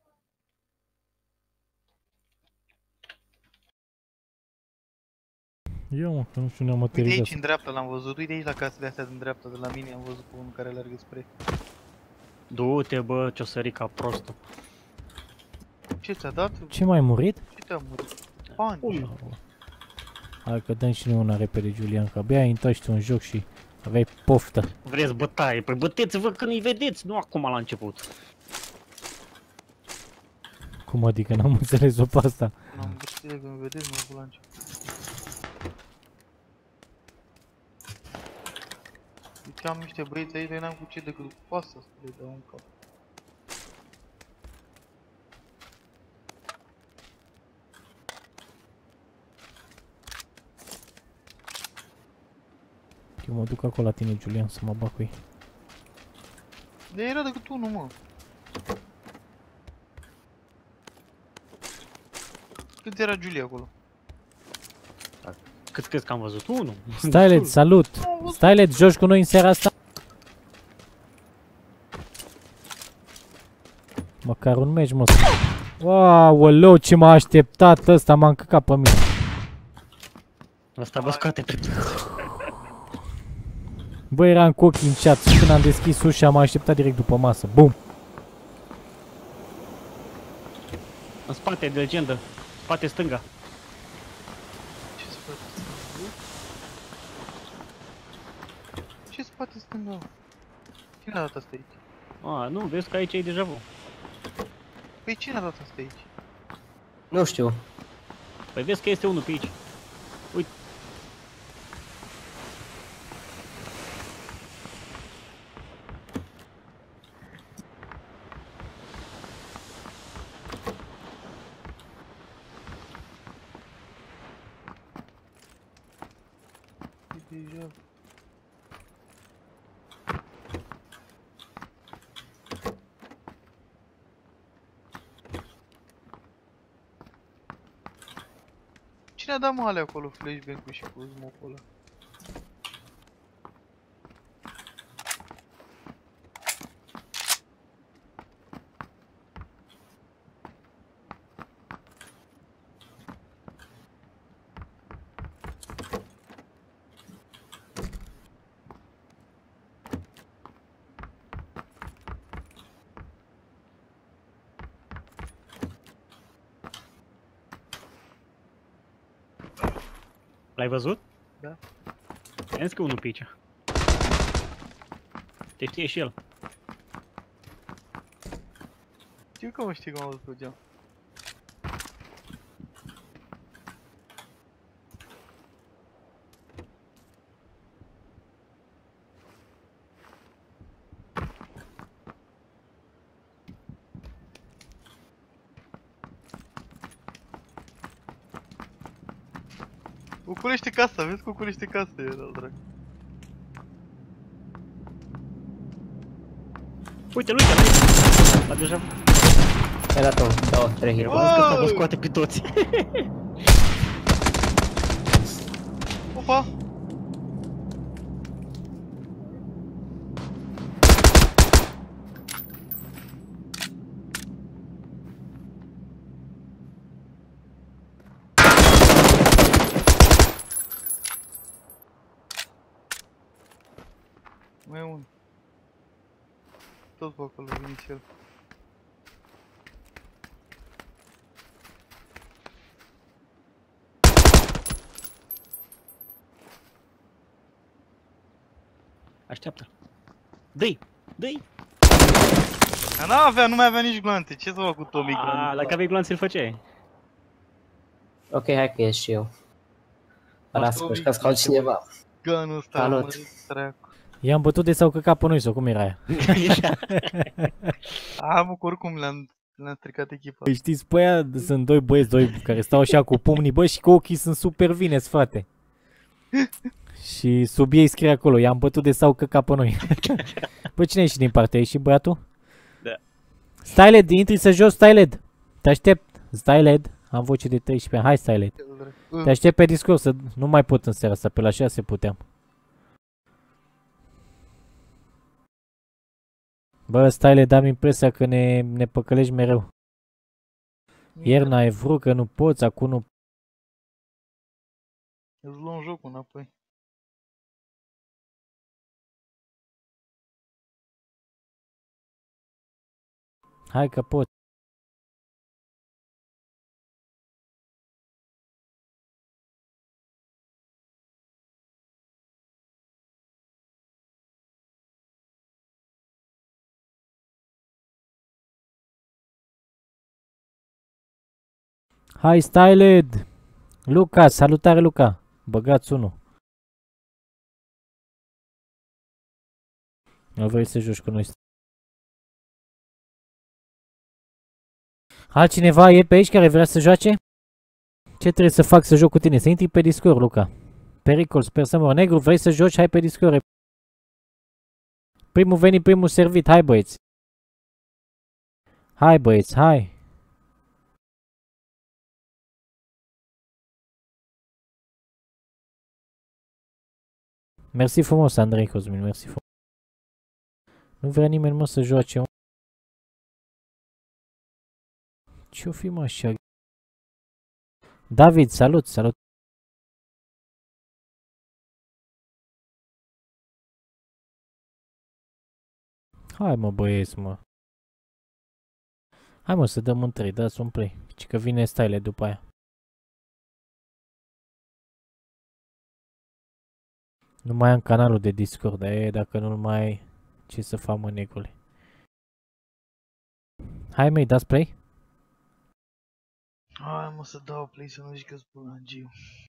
Eu, mă, că nu știu, ne-am Uite aici materializat. în dreapta l-am văzut, uite aici la casele astea din dreapta, de la mine am văzut pe unul care alergă spre... Du-te, bă, ce-o sări ca prostul. Ce ți-a dat? Ce mai murit? Ce te-a murit? Bani. Hai că dăm și noi una repede, Julian, că abia ai intrat și tu în joc și aveai poftă. Vreți bătaie? Păi băteți-vă când îi vedeți, nu acum la început. Cum adică n-am înțeles-o pe asta? N-am văzut de când vedeți, mă cu la început. am niște băieți aici, n-am cu ce decât cu pasă să le dau în cap. Eu mă duc acolo la tine, Julian, să mă bag cu ei. De era decât unul, mă. Cât era Giulia acolo? Cât crezi că am văzut? Unul. Stylet, salut! Stylet, joci cu noi în seara asta? Măcar un meci, mă. Aoleu, ce m-a așteptat ăsta, m-a încăcat pe mine. Asta vă scoate pe Bă, eram cu ochii în chat și când am deschis ușa m-a așteptat direct după masă. Bum! În spate, de legendă. Spate stânga. Ce spate stânga? Ce spate stânga? Cine a dat asta aici? A, nu, vezi că aici e deja vu. Păi cine a dat asta aici? Nu știu. Păi vezi că este unul pe aici. Uite. E deja... Cine a dat mă alea acolo, flashbang-ul și cu smoke-ul ăla? L-ai văzut? Da. Am zis că unul pe aici. Te știe și el. Știu că mă știi cum am văzut pe geam. Cucurește casa, vezi? Cucurește casa, era drag. Uite-l, uite-l! A deja... Ai dat un, două, trei hero. Vezi că ăsta vă scoate pe toți. Opa! Mai e unul. Tot pe acolo vine și el. Așteaptă. Dă-i! Dă-i! Dar n-avea, nu mai avea nici glante. Ce să fac cu Tommy Aaa, glante? dacă aveai glanț îl făceai. Ok, hai că ies și eu. Lasă că își altcineva. Gunul ăsta, Salut. mă, dracu. I-am bătut de s-au căcat pe noi, sau cum era aia? A, mă, că oricum le-am le-am stricat echipa. Păi știți, pe aia sunt doi băieți, doi care stau așa cu pumnii, bă, și cu ochii sunt super vineți, frate. Și sub ei scrie acolo, i-am bătut de s-au căcat pe noi. Bă, cine ești din partea? Ești și băiatul? Da. Styled, intri să joci, Styled. Te aștept, Styled. Am voce de treisprezece ani, hai Styled. Te aștept pe Discord, să nu mai pot în seara asta, pe la șase puteam. Bă, Styled, am impresia că ne, ne păcălești mereu. Ieri n-ai vrut, că nu poți, acum nu. Îți luăm jocul înapoi. Hai că pot. Hai, Styled! Luca, salutare Luca! Băgați unul. Nu vrei să joci cu noi? Altcineva e pe aici care vrea să joace? Ce trebuie să fac să joc cu tine? Să intri pe Discord, Luca. Pericol, sper să mor. Negru, vrei să joci? Hai pe Discord. Primul venit, primul servit. Hai, băieți. Hai, băieți, hai. Mersi frumos, Andrei Cosmin, mersi frumos. Nu vrea nimeni, mă, să joace. Ce-o fi, mă, așa? David, salut, salut. Hai, mă, băieți, mă. Hai, mă, să dăm în trei, dați un play. Ci că vine style după aia. Nu mai am canalul de Discord, e, dacă nu-l mai ai, ce să fac, mă, negule. Hai, măi, dați play? Hai, mă, să dau play să nu zic că spun Angiu.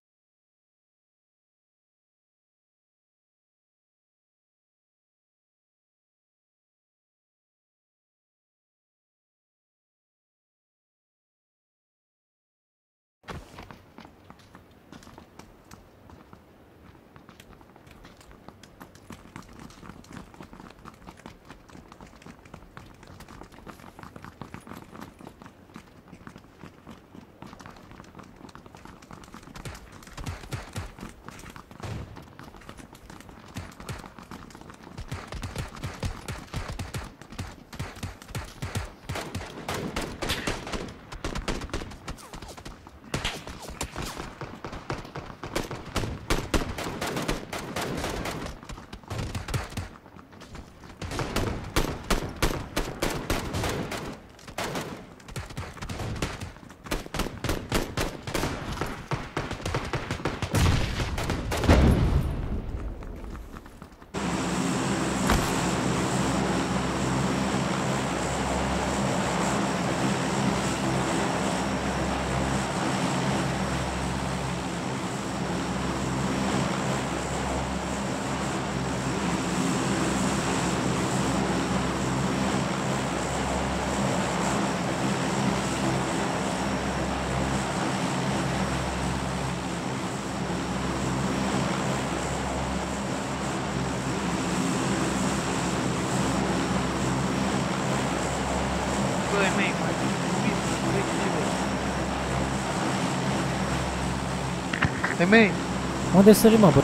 Femei! Unde sări, mă, bă?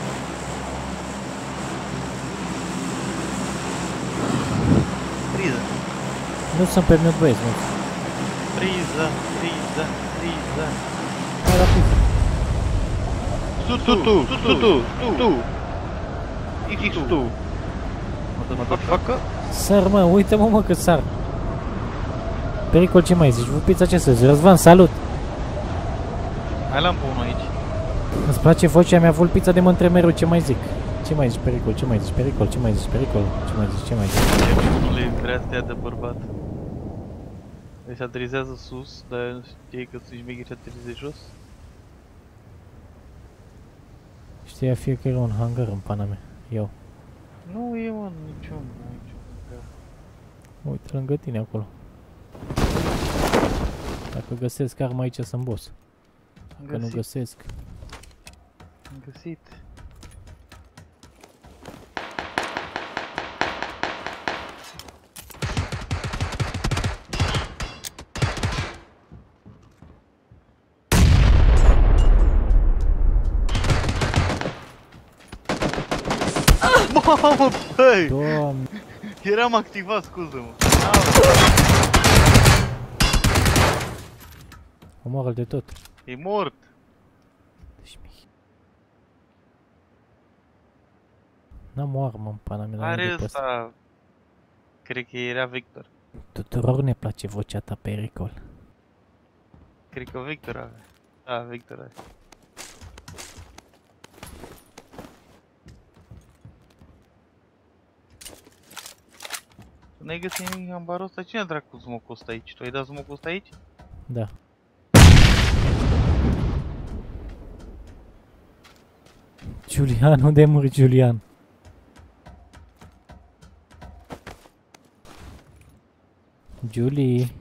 Priză! Nu sunt pe mute, băieți, nu. Priză! Priză! Priză! Hai la priză. Tu, tu, tu, tu, tu, tu, tu! X tu! Motherfucker! Sar, mă, uite-mă, mă, că sar. Pericol, ce mai zici? Vupița, ce să zici? Răzvan, salut! Mai l-am pe unul aici. Îți place vocea mea, vulpița, de mă întreb mereu ce mai zic. Ce mai zici, Pericol? Ce mai zici, Pericol? Ce mai zici, Pericol? Ce mai zici, ce mai zici? Nu le vrea să te ia de bărbat. Deci se aterizează sus, dar știi că sunt șmegheri și aterizezi jos? Știa fiecare un hangar în pana mea. Eu. Nu e, mă, niciun, niciun hangar. Uite, lângă tine acolo. Dacă găsesc arma aici, sunt boss. Dacă nu găsesc. Am găsit. Mamă, băi! Doamne! Eram activat, scuză-mă. Omoară-l de tot. E mort. N-am o armă în pana mea. Are ăsta. Cred că era Victor. Tuturor ne place vocea ta, Pericol. Cred că Victor avea. Da, Victor avea. N-ai găsit nimic în barul ăsta? Cine a dracu smoke-ul ăsta aici? Tu ai dat smoke-ul ăsta aici? Da. Julian, unde muri Julian? Julie.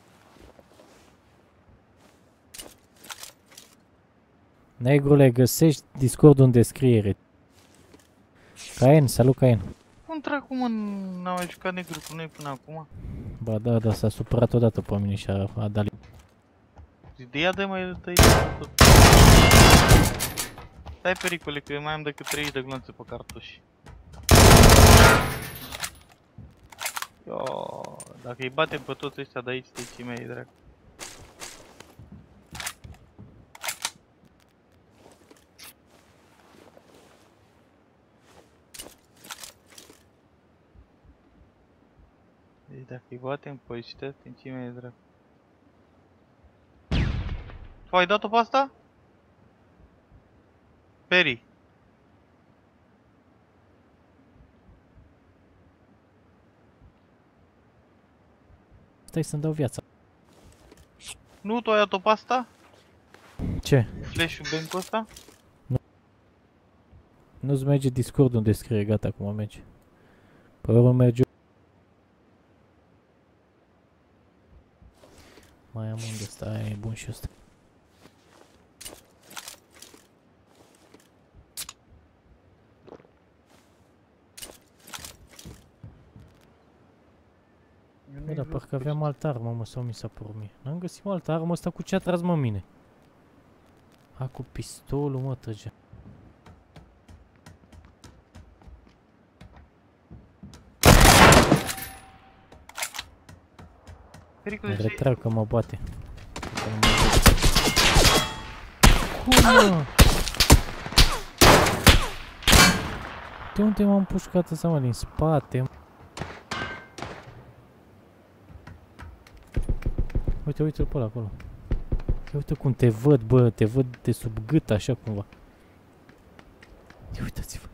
Negrule, găsești Discord-ul în descriere. Caen, salut Caen. Cum dracu mă, n-am mai jucat negru cu noi până acum? Ba da, da, s-a supărat odată pe mine și a, a dat. De ia de mai dă tot. Stai pericole că eu mai am decât treizeci de glonțe pe cartuși. Yo, dacă îi batem pe toți ăștia de aici, stăicii mei, dracu. Deci dacă îi batem pe ăștia, stăicii mei, dracu. Tu ai dat-o pe asta? Peri. Stai să-mi dau viața. Nu, tu ai dat-o pe asta? Ce? Flash-ul bank-ul ăsta? Nu-ți merge Discord-ul în descriere, gata, acum merge. Pe urmă merge. Mai am unde sta, e bun și ăsta. Bă, dar parcă aveam altă armă, mă, sau mi s-a părut mie. N-am găsit altă armă, asta cu ce a tras, mă, mine? A, cu pistolul, mă, trăgea. Pericole, Retrag că mă bate. Că nu mă bate. Cum, mă? De unde m-am pușcat ăsta, mă? Din spate, mă. Uite, uite-l pe ăla acolo. Uite cum te văd, bă, te văd de sub gât, așa cumva. Ia uitați-vă.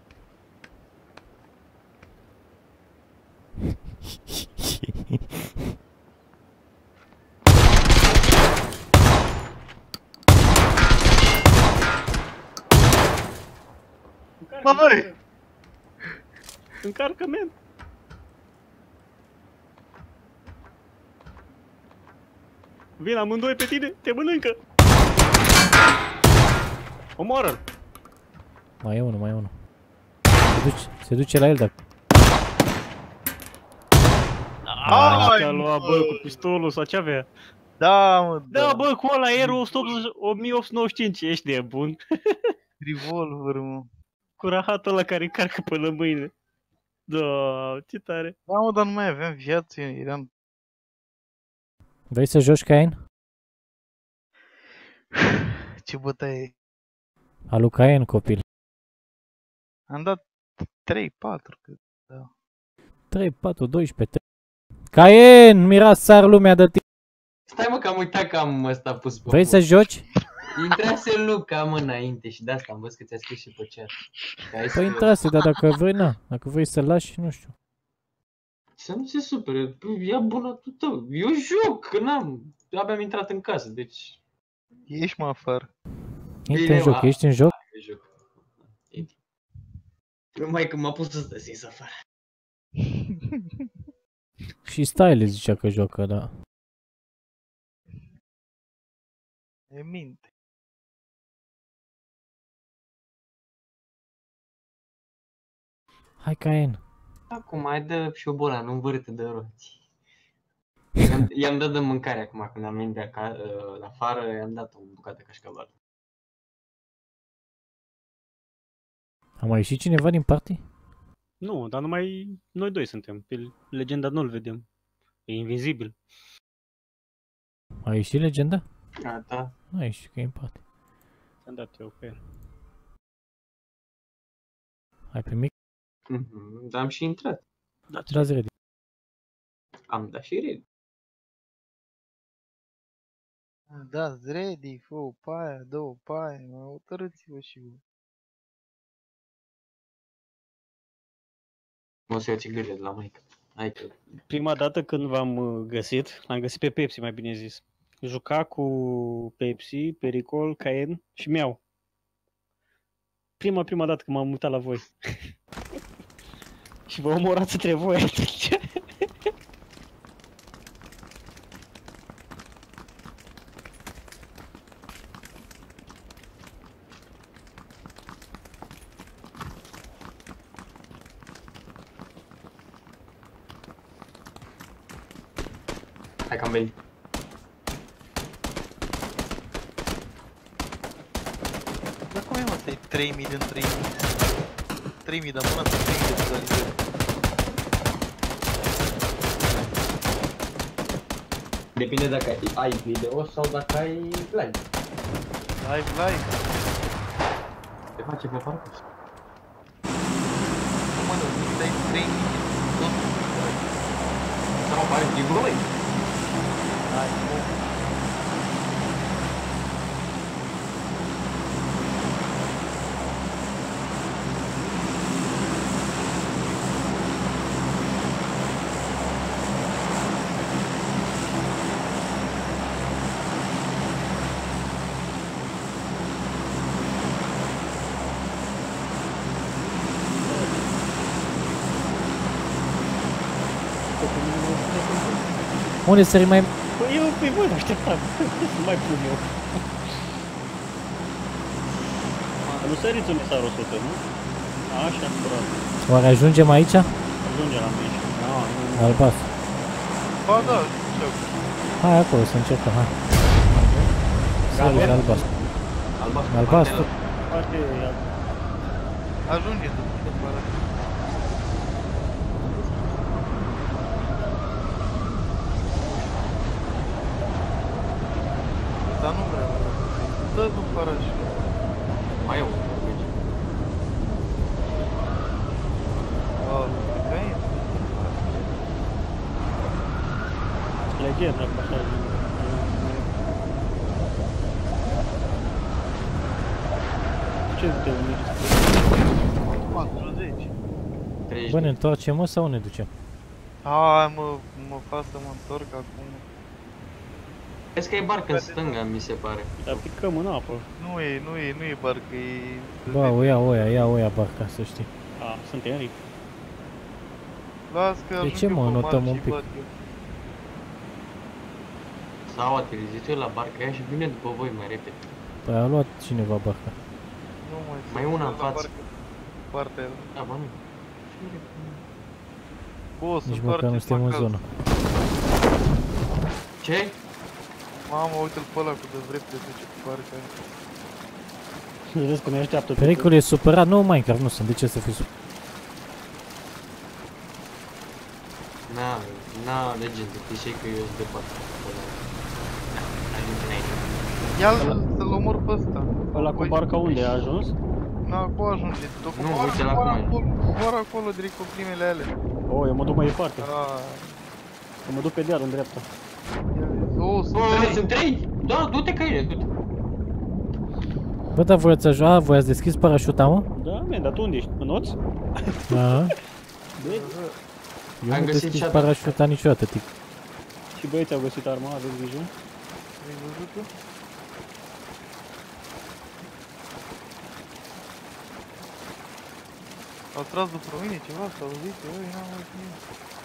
Mă, băi! Încarcă, men! Vin amândoi pe tine, te mănâncă! Omoară-l! Mai e unul, mai e unul. Se duce, se duce la el, dar... Ai, Te-a luat, bă, cu pistolul sau ce avea? Da, mă, Da, bă, cu ăla Aero o mie opt sute nouăzeci și cinci, ești nebun. Revolver, mă. Cu rahatul ăla care încarcă până mâine. Da, ce tare. Da, mă, dar nu mai aveam viață, eram... Vrei să joci, Caen? Ce bătaie. A lui Caen, copil. Am dat trei patru, cred. Da. trei, patru, doisprezece, trei. Caen! Miras sar lumea de tine. Stai mă că am uitat că am ăsta pus pe Vrei să joci? Intrase Luca, mă, înainte și de asta am văzut că ți-a scris și pe chat. Păi intrase, dar dacă vrei, na. Dacă vrei să lași, nu știu. Să nu se supere, ia bunatul tău. Eu joc, că n-am, abia am intrat în casă, deci... Ești, mă, afară. Intră în joc, ești în joc? Eu joc. Intru. Numai că m-a pus ăsta să ies afară. Și Style zicea că joacă, da. E minte. Hai, Caen. Acum mai dă și o bola, nu învârte de roți. I-am, i-am dat de mâncare acum când am venit de acasă, uh, afară, i-am dat o bucată de cașcaval. A mai ieșit cineva din party? Nu, dar numai noi doi suntem. Pe legenda nu-l vedem. E invizibil. A ieșit legenda? Gata. Nu a ieșit, că e în party. Ți-am dat eu pe el. Hai pe mic. Mm-hmm. Dar am și intrat. Dați Dați ready. Am dat și ready. Da, ready, fă o paie, dă o paie, mă, hotărâți-vă și voi. O să iau țigările de la maică. Hai că... Prima dată când v-am găsit, l-am găsit pe Pepsi, mai bine zis. Juca cu Pepsi, Pericol, Caen și Miau. Prima, prima dată când m-am mutat la voi. Și vă omorați între voi. Hai că am venit. Dar cum e mă, stai trei mii din trei mii? trei mii, dar până trei mii de vizualizări. Depinde dacă ai video sau dacă ai live. Live, live. Te face pe parcurs. Nu mă, nu dai trei mii tot. Sau apare giveaway. Hai, bă. Unde sări mai... Păi eu pe voi așteptam. Să mai pun eu. Nu săriți unde s-a o sută, nu? Așa, curat. Oare ajungem aici? Ajunge la mine. Da, nu. Albastru. Ba da, ce Hai acolo să încercăm, hai. Sări albastru. Albastru. Albastru. Foarte... ajunge tot de pară. Dar nu vreau. Dă cu paraș. Mai eu. Oh, că e? Legenda, așa. Ce te unești? patruzeci. Bă, ne întoarcem mă sau ne ducem? Hai mă, mă fac să mă întorc acum. Vezi că e barcă în stânga, mi se pare. Dar picăm în apă. Nu e, nu e, nu e barcă, e... Bă, o ia oia, ia oia barca, să știi. A, sunt Henry. Las că De ajung ce, eu mă, pe notăm mare un și pic? bat eu. Sau aterizit eu la barca aia și vine după voi mai repede. Păi a luat cineva barca. Nu mai Mai sunt una în la față. barcă. Partea aia. Da, bă, nu. Bă, să Nici măcar nu suntem în zonă. Ce? Mamă, uite-l pe ăla cu de vrepte duce cu barca aia. Vezi că ne așteaptă. Pericol e supărat, nu Minecraft, nu sunt, de ce să fii supărat? Na, na, legende, știi că eu sunt departe. Ia-l să-l omor pe ăsta. Ăla cu barca unde a ajuns? Na, acolo ajunge. Tot cu Nu, barca, uite la doar cum e. acolo, doar acolo, direct cu primele ale. Oh, eu mă duc mai departe. Ah, Eu mă duc pe deal în dreapta. ia vezi. Oh, sunt Bă, trei. sunt trei? Da, du-te că e, du-te. Bă, dar voi ați ajuns, a, voi ați deschis parașuta, mă? Da, man, dar tu unde ești? În oț? Da. Eu Am nu găsit deschis și parașuta niciodată, tic. Și băieții au găsit arma, aveți grijă? Ai văzut tu? Au tras după mine ceva, s-au auzit, eu n-am auzit nimic.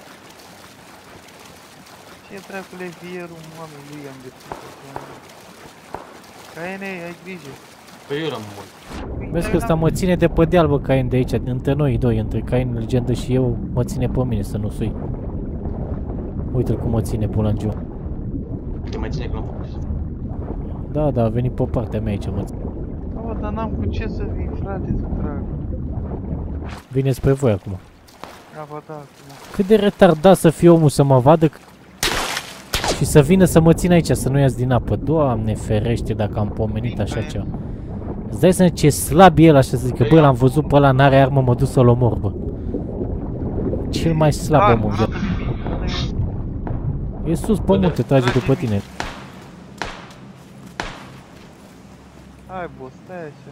Ce dracule vierul, oameni lui am găsit acum? Caene, ai grijă. Păi eu l-am mult. Vezi că ăsta mă ține de pe deal, bă, Cain de aici, între noi doi, între Cain, legendă și eu, mă ține pe mine să nu sui. Uite-l cum mă ține bulangiu. Te mai ține că l-am făcut. Da, da, a venit pe partea mea aici, mă ține. Da, bă, dar n-am cu ce să vii, frate, să trag. Vine spre voi acum. Da, bă, da, acum. Cât de retardat să fie omul să mă vadă și să vină să mă țină aici, să nu iasă din apă. Doamne ferește dacă am pomenit așa ceva. Îți dai seama ce slab e el așa să zică, bă, l-am văzut pe ăla, n-are armă, mă duc să-l omor, bă. Cel mai slab om în viață. E sus pe munte, trage după tine. Hai, boss, stai așa.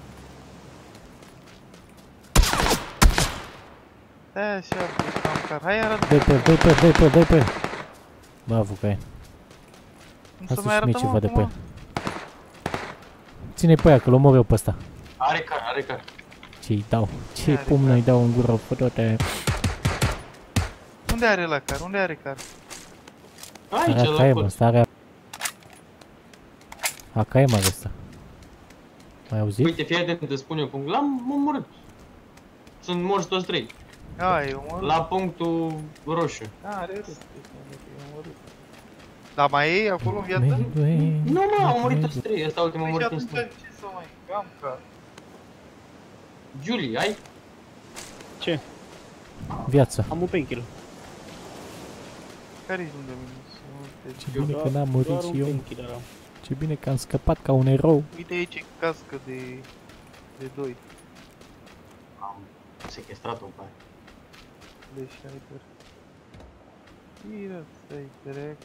Stai așa, boss, am car. Hai, arată. Dă-i pe el, dă-i pe el, dă-i pe el, dă-i pe el. Bravo, Cain. Nu Hai se să mai și mie arată, ceva mă, de pe acum? el. Ține-i pe aia, că-l omor eu pe ăsta. Are car, are car. Ce-i dau? Ce Are pumn car. îi dau în gură, fă toate. Unde are la car? Unde are car? Aici, Are la Caim, colț. ăsta are... A, Caim are ăsta. Mai auzit? Uite, fii atent, îți spun eu punct. L-am omorât. Sunt morți toți trei. A, e omorât. La punctul roșu. A, are râs. E omorât. Dar mai e acolo în viață? Nu mă, au murit toți trei, ăsta ultimul a Păi și murit în atunci stânga. ce să mai cam ca... Julie, ai? Ce? Viața. Am un painkiller. Care-i lângă mine? Să nu te- Ce bine că n-am Doar murit un și eu. painkiller am. Ce bine că am scăpat ca un erou. Uite aici e cască de... de doi. Am sequestrat-o pe aia. De sniper. Ira, stai, dracu.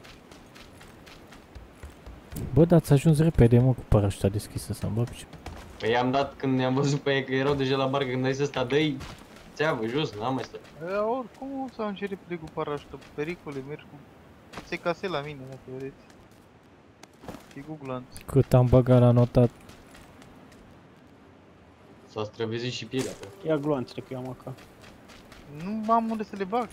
Bă, dar ați ajuns repede, mă, cu parașuta deschisă să-mi bă și... Păi i-am dat când ne-am văzut pe ei că erau deja la bar, când ai zis ăsta, dă-i țeavă jos, n-am mai stat. E, oricum o să am ce repede cu parașută, pericole, merg cu... Se case la mine, dacă vreți. Și cu glanț. Cât am băgat la notat. S-a străvezit și pielea pe. Ia gloanțele că eu am acá. Nu am unde să le bag.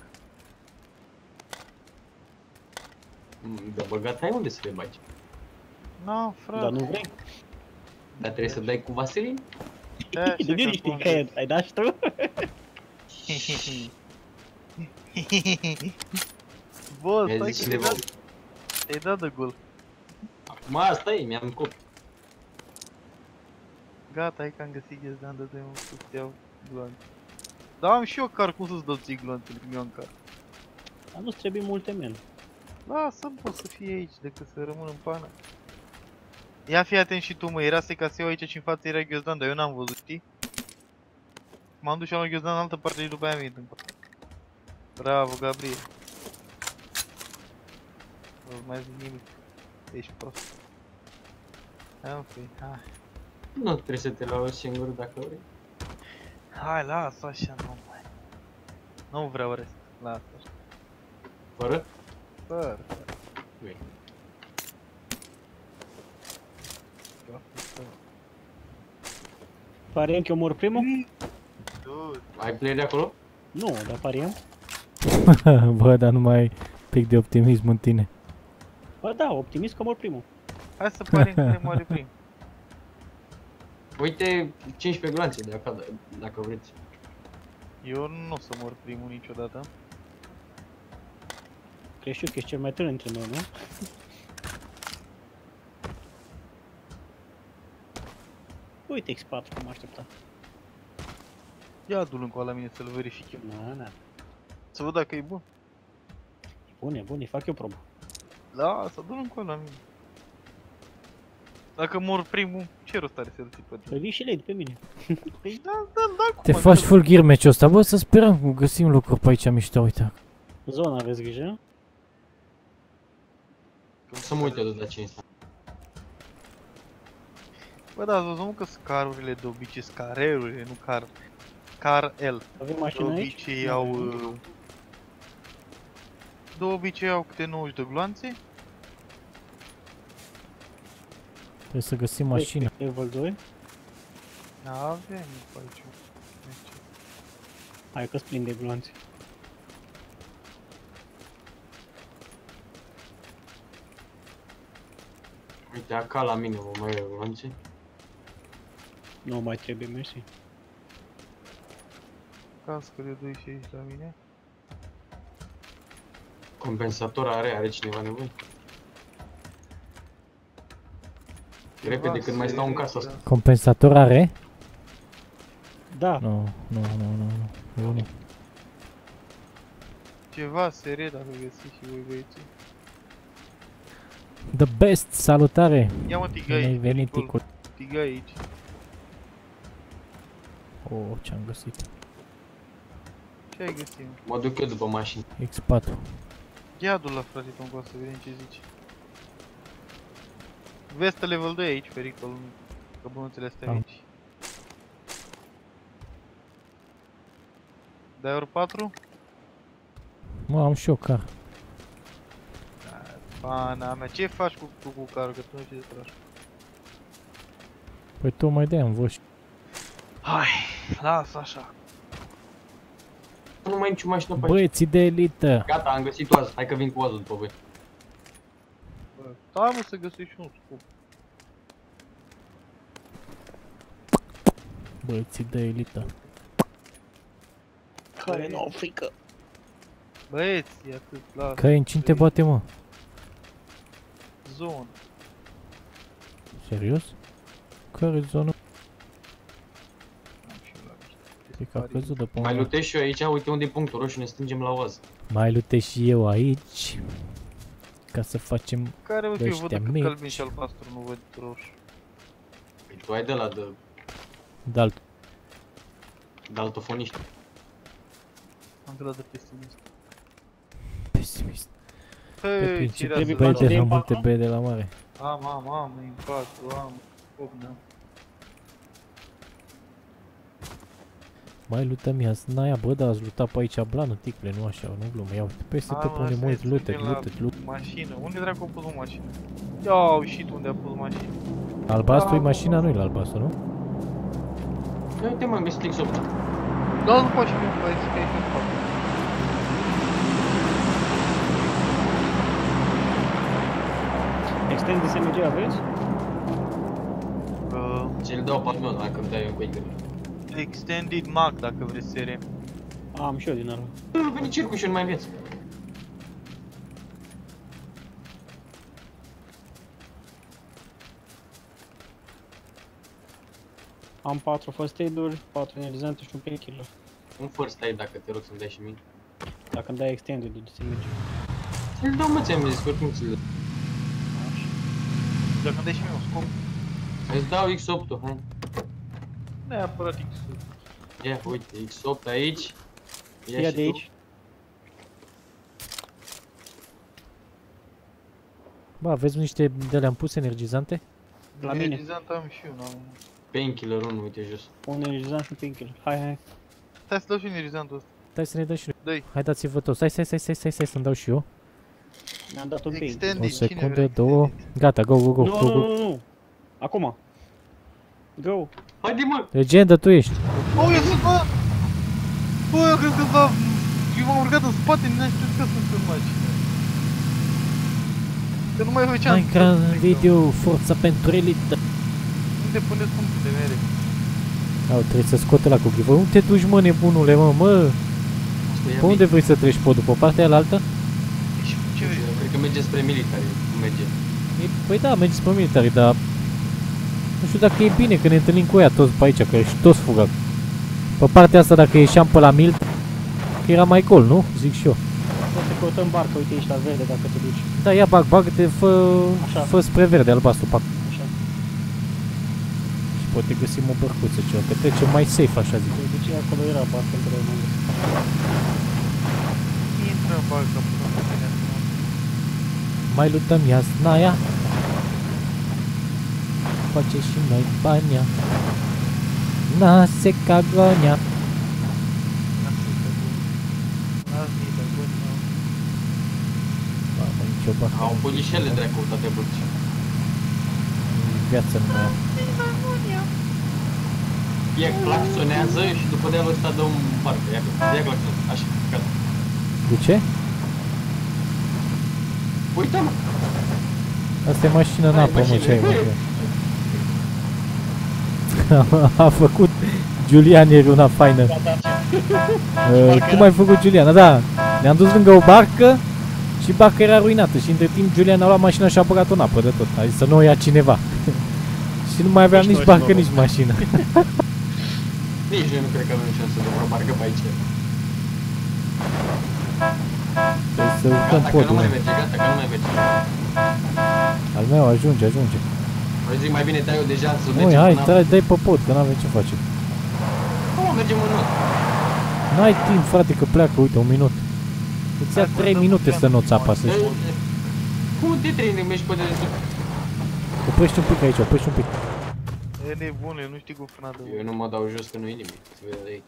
De băgat ai unde să le bagi. Na, frate. Dar nu vrei? Dar trebuie să dai cu vaselin? Da, așa De că știi acum- că e- ai dat și tu? Bă, Mi-a stai zis că te-ai cineva. dat, te-ai dat de gol. Acum asta e, mi-am copii. Gata, hai că am găsit ghezdan de doi, mă, să-ți iau gloanțe. Dar am și eu car, cum să-ți dau ție gloanțele, că eu am car. Dar nu-ți trebuie multe, men. Lasă-mi, pot să fie aici, decât să rămân în pană. Ia fii atent și tu, mă, era secaseu aici și în față era ghiozdan, dar eu n-am văzut, știi? M-am dus și am luat ghiozdan în altă parte și după aia mi-a întâmplat. Bravo, Gabriel. Nu mai zic nimic. Ești prost. Ok, hai. Nu trebuie să te lauzi singur dacă vrei. Hai, lasă așa, nu mai. Nu vreau rest, lasă așa. Fără? Fără. Bine. Pariem că eu mor primul? Du-te. Ai play de acolo? Nu, dar pariem. Bă, dar nu mai ai pic de optimism în tine. Bă, da, optimist că mor primul. Hai să parim cine moare prim. Uite, cincisprezece gloanțe de acolo, dacă vreți. Eu nu o să mor primul niciodată. Crezi și eu că ești cel mai tânăr între noi, nu? Uite X patru, cum aștepta. Ia du-l încă la mine să-l verific eu. Na, na. Să văd dacă e bun. Bun, e bun, îi fac eu probă. Da, să du-l încă la mine. Dacă mor primul, ce rost are să-l ții pe tine? Păi vii și lei de pe mine. Păi da, da, da, cum Te adică? faci full gear match-ul ăsta, bă, să sperăm că găsim lucruri pe aici mișto, uite. Zona, aveți grijă? Să mă uit eu de la cine este. Bă, da, ați văzut mă, că scarurile de obicei, scarerurile, nu car... Car L. Avem De mașină aici? obicei au... uh, De obicei au câte nouăzeci de gloanțe. Trebuie să găsim mașina. Level doi. Avem pe aici. Deci, Hai că-s plin de gloanțe. Uite, acá la mine mă mai e gloanțe. Nu mai trebuie, mersi. cască de doi și aici la mine. Compensator are, are cineva nevoie? Repede, când mai stau în casă asta. Compensator are? Da, Nu, nu, nu, nu, nu. Eu nu. Ceva serie dacă găsiți și voi băieții. The best, salutare! Ia mă, tigai, Bine ai venit, pericol. Ticu. Tigai aici. Oh, ce-am găsit. Ce ai găsit? Mă duc eu după mașini. X patru. Ia du-l la frate tău încoa să vedem ce zici. Vestă level doi aici, pericol. Că bănuțele astea Am. aici. Dai ori patru? Mă, am și eu car. Pana mea, ce faci cu, cu, cu carul, că tu nu știi de tragi. Păi tu mai dai-mi voci. Hai, lasă așa. Nu mai ai nicio mașină pe aici. Băieții de elită! Gata, am găsit oază. Hai că vin cu oază după voi. Bă, stai mă să găsești și un scop. Băieții de elită. care nu au frică. Băieți, e atât, lasă. Că în cine te bate, mă? zonă. Serios? Care zonă? Am și eu la niște Cred că a desparii. căzut de pe Mai undeva. lutez și eu aici, uite unde e punctul roșu, ne strângem la oază. Mai lutez și eu aici. Ca să facem... Care o fi, eu văd ăștia decât mici. galben și albastru, nu văd roșu. Păi tu ai de la de Dalt. daltofoniști. Am de la de pesimist. Pesimist. Pe Hei, principiu, cireasă, trebuie B la băieți de la de multe, impact, B de la mare. Am, am, am, impactul, am, opnea. Mai lutăm ia snaia, bă, dar ați lutat pe aici blană, ticle, nu așa, nu glumă, ia uite, peste tot pe unde mă uit, lute, lute, lute. Mașină, unde dracu a pus o mașină? Ia, și tu unde a pus mașină? Albastru e mașina, nu-i la albastru, nu? Ia uite mă, am găsit X opt. Da, nu poate și mie, băi, zic că e în fapt. Extend de S M G aveți? Uh, Ce le dau pe al meu dacă îmi dai eu cu ei. Extended Mag, dacă vreți serie. Am și eu din ăla. Nu veni circul și eu nu mai înveț. Am patru first aid-uri, patru energizante și un painkiller. Un first aid dacă te rog să-mi dai și mie. Dacă îmi dai extended de S M G. Ce le dau mă, ți-am zis, că oricum ți le dau. Dacă îmi dai și mie un scop, Îți dau X opt-ul, hai. neapărat X. Ia, uite, X opt aici. Ia, Ia și de tu. aici. Bă, aveți niște de le-am pus energizante? La mine. Energizant am și eu, n-am. Painkiller unu, uite jos. Un energizant și un painkiller. Hai, hai. Stai să dau și energizantul ăsta. Stai să ne dăm și noi. Dă-i. Hai dați-vă tot, stai, stai, stai, stai, stai, stai să-mi dau și eu. Mi-am dat un pain. Extended, O cine secundă, vrea două, extended? gata, go, go, go, Nu, go, nu, go. nu, nu. Acum. Go. Haide mă! Legendă, tu ești. Oh, eu sunt, bă! Bă, eu cred că da... Eu m-am urcat în spate, n-am știut că sunt în mașină. Că nu mai făceam... Minecraft video, forța pentru elită. Unde puneți punctele mele? Au, trebuie să scot ăla cu ghivă. Unde te duci, mă, nebunule, mă, mă? Asta e Pe unde vrei să treci podul? Pe partea alaltă? Și ce vrei? Cred că merge spre militari, nu merge. E, păi da, mergi pe militari, dar... Nu știu dacă e bine că ne întâlnim cu ea toți pe aici, că ești toți fugat. Pe partea asta, dacă ieșeam pe la mil, că era mai gol, nu? Zic și eu. Poți să căutăm barcă, uite aici la verde dacă te duci. Da, ia bag, bag-te, fă, Așa. fă spre verde, albastru, pac. Așa. Și poate găsim o bărcuță ceva, că trecem mai safe, așa zic. De ce acolo era barcă între noi? Intră în barca până în mine. Mai luptăm ia snaia. Face și noi bania. Na se cagonia. Mamă, nicio barcă. Au polișele dracu, toate bărci. În viață nu mai am. Ia claxonează și după de ăsta dă un barcă. Ia, ia claxon, așa, gata. De ce? Uite mă! Asta e mașină în Hai, apă, mă, mașină. ce ai, mă? A făcut Julian ieri una faină. Uh, cum ai făcut, Julian? Da, ne-am dus lângă o barcă și barca era ruinată și între timp Julian a luat mașina și a băgat-o în apă de tot. A zis să nu o ia cineva. Și nu mai aveam Ești nici noi barcă, și nici mașină. Nici noi nu cred că avem șansă de o barcă pe aici. Trebuie să urcăm Gata, că nu podul. mai mă. merge, gata, că nu mai merge. Al meu ajunge, ajunge. Mai zic, mai bine dai eu deja să Ui, mergem hai, până... dai, dai pe pod, că n-avem ce face. Cum mergem în not? N-ai timp, frate, că pleacă, uite, un minut. Îți ia Hai, trei bă, minute dăm să un nu-ți pian. apasă. Cum te trei, mergi pe dedesubt? Oprești un pic aici, oprești un pic. E nebunule, nu știi cum frâna de Eu nu mă dau jos că nu-i nimic, se vede de aici.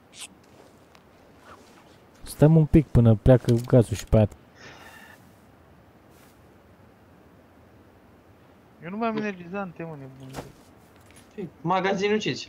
Stăm un pic până pleacă gazul și pe aia. Eu nu mai am energizante, mă, nebunule. Magazinul ce-ți?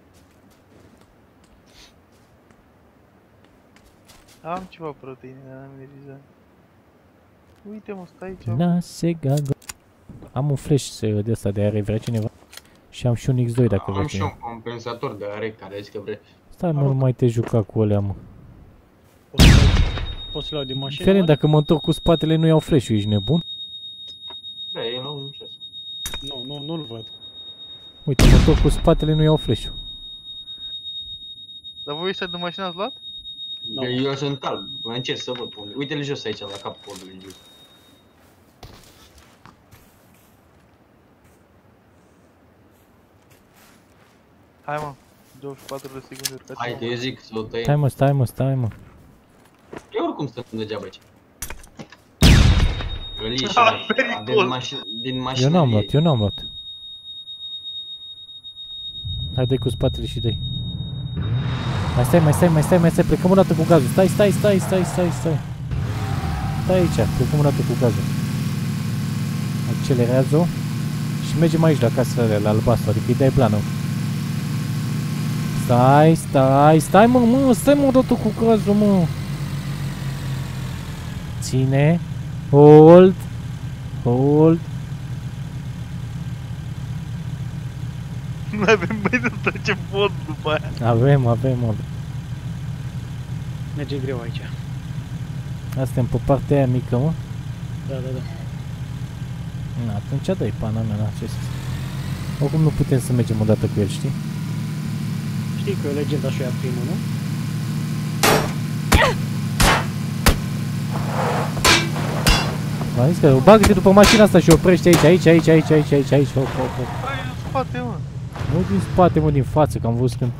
Am ceva proteine, dar n-am energizante. Uite, mă, stai aici. Na se gago. Am un flash de ăsta de are, vrea cineva? Și am și un X doi dacă vrea Am și un cineva. compensator de are care zice că vrea. Stai mă, nu mai te juca cu alea, mă. Poți să poți să-l iau din mașină? Indiferent, dacă mă întorc cu spatele nu iau flash-ul, ești nebun? Da, e Uite, mă tot cu spatele, nu iau flash-ul. Dar voi ăștia de mașină ați luat? No. Eu sunt calm, mai încerc să văd pe unde. Uite-l jos aici, la capul podului jos. Hai mă, douăzeci și patru de secunde urcați. Hai că eu zic să o tăiem. Stai mă, stai mă, stai mă. Eu oricum stăm degeaba aici. Găliș, Ah, pericol. din mașină, din mașină. Eu n-am ei. luat, eu n-am luat. Hai, dă-i cu spatele și dă-i. Mai stai, mai stai, mai stai, mai stai, plecăm o dată cu gazul. Stai, stai, stai, stai, stai, stai. Stai aici, plecăm o dată cu gazul. Accelerează-o. Și mergem aici la casele alea, la albastru, adică îi dai planul. Stai, stai, stai mă, mă, stai mă odată cu gazul, mă. Ține. Hold. Hold. Nu avem băi să trecem pod după aia. Avem, avem, avem. Merge greu aici. Asta pe partea aia mică, mă. Da, da, da. Na, atunci dai pana mea, na, ce să zic. Oricum nu putem să mergem odată cu el, știi? Știi că e legenda și ea primul, nu? M-am zis că bagă-te după mașina asta și oprește aici, aici, aici, aici, aici, aici, aici, hop, hop, hop. Hai în spate, mă. Nu din spate, mă, din față, că am văzut când...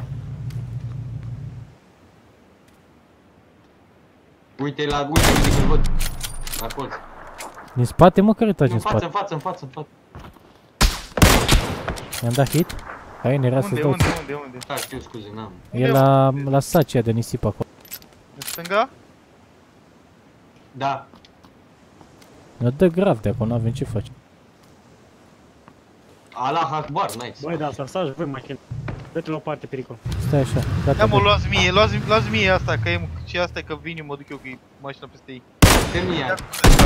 Uite la, uite, uite că văd. La colț. Din spate, mă, care tragi În în față, spate? în față, în față, în față. I-am dat hit? Hai, era să-ți Unde, dau... unde, unde, unde? Da, știu, scuze, n-am. E la, la sacia de nisip acolo. În stânga? Da. Ne dă grav de acolo, n-avem ce face. Allah Akbar, nice. Băi, da, să stai, voi machina. Dă-te la o parte, pericol. Stai așa, gata. Ia mă, gata. luați mie, luați, luați mie asta, că e și asta e că vin eu, mă duc eu cu mașina peste ei. Termin ea.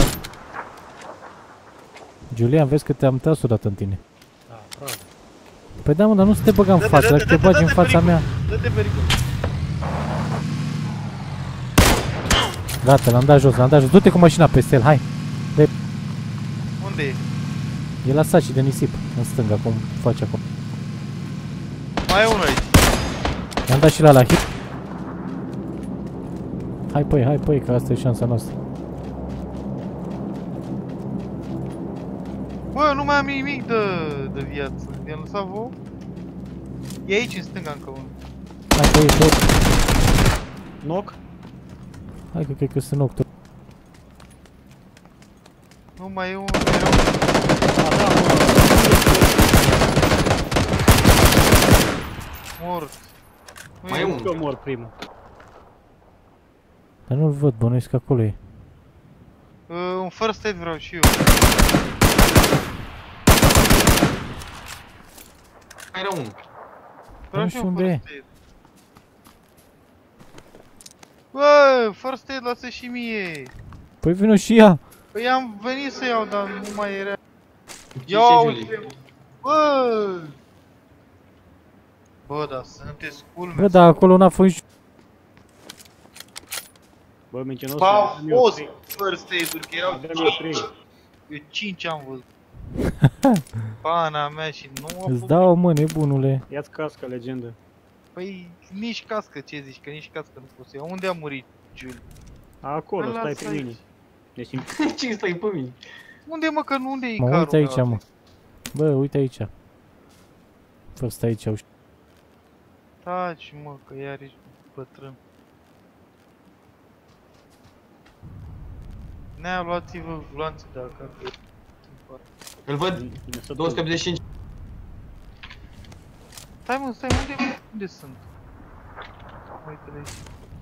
Julian, vezi că te-am tras odată în tine. Da, bravo. Păi da, mă, dar nu să te băga în Dă-te, față, dă-te, dacă te dă-te, bagi în dă-te, fața pericol. mea. Dă-te pericol. Gata, l-am dat jos, l-am dat jos. Du-te cu mașina peste el, hai. Unde e? E la saci de nisip, în stânga, cum face acum. Mai e unul aici. I-am dat și la la hit. Hai păi, hai păi, că asta e șansa noastră. Bă, nu mai am nimic de, de viață. I-am lăsat vouă? E aici în stânga încă unul. Hai păi, tot. Knock? Hai că cred că sunt octo. Nu mai e unul, era unul. A, da, Mort. Nu Mai e e mă. unul. Eu mor primul. Dar nu-l văd, bănuiesc că acolo e. Uh, un first aid vreau și eu. Mai era unul. Vreau Nu și știu eu un unde e. first aid. Bă, first aid lasă și mie. Păi vină și ea. Păi am venit să iau, dar nu mai era. Ce Ia ce, uite. Julie? Bă! Bă, dar sunteți culme. Bă, dar acolo n-a fost nici... Bă, mincinosul. Ba, au avem eu fost trei. first aid-uri, că erau Avem eu trei. Eu cinci am văzut. Pana mea și nu a Îți făcut. dau, mă, nebunule. Ia-ți cască, legendă. Păi nici cască, ce zici, că nici cască nu pot să iau. Unde a murit Jul? Acolo, Îl stai las pe aici. mine. Deci, Ce stai pe mine? Unde mă, că nu, unde e Mă, carul uite aici, meu? mă. Bă, uite aici. First aici au... Taci, mă, că iar ești bătrân. Ne-a luați-vă gloanțe dacă... Îl văd. două sute optzeci și cinci. Stai mă, stai, unde, unde sunt? Uite-le aici.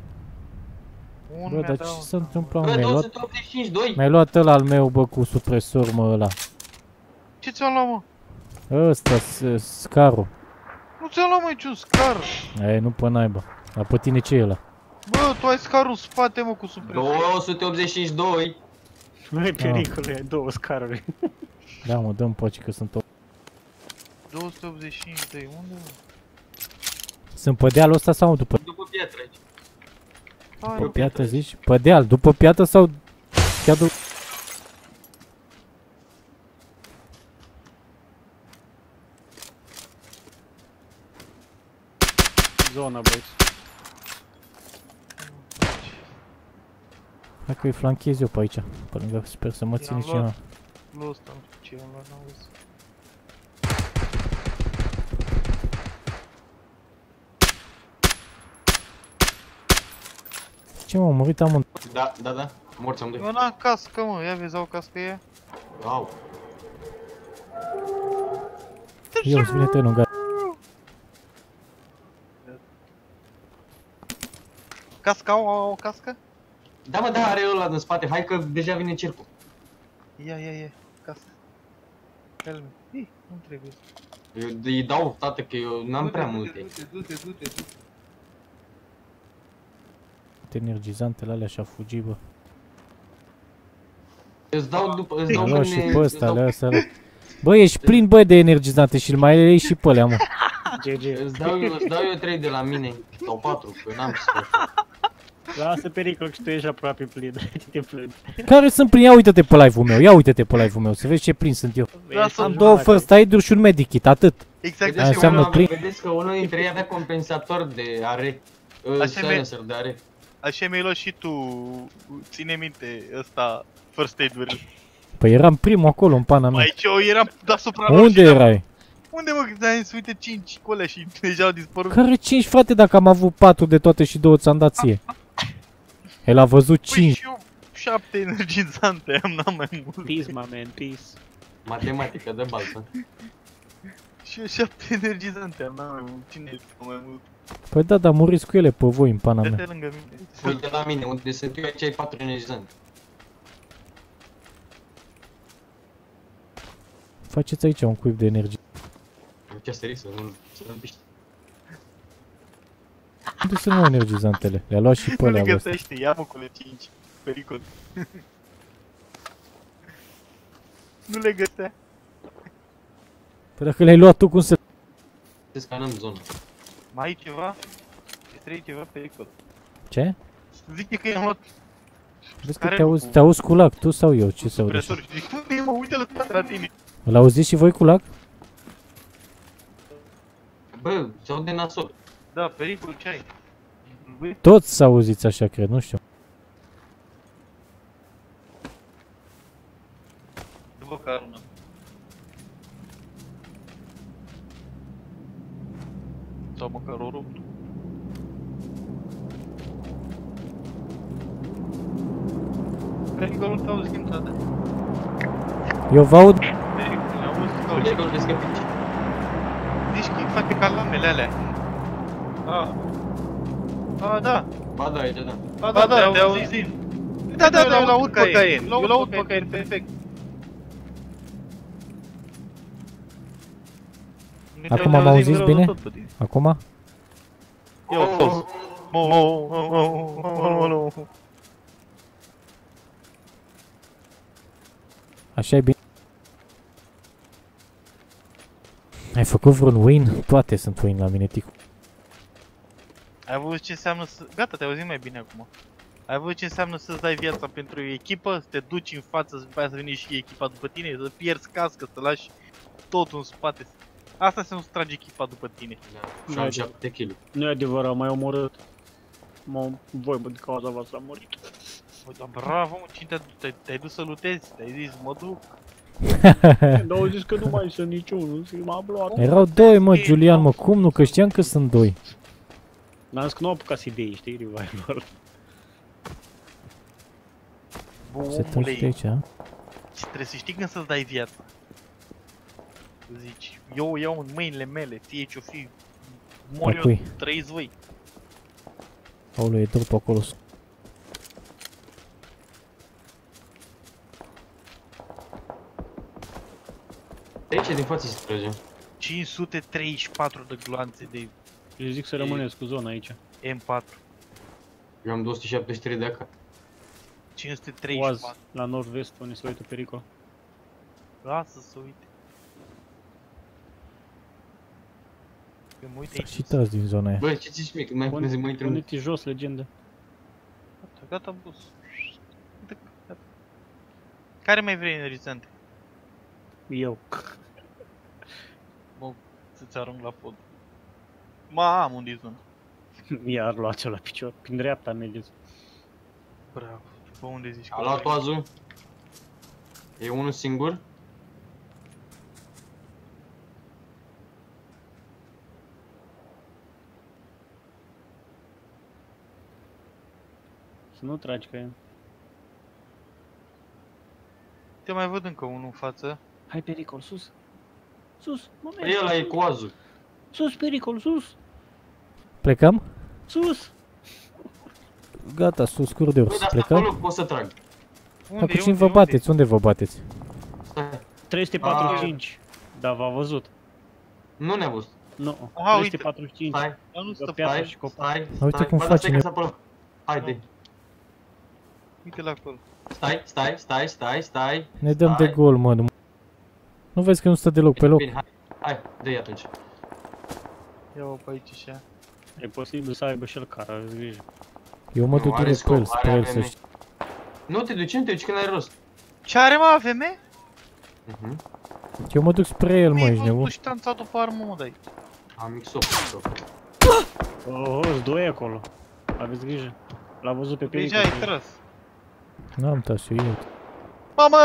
Un Bă, mi-a dar dat ce un se întâmplă, mă? Bă, Mi-ai două luat, sute optzeci și cinci, doi. mi-ai luat ăla al meu, bă, cu supresor, mă, ăla. Ce ți-am luat, mă? Ăsta, s- scarul. Nu ți-am luat, mă, niciun scar. Ei, nu pe naiba. Dar pe tine ce e ăla? Bă, tu ai scarul în spate, mă, cu supresor. două sute optzeci și cinci, doi. nu e pericol, e două scaruri. Da, mă, dă-mi poci că sunt o... două sute optzeci și cinci, doi, unde, mă? Sunt pe dealul ăsta sau după... După piatră aici. Hai, Pe mă. piatră, zici? Pe deal, după piatră sau... Chiar după... zona, băieți. Hai că îi flanchez eu pe aici, pe lângă, sper să mă ține cineva. Nu ăsta, nu știu ce am luat, n-auzi. Ce m-am murit amând... Da, da, da. Morți amândoi. Eu n-am cască, mă, ia vezi, au cască e. Au. Eu, îți vine trenul, gata. Cască, au, au, au cască? Da, mă, da, are ăla din spate. Hai că deja vine cercul. Ia, ia, ia, cască. Helme. Ih, nu trebuie. Eu îi dau, tată, că eu n-am prea multe. Du-te, du-te, du-te, du-te. Energizantele alea și-a fugit, bă. Îți dau după, îți dau Am luat când și ne... pe îți ăsta, dau- alea astea, alea. Bă, ești plin, bă, de energizante și îl mai iei și pe alea, mă. G G. Îți dau, eu- îți dau eu trei de la mine. Sau patru, că n-am ce să fac. Lasă pericol că și tu ești aproape plin. Te plâng. Care sunt plin? Ia uite-te pe live-ul meu, ia uite-te pe live-ul meu, să vezi ce plin sunt eu. Lasă-l, Am două first aid-uri și un medikit, atât. Exact Vedeți, așa. că înseamnă unul, plin? vedeți că unul dintre ei avea compensator de are. Uh, Așa silencer de are. Așa mi-ai luat și tu, ține minte, ăsta, first aid-urile. Păi eram primul acolo, în pana mea. Aici eu eram deasupra lor Unde și erai? Unde mă gândeam să uite cinci cu alea și deja au dispărut. Care cinci, frate, dacă am avut patru de toate și două ți-am dat ție? El a văzut Păi cinci. și eu șapte energizante am, n-am mai mult. Peace, my man, peace. Matematica de baltă. Și eu șapte energizante am, n-am mai mult. Cine e mai mult? Păi da, dar muriți cu ele pe voi, în pana Dă-te mea. lângă mine. Uite la mine, unde sunt eu, aici ai patru energizante. Faceți aici un cuib de energie. Ce serii să nu să nu piști. Unde sunt mă energizantele? Le-a luat și pe Nu le alea, bă, ăsta. găsește, ia mă cu le cinci. Pericol. Nu le găsea. Păi dacă le-ai luat tu, cum să... Să scanăm zona. Mai ai ceva? Îți trebuie ceva pericol. Ce? Zic că i-am luat Vezi că Care te nu? auzi, te auzi cu lac, tu sau eu? Ce să auzi? supresor și zic, unde e mă, uite-l toate la tine. Îl auziți și voi cu lac? Bă, se aude nasol. Da, pericol ce ai? Băi, Toți să auziți așa, cred, nu știu. după care una. Sau măcar o rupt. Pericolul tău schimb toate. Eu vă aud... Pericol, auzi, Uite cauți. că îl vezi că pici. Zici că îi face ca lamele alea. A. A, da. Ba da, aici da. Ba da, da, te auzim. Da, da, da, eu l-aud pe Caen. Eu l-aud pe Caen, perfect. Acum m auziți bine? Acum? Eu fost. Mo, mo, mo, mo, mo, mo. Așa e bine. Ai făcut vreun win? Toate sunt win la mine, Ticu. Ai văzut ce înseamnă să... Gata, te auzim mai bine acum. Ai văzut ce înseamnă să-ți dai viața pentru echipă, să te duci în față, după aia să veni și echipa după tine, să pierzi cască, să lași totul în spate. Asta înseamnă să tragi echipa după tine. Da. Și am șapte kilograme. Nu e adevărat, m-ai omorât. Mă, voi, bă, din cauza voastră am murit. Bă, dar bravo, mă, cine te-a te te-ai dus să lutezi? Te-ai zis, mă duc. Dar au zis că nu mai sunt niciunul și m-a luat. Erau doi, mă, Julian, mă, cum nu? Că știam că sunt doi. N-am zis că nu au apucat idei, știi, revival. Bă, Se omule, trece aici, a? trebuie să știi când să-ți dai viața. Zici, eu o iau în mâinile mele, fie ce-o fi, mor A eu, cui? trăiți voi. Aoleu, e trup acolo. De aici din față se trage. cinci sute treizeci și patru de gloanțe de Eu zic să rămâneți cu zona aici. M patru. Eu am două sute șaptezeci și trei de A K. cinci sute treizeci și Oaz, patru. la nord-vest, unde se uită pericol. Lasă să uite. Eu mă uit S-a aici. și tras din zona aia. Bă, ce ți mic, mai pune zi mai intru în... Pune-te jos, legendă. Gata, gata, boss. Uite, gata. Care mai vrei energizante? Eu. Mă, să-ți arunc la pod. Mă, am un dizon. Iar luați-o la picior, prin dreapta mergeți. Bravo. Pe unde zici? A luat oazul. E unul singur. Să nu tragi, că Te mai văd încă unul în față. hai pericol, sus. Sus, moment. E ăla e cu oazul. Sus, pericol, sus. Plecăm? Sus. Gata, sus, cur de Băi, urs. dar Plecăm? acolo pot să trag. Unde? Dar cu cine unde, vă unde? bateți? Unde vă bateți? Stai. trei sute patruzeci și cinci. Da, v-a văzut. Nu ne-a văzut. Nu, Aha, trei sute uite. patruzeci și cinci. Stai, Dar nu stă Pe pe piatră stai, și copac. stai, Uite stai. cum Bă, face dar stai ne- că s-a pălat. Haide. Uite la acolo. Stai, stai, stai, stai, stai. Ne dăm de Stai. gol, mă. Nu, nu vezi că nu stă deloc pe loc? Bine, hai, hai, dă-i atunci. Ia-o pe aici și ea. E posibil să aibă și el cara, aveți grijă. Eu mă Nu, duc are direct pe scop, el, spre are el să A V M. știi. Nu te duci, nu te duci când ai rost. Ce are, mă, A V M? Mhm. Eu mă duc spre el, mă, Măi, ești vă nebun? duci tanțat după armă, mă, dai. Am mixop, mixop. Oh, sunt doi acolo. Aveți grijă. L-a văzut pe pericol. Deja ai tras. N-am tas, eu iau. Mamă!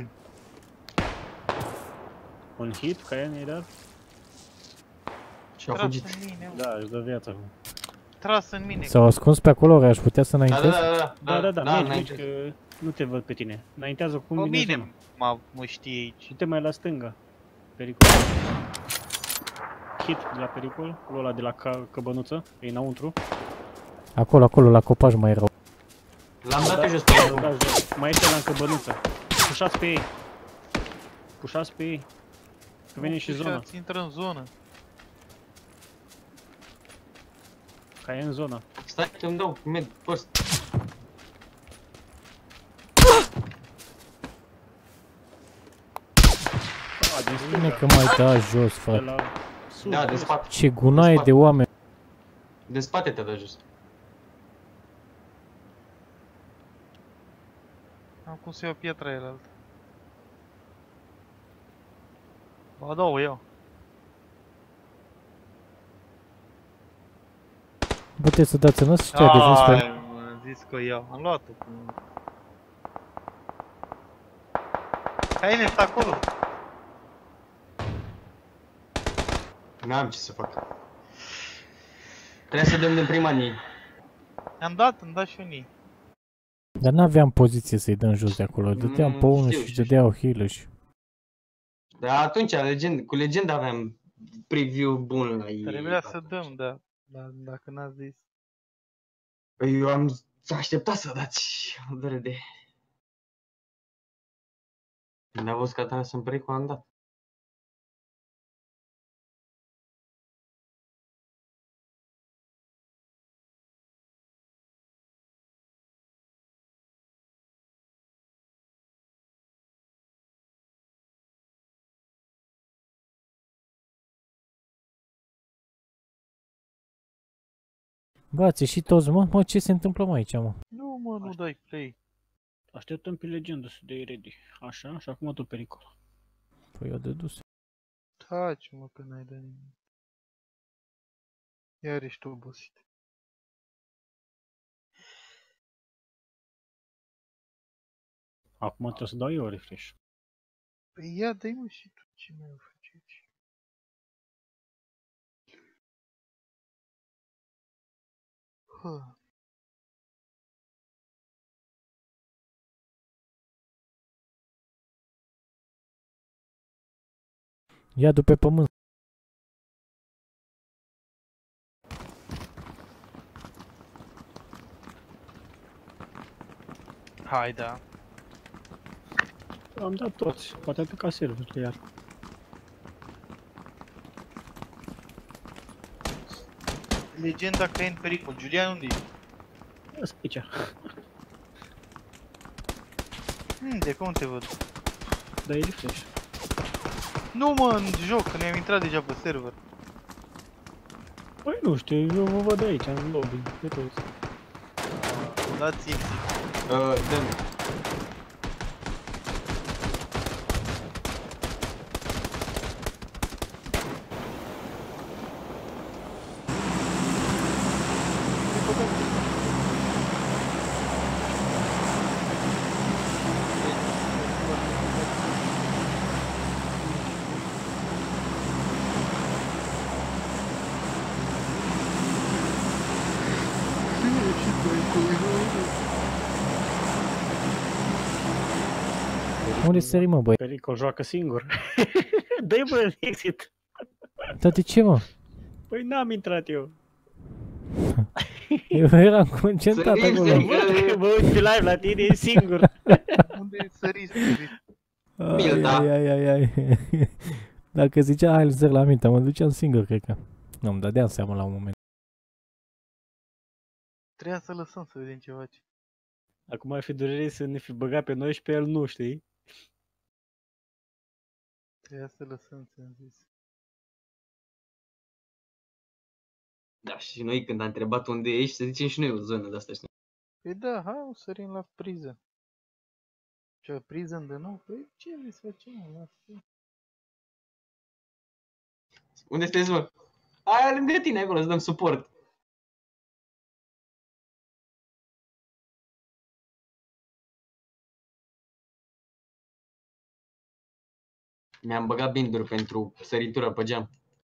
Un hit, ca ea ne-ai dat? Și a Tras fugit. în mine, mă. Da, își dă viața acum. Tras în mine. S-au ascuns pe acolo, ori aș putea să Da, da, înaintez? da, da. Da, da, da, mergi, înainte. mergi, că nu te văd pe tine. Înaintează cum Pe vine zona. mine mă, mă știe aici. Și te mai la stânga. Pericol. Hit de la pericol, ăla de la ca căbănuță, e înăuntru. Acolo, acolo, la copaj mai erau. L-am dat Da, eu jos pe da, el. da, jos. Mai este la în căbănuță. Pușați pe ei. Pușați pe ei. Că vine și zona. Pușați, intră în zonă. Ca e în zona. Stai că îmi dau med post. A, din Bine stânga. că mai da jos, De frate. la sus. Da, de jos. spate. Ce gunoaie de oameni. De spate te-a dat jos. Am cum să iau pietra el altă. Ba da, o iau. Puteți să dați în ăsta și ce a devenit spre... Ai, mă, am zis că o iau. Am luat-o. cu- Hai, ne, stă acolo. N-am ce să fac. Trebuie să dăm din prima în ei. Am dat, am dat și unii. Dar n-aveam poziție să-i dăm jos de acolo. Dădeam Mm, pe unul știu, și știu, dădeau heal și... Dar atunci, legend, cu legenda aveam preview bun la ei. Trebuia să dăm, da. Dar dacă n-ați zis. Eu am așteptat să dați dore de... Când a văzut că a tras în pericol, am dat. Bă, ați ieșit toți, mă? Mă, ce se întâmplă, mă, aici, mă? Nu, mă, nu dai play. Așteptăm pe legendă să dea ready. Așa, și acum tot pericol. Păi eu de dus. Taci, mă, că n-ai de nimic. Iar ești obosit. Acum trebuie să dau eu refresh. Păi ia, dai mă și tu ce mai o faci aici. Hă. Ia du pe pământ. Hai, da. Am dat toți. Poate a picat serverul iar. Legenda că e în pericol. Julian, unde e? Ia aici. Hmm, de cum te văd? Dai refresh. Nu, mă, în joc, că ne-am intrat deja pe server. Păi nu știu, eu vă văd aici, în lobby, pe toți. Dați-mi. Uh, dă-mi. Unde sări, mă, băi? Pericol joacă singur. Dă-i bă, exit. Dar de ce, mă? Păi n-am intrat eu. Eu eram concentrat Sărim, acolo. sărim. Văd că mă uit pe live la tine, e singur. Unde săriți, săriți? Ai, Milda. ai, ai, ai, ai. Dacă zicea hai să la minte, mă duceam singur, cred că. Nu, îmi dădeam seama la un moment. Trebuia să lăsăm să vedem ce face. Acum ar fi durere să ne fi băgat pe noi și pe el nu, știi? Trebuia să lăsăm, ți-am zis. Da, și noi când am întrebat unde ești, să zicem și noi o zonă de asta, știi? Păi da, hai, o sărim la priză. Ce, priză de nou? Păi ce vrei să facem, mă? Lasă. Unde sunteți, mă? Aia lângă tine acolo, să dăm suport. Mi-am băgat binduri pentru săritură pe geam.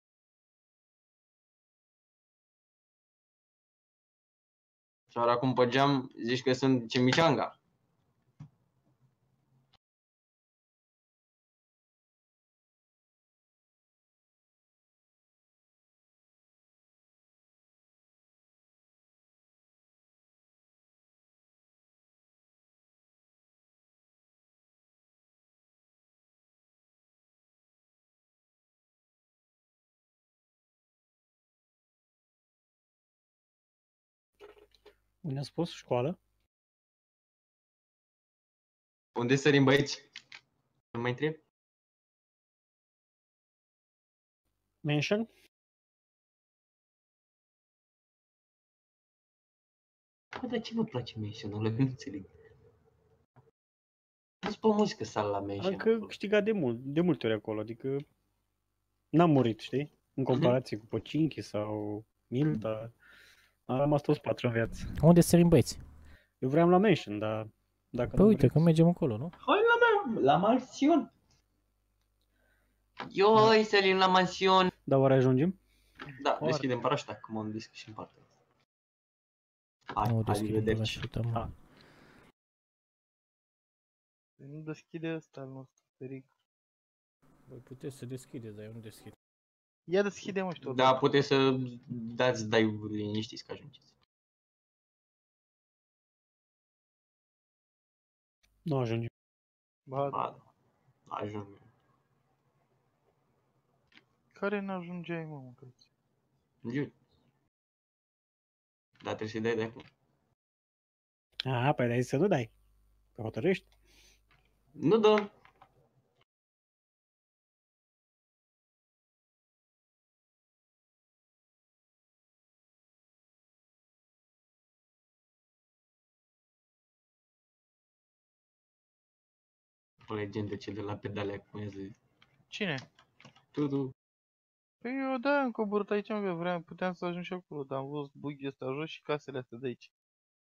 Și ori acum pe geam zici că sunt chimichanga. Unde a spus? Școală? Unde sărim, băieți? Nu mai întreb? Mansion? Bă, dar ce vă place Mansion-ul ăla? Nu înțeleg. Nu-ți pe mulți că sal la Mansion. Am că câștigat de mult, de multe ori acolo, adică n-am murit, știi? În comparație cu Pochinki sau Milda, am rămas toți patru în viață. Unde sărim, băieți? Eu vreau la Mansion, dar dacă Păi nu uite, vreți- că mergem acolo, nu? Hai la, mea, la mansiun. Eu îi sărim la mansiun. Dar oare ajungem? Da, Foarte. deschidem parașuta, că m-am deschis și în partea asta. Hai, Nu hai, deschidem vedem. parașuta, mă. Ah. Păi nu deschide ăsta al nostru, peric. Voi puteți să deschideți, dar eu nu deschid. Ia deschide, mă, și tot. Da, puteți să dați dai liniștiți că ajungeți. Nu ajungem. Ba, Ba, da. Ajung. care n-ajungeai, mă, mă, crezi? Eu. Dar trebuie să-i dai de acum. A, păi dai să nu dai. Că hotărăști. Nu dăm. O legendă cel de la pedale acum ia zi. Cine? Tu, tu. Păi eu da, am coborât aici, mă, că vreau, puteam să ajung și acolo, dar am văzut bughi ăsta jos și casele astea de aici.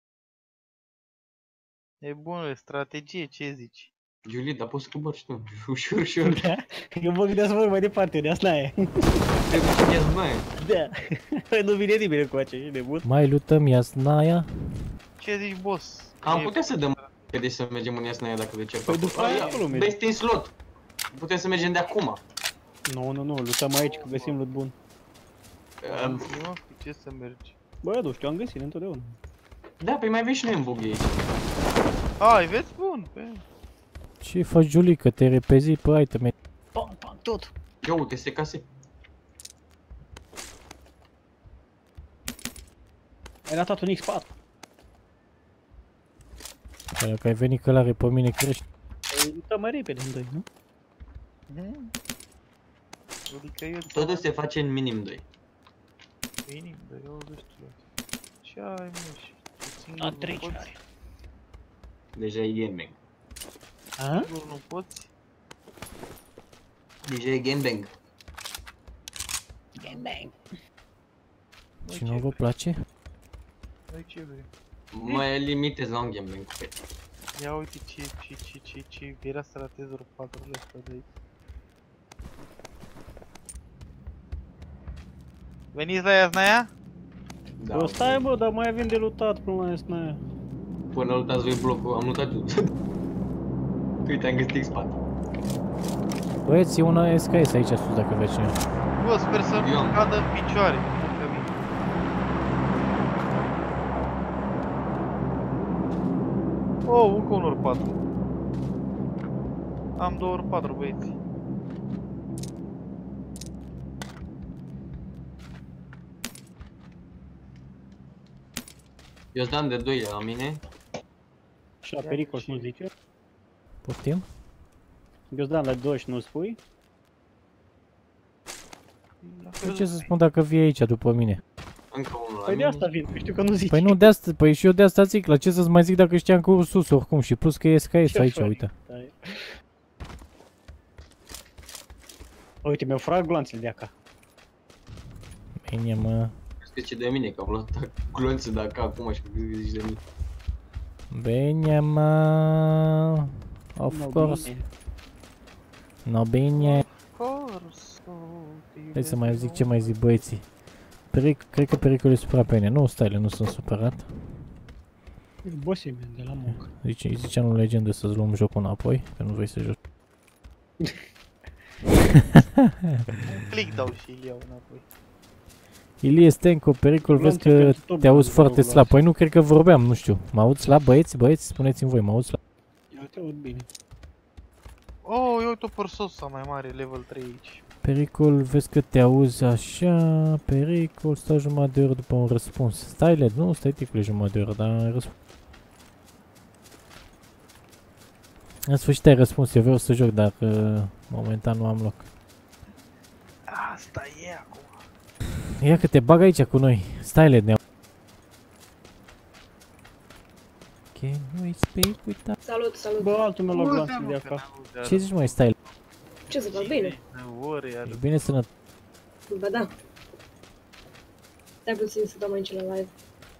E bună, strategie, ce zici? Julie, dar poți să cobori și tu. Ușor, ușor. Da? Eu mă gândeam să mă mai departe, de asta e. Trebuie să iasă mai. Da. Nu vine nimeni cu aceea, e nebun. Mai lutăm Iasnaia. Ce zici, boss? Am E- putea să dăm că deci să mergem în Iasnaia dacă de ce. Păi după aia acolo mergem. Best in slot. Putem să mergem de acum. Nu, nu, nu, lutăm aici că găsim loot bun. Um, Mă, cu ce să mergi? Bă, nu știu, am găsit întotdeauna. Da, păi mai vezi și noi în bughi aici. Ai, vezi? Bun, pe... Ce faci, Julie, că te repezi pe iteme? Pam, pam, tot. Ia uite, se case. Ai ratat un X patru. Păi dacă ai venit călare pe mine, crești. Păi lutăm mai repede în doi, nu? Mhm. Adică eu Totul se face în minim doi. minim, dar eu destul. Ce ai, mă, și tu singur A nu trei poți? are. Deja e gamebang. A? Singur nu poți? Deja e gamebang. Gangbang. Noi Și ce nu vă vrei? place? Noi ce vrei? Mă limitez la un gamebang cu pe. Ia uite ce, ce, ce, ce, ce, era să ratez vreo patrurile astea de aici. Veniți la Iasnaia? Da, Bă, stai bă, dar mai avem de lutat până la Esnaia. Până lutați voi blocul, am lutat eu. Uite, am găsit X patru. Băieți, e una S K S aici sus dacă vrea cineva. Bă, sper să Eu am. nu cadă în picioare. Oh, încă un ori patru. Am două ori patru, băieți. Eu îți dam de doi la mine. Și la pericol și nu zice? Poftim? Eu îți dam la doi și nu spui? Păi ce să spun dacă vii aici după mine? Încă unul la Păi de mine. asta vin, că știu că nu zici. Păi nu de asta, păi și eu de asta zic, la ce să-ți mai zic dacă știam că urc sus oricum și plus că e S K S Ce aici, faci? uite. Stai. Uite, mi-au furat gloanțele de acá. Bine, mă. Crezi că ce de mine, că am luat glonțe de acá acum și că zici de mine. Bine, mă. Of No, course. bine. No, bine. Hai să mai zic ce mai zic băieții. Peric cred că pericolul e supărat pe mine. Nu, stai, nu sunt supărat. E bossii mei de la muncă. Zice, îi ziceam lui Legendă să-ți luăm jocul înapoi, că nu vrei să joci. Un click dau și îl iau înapoi. Ilie Stenco, pericol, Luăm vezi că pentru top, te auzi vă foarte rog, slab. las. Păi nu cred că vorbeam, nu știu. Mă aud slab, băieți, băieți? Spuneți-mi voi, mă aud slab. Eu te aud bine. Oh, eu uite o părsosa mai mare, level trei aici. Pericol, vezi că te auzi așa, pericol, stau jumătate de oră după un răspuns. Stai, Led, nu stai ticule jumătate de oră, dar răspuns. În sfârșit ai răspuns, eu vreau să joc, dar uh, momentan nu am loc. Asta e acum. Ia că te bag aici cu noi. Stai, Led, ne Can we speak with that? Salut, salut. Bă, altul meu la gloanțele de acá. Ce zici, mai stai? Ce să fac? Bine. Ori, iar... Ești bine sănătos? Ba da. Stai puțin să dau aici la live.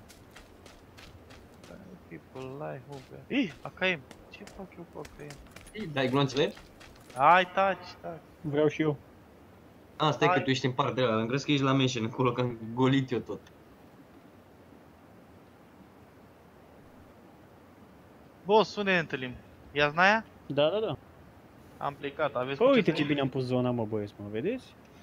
People like Uber. Ih, A K M. Ce fac eu cu A K M? Dai glonțele? Hai, taci, taci. Vreau și eu. A, stai că Hai. tu ești în partea de ăla, am crezut că ești la mention acolo, că am golit eu tot. Boss, unde ne întâlnim? Iaznaia? Da, da, da. Am plecat, aveți Bă, cu uite să- ce bine am pus zona, mă, băieți, mă, vedeți?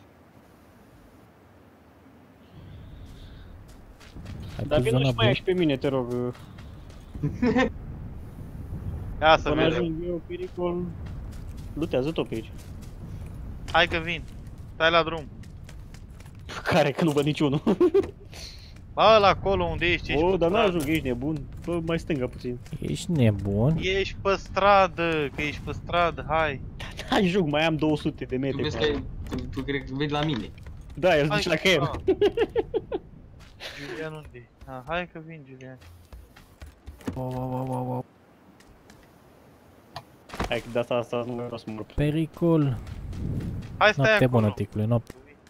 Ai Dar pus vină zona și mai ia bună? și pe mine, te rog. Ia să Până vedem. ajung eu, pericol. Lutează tot pe aici. Hai că vin. Stai la drum. Care, că nu văd niciunul. Bă, la acolo unde ești, ești O, pe dar nu stradă. ajung, ești nebun. Bă, mai stânga puțin. Ești nebun? Ești pe stradă, că ești pe stradă, hai. Ajung, mai am două sute de Tu metri. vezi că ai, tu, tu cred că vezi la mine. Da, eu Hai zici la că- K M. ah. Julian unde e? Ah, hai că vin, Julian. Wow, wow, wow, wow, wow. Hai că de asta, asta nu vreau să mor. Pericol. Hai, stai Noapte acolo. bună, ticule, noapte.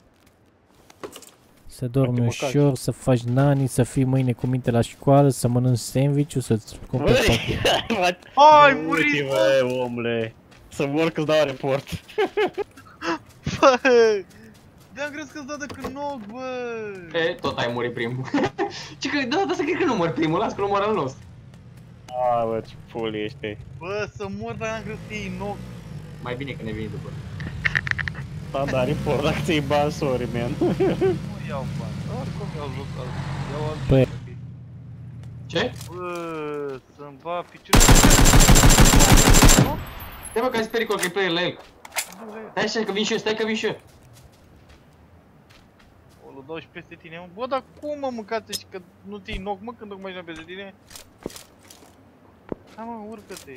Să dormi Uite, mă ușor, să faci nani, să fii mâine cu minte la școală, să mănânci sandwich-ul, să-ți cumperi pac- Hai, muri! Uite, bă, omule. Să mor că-ți dau report. Bă! De-am crezut că-ți dă de knock, bă! E, tot ai murit primul. Ce că, da, dar să cred că nu mor primul, las că nu mor al nostru. A, bă, ce puli ești. Bă, să mor, dar am crezut că e knock. Mai bine că ne veni după. Da, da, report, dacă ți-ai bani, sorry, man. Nu iau bani, oricum iau local. Iau alt. Băi. Ce? Bă, să-mi va piciorul. Stai bă, că ai pericol că e player la el. Stai așa că vin și eu, stai că vin și eu. O lu dau și peste tine, mă. Bă, dar cum mă mâncați și că nu ți-i knock, mă, când tocmai peste tine? Hai mă, urcă-te.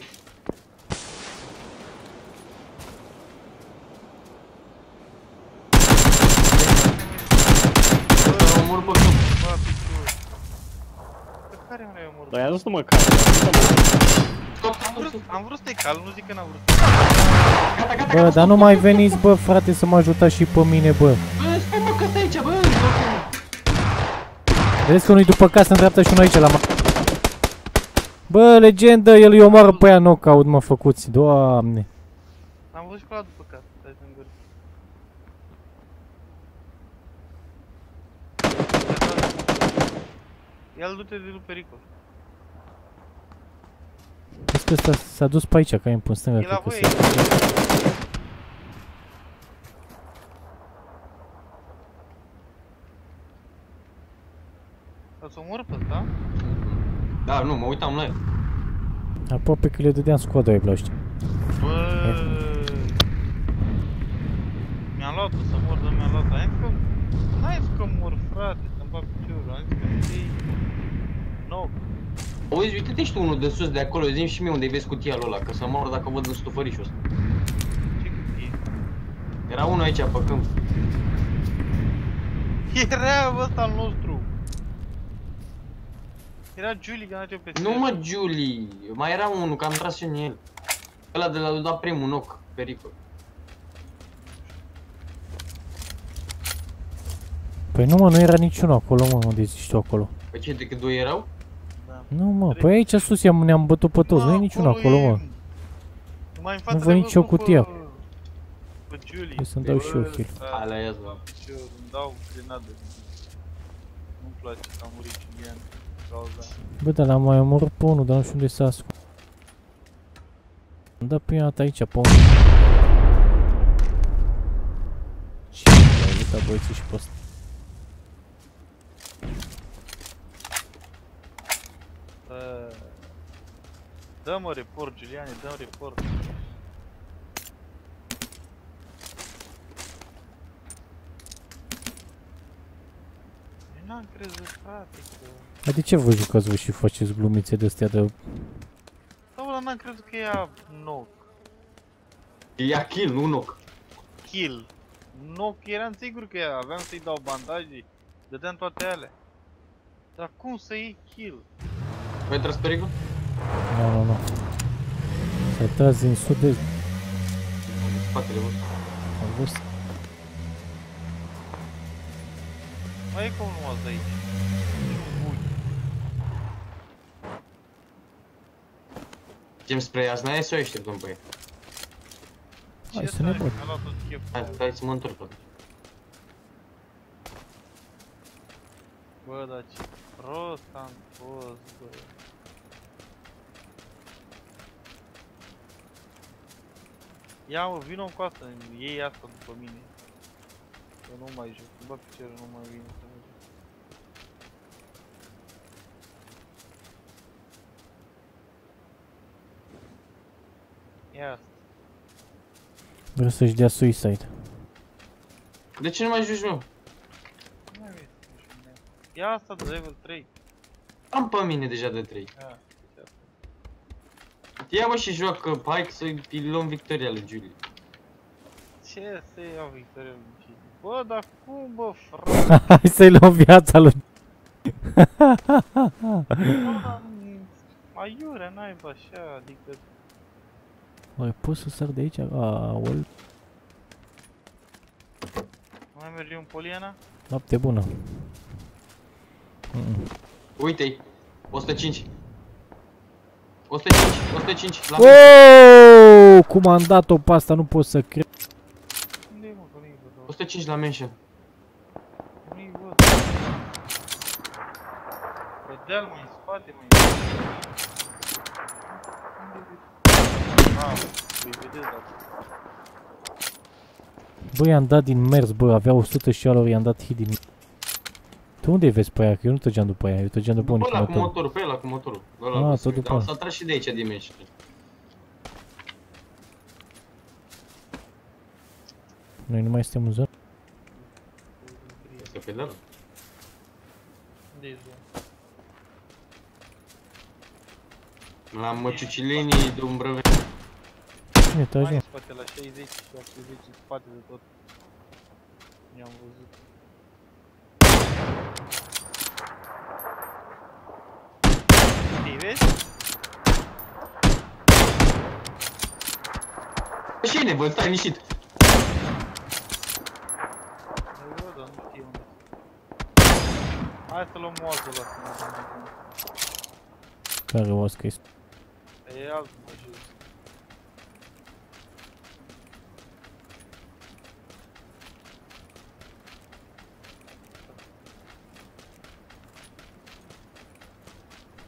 Bă, omor pe cât. Bă, picior. Pe care mă i-am omorât? Dar i-a zis nu mă cazi. Stop, Am stop, vrut, stop. am vrut să te cal, nu zic că n-am vrut. Gata, gata, Bă, gata, dar nu mai veniți, bă, frate, să mă ajutați și pe mine, bă. Bă, stai mă, că stai aici, bă. Vedeți că unul după casă în dreapta și unul aici la ma... Bă, legendă, el îi omoară pe aia knockout, mă, făcuți, doamne. Am văzut și pe ăla după casă, stai în gură. Ia-l du-te de lui pericol. Vezi că ăsta s-a dus pe aici, ca e în până stânga. E la cred că voi se- Ați omorât pe ăsta? Da, nu, mă uitam la el. Aproape că le dădeam scoada aia la ăștia. Bă, mi-a luat-o să mor, dar mi-a luat-o. Am zis că... N-ai zis că mor, frate, să-mi bag piciorul. Am zis că știi... No. Auzi, uite-te și tu unul de sus de acolo, zi-mi și mie unde vezi cutia lui ăla, că să mor dacă văd în stufărișul ăsta. Ce cutie? Era unul aici pe câmp. Era ăsta al nostru. Era Julie care mergea pe Nu mă, Julie, mai era unul, că am tras și în el. Ăla de la da primul knock, pericol. Păi nu mă, nu era niciunul acolo, mă, unde zici tu acolo. Păi ce, decât doi erau? Nu mă, păi aici sus i-am- ne-am bătut pe toți, nu e niciunul acolo, mă. Mai în față Nu văd de nicio văzut cutie. Pe, pe Julie. Hai să-mi dau și eu Bă, heal. frate, Alea ia-ți, bă. ce îmi dau grenadă. Nu-mi place că a murit Julian. Cauza. Bă, dar l-am mai omorât pe unul, dar nu știu unde s-a ascuns. Am dat prima dată aici, pe unul. Ce m-a uitat băieții și pe ăsta. Bă. Dă-mă report, Giuliane, dă-mi report. Eu n-am crezut, frate, că... Dar de ce vă jucați voi și faceți glumițe de-astea de... Da, bă, dar n-am crezut că ia knock. Ia kill, nu knock. Kill. Knock, eram sigur că ia, aveam să-i dau bandaje. Dădeam toate alea. Dar cum să iei kill? Voi tras pericol? Nu, nu, nu. S-a tras din sud-est. În spatele vostru. Am văzut. Mai e cum numai de aici. Ui. Ce-mi spre Aznaia sau așteptăm pe ei? Hai Ce să ne tare, băt. mi-a luat tot cheful. Hai, hai să mă întorc. Bă, dar ce prost am fost, bă. Ia mă, vino cu asta, iei asta după mine. Eu nu mai joc, îmi bag piciorul, nu mai vine să merg. Ia asta. Vreau să-și dea suicide. De ce nu mai joci, mă? Nu mai vine să merg și mine. Ia asta de level trei. Am pe mine deja de trei. Ia, deci asta. Ia mă și joacă, hai să-i luăm victoria lui Julie. Ce să iau victoria lui Gigi? Bă, dar cum, bă, frate? Hai să-i luăm viața lui. Bă, dar aiurea, naiba, așa, adică... Mai poți să sar de aici? Aol. Nu mai mergem în Poliana? Noapte bună. Mm-mm. Uite-i, o sută cinci. o sută cinci, o sută cinci, la Oh, cum am dat-o pe asta, nu pot să cred. Unde-i, mă, că nu-i văd? o sută cinci la mention. Nu-i văd. Pe deal, mă, în spate, mă, în Ah, îi vedeți dacă... Bă, i-am dat din mers, bă, avea o sută și alor i-am dat hit din... Tu unde-i vezi pe aia? Că eu nu tăgeam după aia, eu tăgeam după unii Bă, cu ăla cu motorul. motorul, pe ăla cu motorul. Ăla Ah, cu tot Smith, după dar ăla. s-a tras și de aici din mention. Noi nu mai suntem în zonă? Este pe deal. Unde-i zonă? La măciucilenii de umbrăve. Cine te Mai ajung? în spate, la șaizeci, șaptezeci, în spate de tot. I-am văzut. Uite-i, vezi? Cine, bă, stai liniștit. Nu văd, dar nu știu unde. Hai să luăm moazul ăla să mergem. Care o scris? E altul mai jos.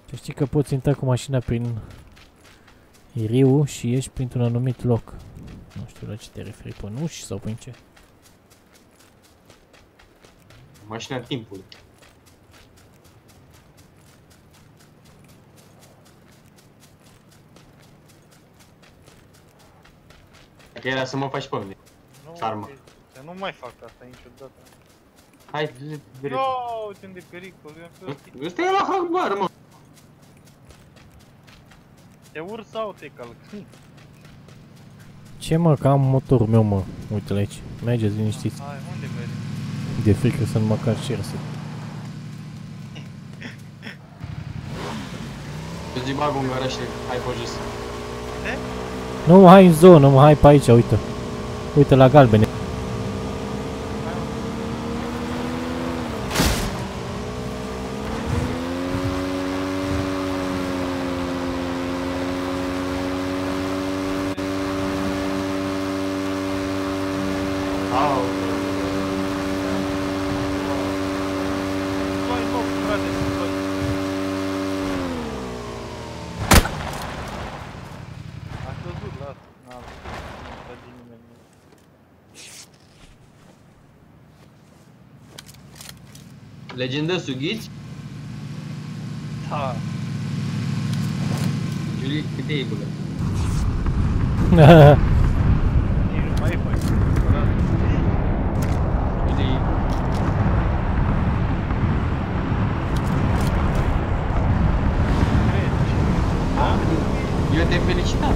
Să știi că poți intra cu mașina prin Iriu și ieși printr-un anumit loc. Nu știu la ce te referi, pe nuși sau prin ce? Mașina timpului. Dacă era să mă faci pe mine. Nu, Sarma. eu nu mai fac asta niciodată. Hai, du-te pe No, uite unde e pericol, eu am fost... Ăsta e la Hagbar, mă. Te urci sau te calc? Ce mă, că am motorul meu, mă. Uite-l aici. Mergeți liniștiți. Hai, unde mergi? De frică să nu mă car șerse. Eu zic bag un garaj și hai pe jos. Nu, hai în zonă, mă, hai pe aici, uite. Uite la galbene. Au. Hai, mă, frate, hai. A căzut, lasă, n-a stat din nimeni. Legendă sughiți? Da. Iulie, câte e gulă? Nici nu mai faci. Iulie. Eu te felicitat.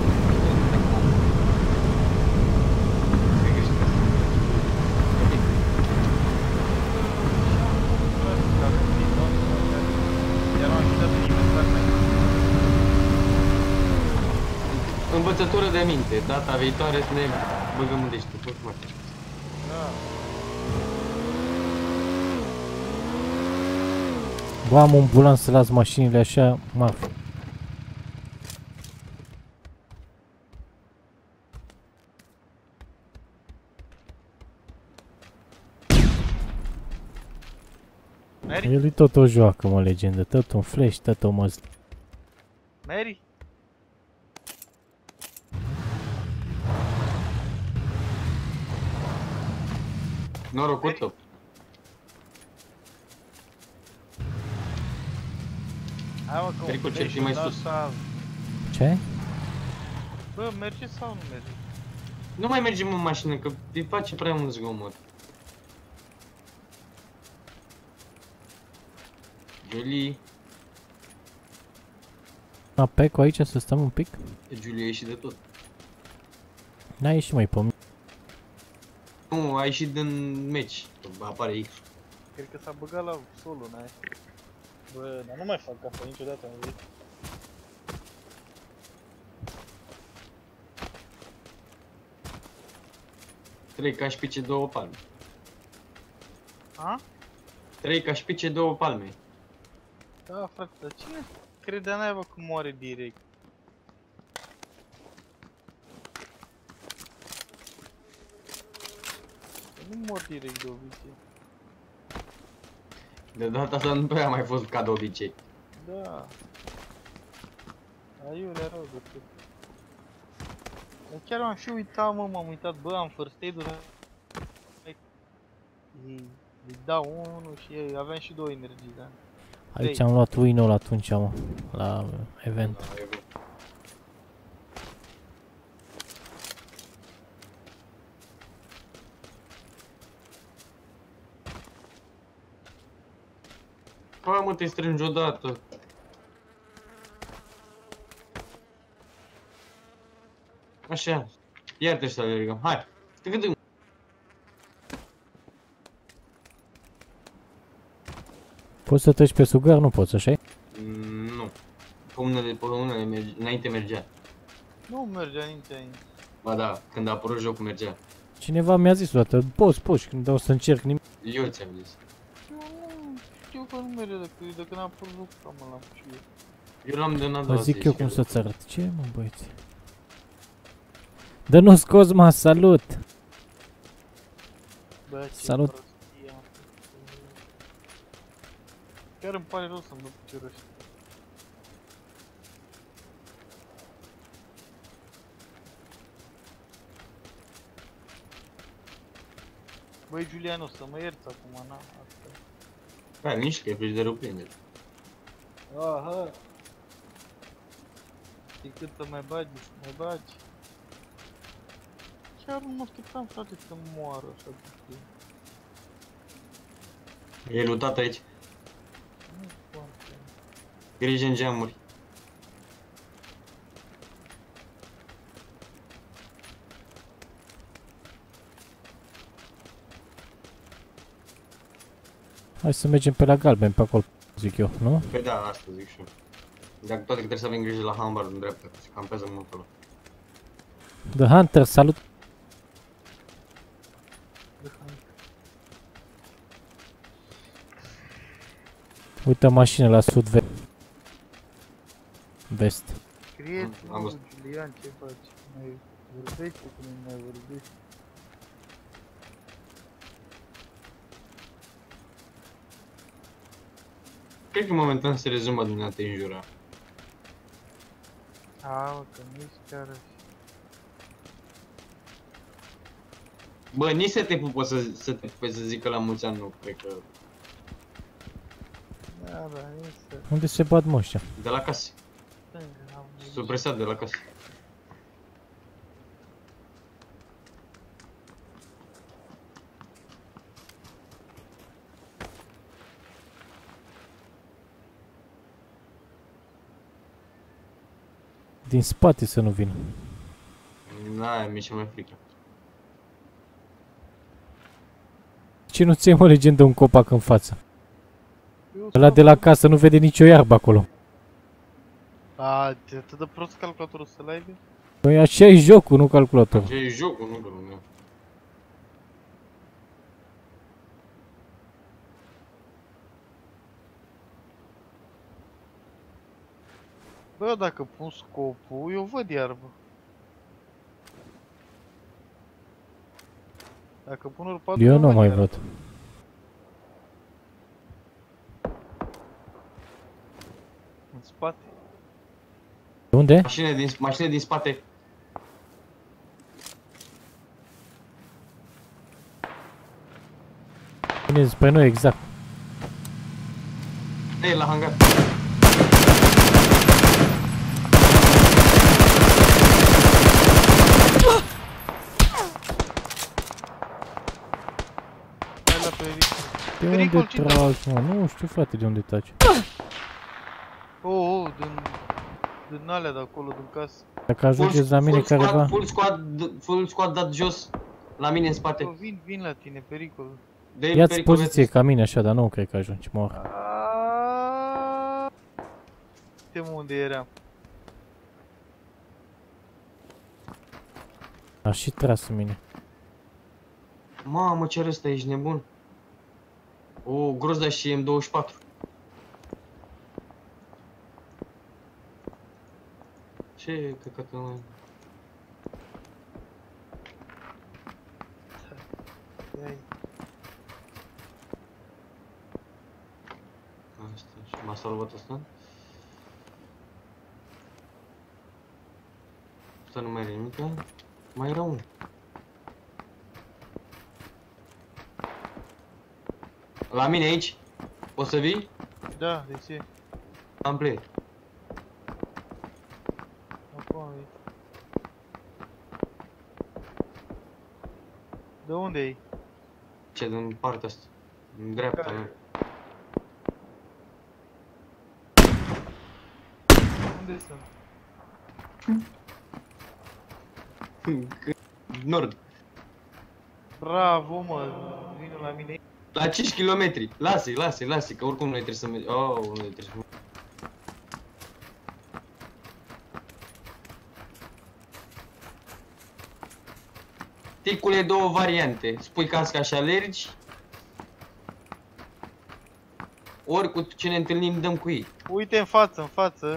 Învățătură de minte. Data viitoare să ne băgăm în dește. Pot mai faci. Bă, am un bulan să las mașinile așa, marfă. El e tot o joacă, mă, legendă, tot un flash, tot o mă... Mary? Norocul tău. Hai, mă, că Pericol, un cel și mai flash sus. ăsta- Ce? Bă, merge sau nu merge? Nu mai mergem în mașină, că îi face prea mult zgomot. Julie, A, cu aici să stăm un pic? Julie a ieșit de tot. N-a ieșit mai pe mine. Nu, a ieșit din meci, că apare X. Cred că s-a băgat la solo, n-ai? Bă, dar nu mai fac asta niciodată în viață. Trei cașpice, două palme. A? Trei cașpice, două palme. Da, frate, dar cine credea naiba că moare direct? Că nu mor direct de obicei. De data asta nu prea a mai fost ca de obicei. Da. Aiurea rău de tot. Dar chiar m-am și uitat, mă, m-am uitat, bă, am first aid-uri. Îi, îi dau unul și ei, aveam și două energii, da. Aici am luat win-ul atunci, mă, la event. Da, e bun. Hai mă, te strângi odată. Așa. Iar trebuie să le legăm. Hai. Te gândim. Poți să treci pe sugar? Nu poți, așa-i? Mm, nu. Pe unele, pe unele merge, înainte mergea. Nu mergea nici aici. Ba da, când a apărut jocul mergea. Cineva mi-a zis o dată, poți, poți, când dau să încerc nimic. Eu ți-am zis. Eu nu știu că nu merge dacă, dacă n-am pus lucru, mă, l-am și eu. Eu l-am de Vă zic eu cum să-ți arăt. Ce, mă, băieți? Dă-nu-ți Cosma, salut! Bă, ce Salut. prostie, mă. Chiar îmi pare rău să-mi duc piciorul ăsta. Băi, Julian, o să mă ierți acum, na, asta. Da, nici că e frigiderul plin deja. Aha. Și cât să mai bagi, să mai bagi. Chiar nu mă așteptam, frate, să moară așa de plin. E lutat aici. Nu poate. Grijă în geamuri. Hai să mergem pe la galben, pe acolo, zic eu, nu? Păi da, asta zic și eu. Dacă toate că trebuie să avem grijă la hambar în dreapta, că se campează mult acolo. The Hunter, salut! Uite mașină la sud-vest. Vest. Prieten, Am văzut. Julian, ce faci? Mai vorbește cu mine, mai vorbește. Cred că momentan se rezumă din a te înjura. A, mă, că nici chiar așa. Bă, nici să te pupă să, să te pupe să zică la mulți ani, nu cred că... Da, da, nici să... Unde se bat mă ăștia? De la casă. Stânga, am aici. Supresat de la casă. Din spate să nu vină. Da, mi-e cel mai frică. Ce nu ți-ai mă legendă un copac în față? Eu Ăla de la casă nu vede nicio iarbă acolo. A, te atât de prost calculatorul să-l ai, bă? Păi așa e jocul, nu calculatorul. Ce e jocul, nu glumă meu. Bă, dacă pun scopul, eu văd iarbă. Dacă pun urpatul, Eu nu mai iarbă. văd. În spate. Unde? Mașină din, mașină din spate. Vine spre noi exact. Ei, la hangar. Hai la pericol. De Pericol, unde cine? tragi, mă? Nu știu, frate, de unde taci. Oh, oh, din... Din alea de acolo, din casă. Dacă ajungeți la mine full careva... squad, full squad, full squad dat jos. La mine în Eu spate. vin, vin la tine, pericol. De Ia-ți pericol poziție veți- ca mine așa, dar nu cred că ajungi, mor. Aaaa. Uite unde eram. A și tras în mine. Mamă, ce ăsta, ești nebun? O, Grozda și M douăzeci și patru. Ce căcată mai... Ia-i. Asta, și m-a salvat asta? Asta nu mai are nimica. Mai era unul. La mine aici. O să vii? Da, de ce? Am play. Acum e. De unde e? Ce, din partea asta. În dreapta Care? mea. Unde sunt? Nord. Bravo, mă, vină la mine. La cinci kilometri. Lasă-i, lasă-i, lasă-i, că oricum noi trebuie să mergem. Oh, noi trebuie să mergem. Ticule, două variante. Spui casca și alergi. Ori cu ce ne întâlnim dăm cu ei. Uite în față, în față.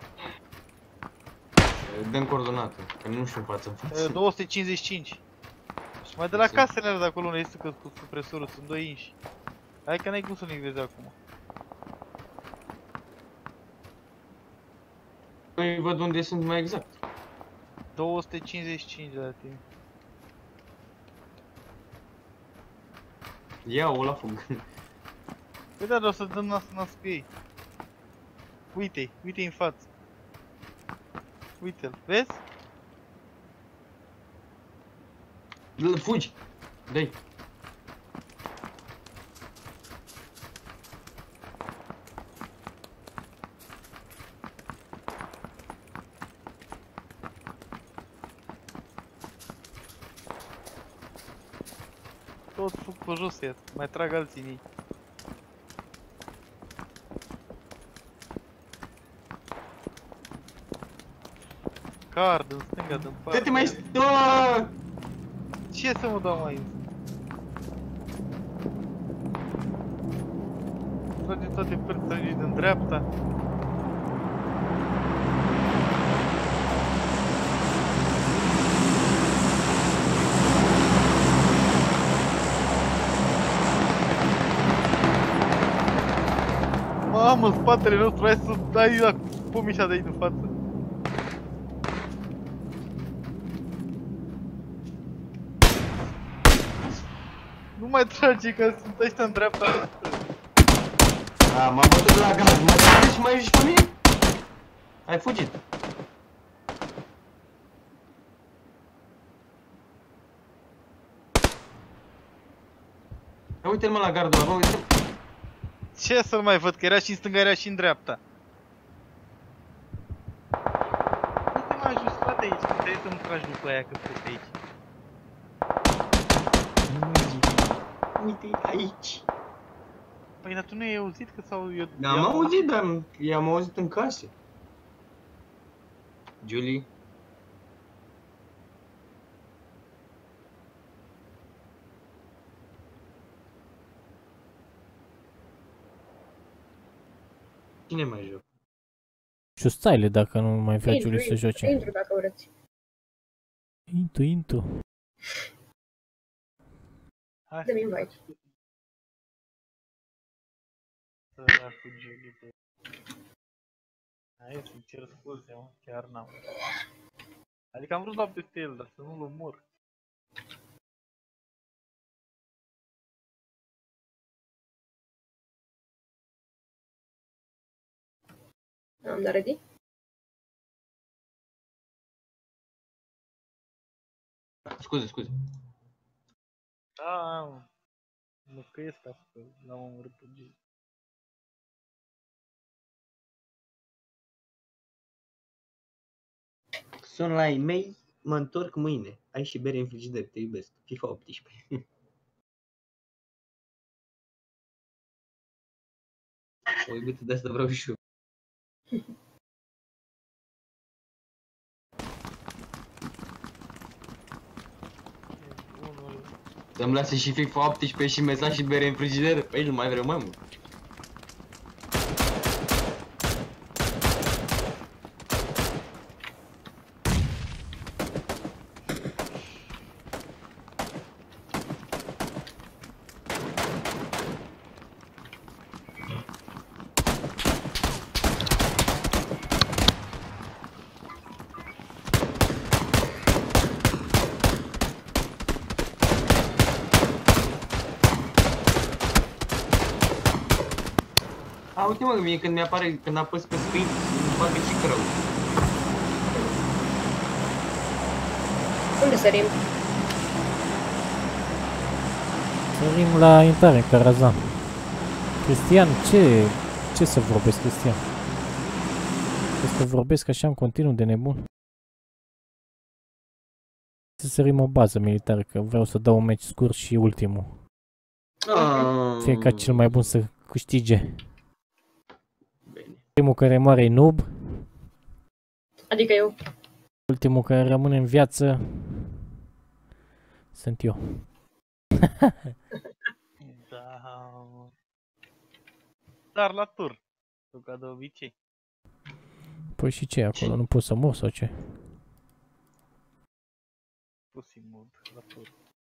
Dăm coordonată, că nu știu în față în e, față. două sute cincizeci și cinci. Și mai de la casele alea de acolo unde este că cu supresorul sunt doi inși. Hai că n-ai cum să nu-i vezi acum. Nu văd unde sunt mai exact. două sute cincizeci și cinci de la tine. Ia-o la fug. Păi da, dar o să dăm nas nas pe ei. Uite-i, uite-i în față. Uite-l, vezi? Fugi! Dă-i! Tot fug pe jos iar, mai trag alții în ei. Card, în stânga, din partea. Dă-te mai st... Ce să mă dau mai în? Trage toate părți, trage din dreapta. Mamă, în spatele nostru, hai să dai la pomișa de aici în față. Nu mai trage, că sunt ăștia în dreapta. A, m-am bătut la gaz, mă trage și mai ești pe mine? Ai fugit. Ia uite-l mă la gardul ăla, bă, uite-l. Ce să-l mai văd, că era și în stânga, era și în dreapta. Nu te mai ajungi toate aici, că trebuie să-mi tragi după aia că sunt aici. Uite aici. Păi, dar tu nu ai auzit că s-au... eu... Da, am auzit, dar i-am auzit în case. Julie. Cine mai joc? Și stai-le dacă nu mai vrea Intru, Julie să intru, joace. intru dacă vreți. Intu, intu. Hai Dă-mi invite. săracul Julie, bă. Hai să-mi cer scuze, mă, chiar n-am. Adică am vrut doar peste el, dar să nu-l omor. Am dat ready? Scuze, scuze. Da, mă. Mă căiesc asta, că l-am omorât pe Julie. Sunt la ei mei, mă întorc mâine. Ai și bere în frigider, te iubesc. FIFA optsprezece. O iubită de asta vreau și eu. Să-mi lase și FIFA optsprezece și mesaj și bere în frigider? Păi nu mai vreau mai mult. A, uite mă, mie când mi-apare, când apăs pe sprint, îmi bagă și crău. Unde sărim? Sărim la intrare în Carazan. Cristian, ce, ce să vorbesc, Cristian? Trebuie să vorbesc așa în continuu de nebun. Să sărim o bază militară, că vreau să dau un meci scurt și ultimul. Ah. Fie ca cel mai bun să câștige. Bine. Primul care moare e noob, Adică eu. ultimul care rămâne în viață sunt eu. Da. Dar la tur. Tu ca de obicei. Păi și ce acolo? Nu pot să mor sau ce? Pussy mod la tur.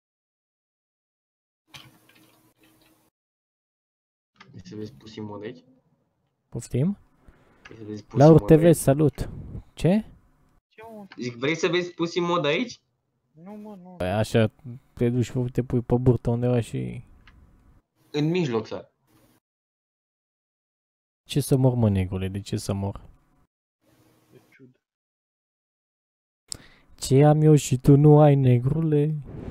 Vrei să vezi pussy mod aici? Poftim? Vrei să vezi pussy Laur mod T V, aici? salut! Ce? Ce mă? Zic, vrei să vezi pussy mod aici? Nu mă, nu. Păi așa te duci, te pui pe burtă undeva și în mijloc sar. Ce să mor, mă, negrule? De ce să mor? De ciudă. Ce am eu și tu nu ai, negrule?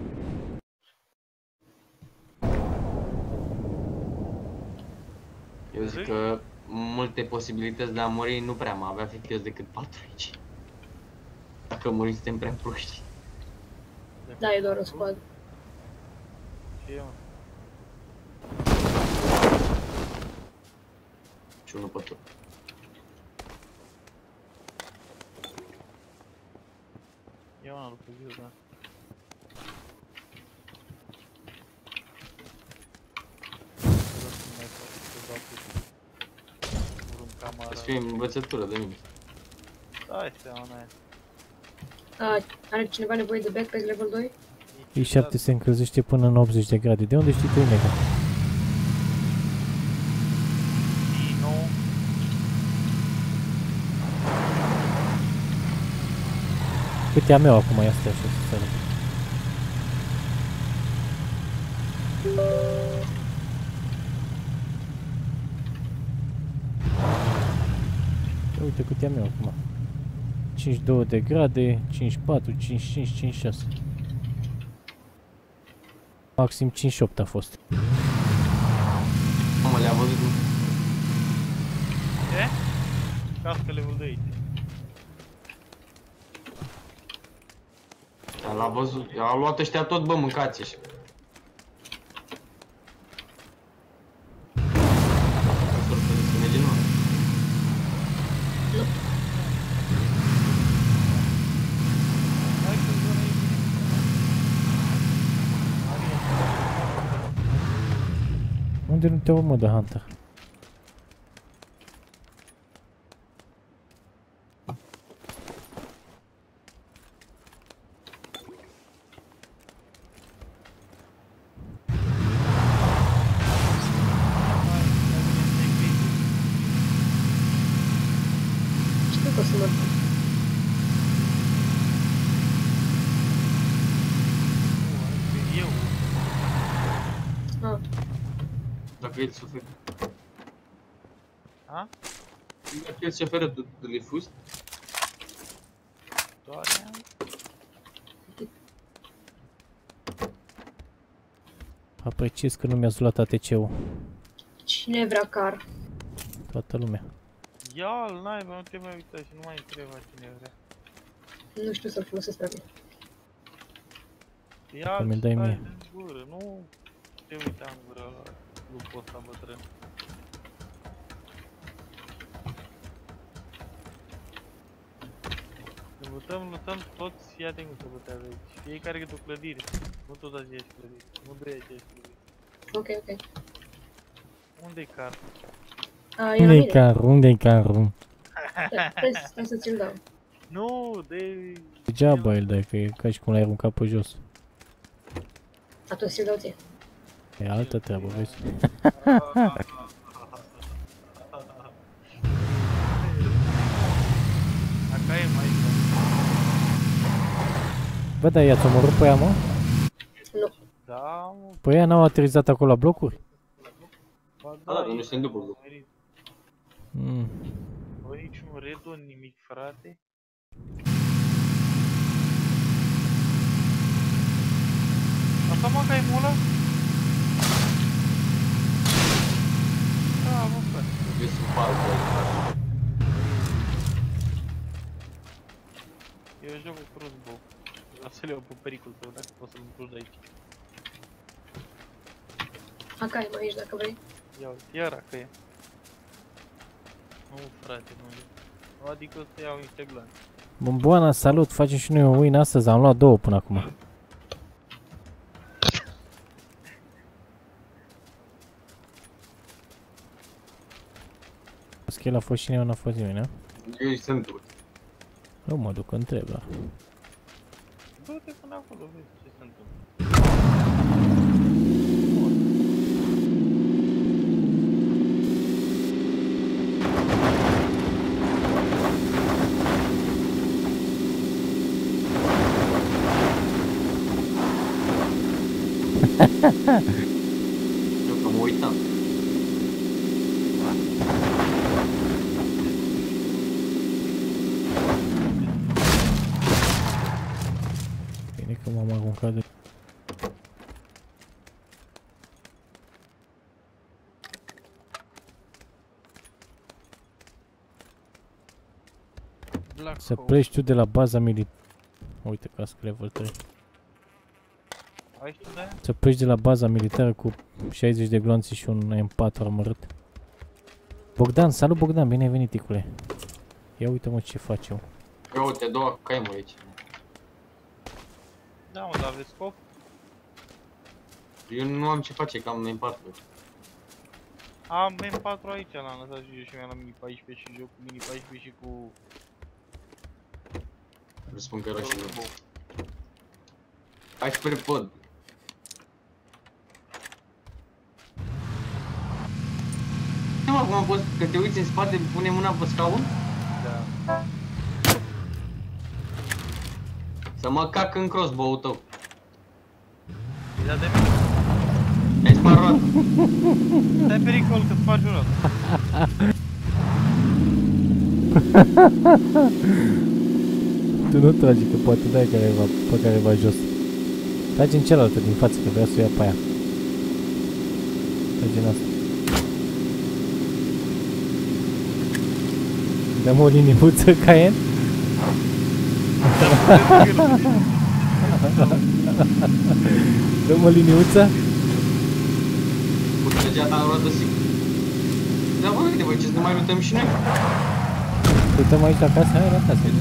Eu zic că multe posibilități de a muri nu prea am avea efectiv decât patru aici. Dacă murim suntem prea proști. Da, e doar o squad. Ce e, mă? Și unul pe tot. Ia una după zi, da. Să fie învățătură de mine. Da, este una aia. A, are cineva nevoie de backpack level doi? I șapte se încălzește până în optzeci de grade. De unde știi tu, nega? Dino. Câte am eu acum, ia stai așa să se arăt. Uite câte am eu acum. cincizeci și doi de grade, cincizeci și patru, cincizeci și cinci, cincizeci și șase. Maxim cincizeci și opt a fost. Mamă, le-a văzut. Ce? Cască level doi. L-a văzut. A luat ăștia tot, bă, mâncați așa. Să merge, nu? Hai că zona e bine. Unde nu te urmă de Hunter? Știu că o să mă... Eu. Ah, Dacă el suferă. A? Dacă el suferă de, de lifust, Doar ea? Apreciez că nu mi-ați luat A T C-ul. cine vrea car? Toată lumea. Ia-l, naiba, nu te mai uita și nu mai întreba cine vrea. Nu știu să-l folosesc prea bine. Ia-l mi-l și dai stai mie. în gură, nu te uita în gură la lupul ăsta bătrân. Ne luptăm, luptăm, toți ia de să bătează aici. Fiecare câte o clădire. Nu tot aceeași clădire. Nu doi aceeași clădire. Ok, ok. Unde-i car? A, e la Unde-i mine. carul? Unde-i carul? Stai, stai, stai să ți-l dau. Nu, de... Degeaba el dai, că e ca și cum l-ai aruncat pe jos. Atunci ți-l dau ție. E altă treabă, vezi? Acá e mai Bă, dar i-ați omorât pe ea, mă? Nu. da, mă, Păi ea n-au aterizat acolo la blocuri? ba da, dar e- nu se întâmplă. Mm. Nu e niciun redon, nimic, frate. Asta mă, ca e mula? Da, mă, frate. Trebuie să fac, bă. Eu joc cu crossbow. Vreau să le iau pe pericol tău, dacă poți să-l împuși de aici. Acá e mai aici dacă vrei. Ia uite, iar că e. Nu, frate, nu e. Adică o să iau niște glani. Bomboana, salut! Facem și noi un win astăzi, am luat două până acum. Schel a fost și n-a fost nimeni, a? Eu îi sunt dur. Nu mă duc, întreb, da. Du-te până acolo, vezi ce se întâmplă. Eu că mă uitam că m-am aruncat de... Black Să Hole. pleci tu de la baza militară. Uite, cască level trei. Ai tu de? Să pleci de la baza militară cu șaizeci de glonți și un M patru armărit. Bogdan, salut Bogdan, bine ai venit, ticule. Ia uite-mă ce fac eu. Ia uite, două cai mă aici. Da, mă, dar aveți scop? Eu nu am ce face, că am M patru. Am M patru aici, l-am lăsat și eu și mi-am la mini paisprezece și joc cu mini paisprezece și cu... Îmi spun că era și nu. Hai spre pod. Nu mă, cum poți, că te uiți în spate, pune mâna pe scaun? Da. Să mă cac în crossbow-ul tău. E dat de mine. Ai spart roată. Stai pericol că faci jurat. Tu nu tragi, că poate dai careva, pe careva jos. Tragi în cealaltă din față, că vreau să o ia pe aia. Tragi în asta. Dăm o liniuță, Caen? Dăm o liniuță? Cu trăgea ta roată sigur. Da, bă, uite, băi, ce să nu mai luptăm și noi? Luptăm aici la casă? Hai la casă, aici.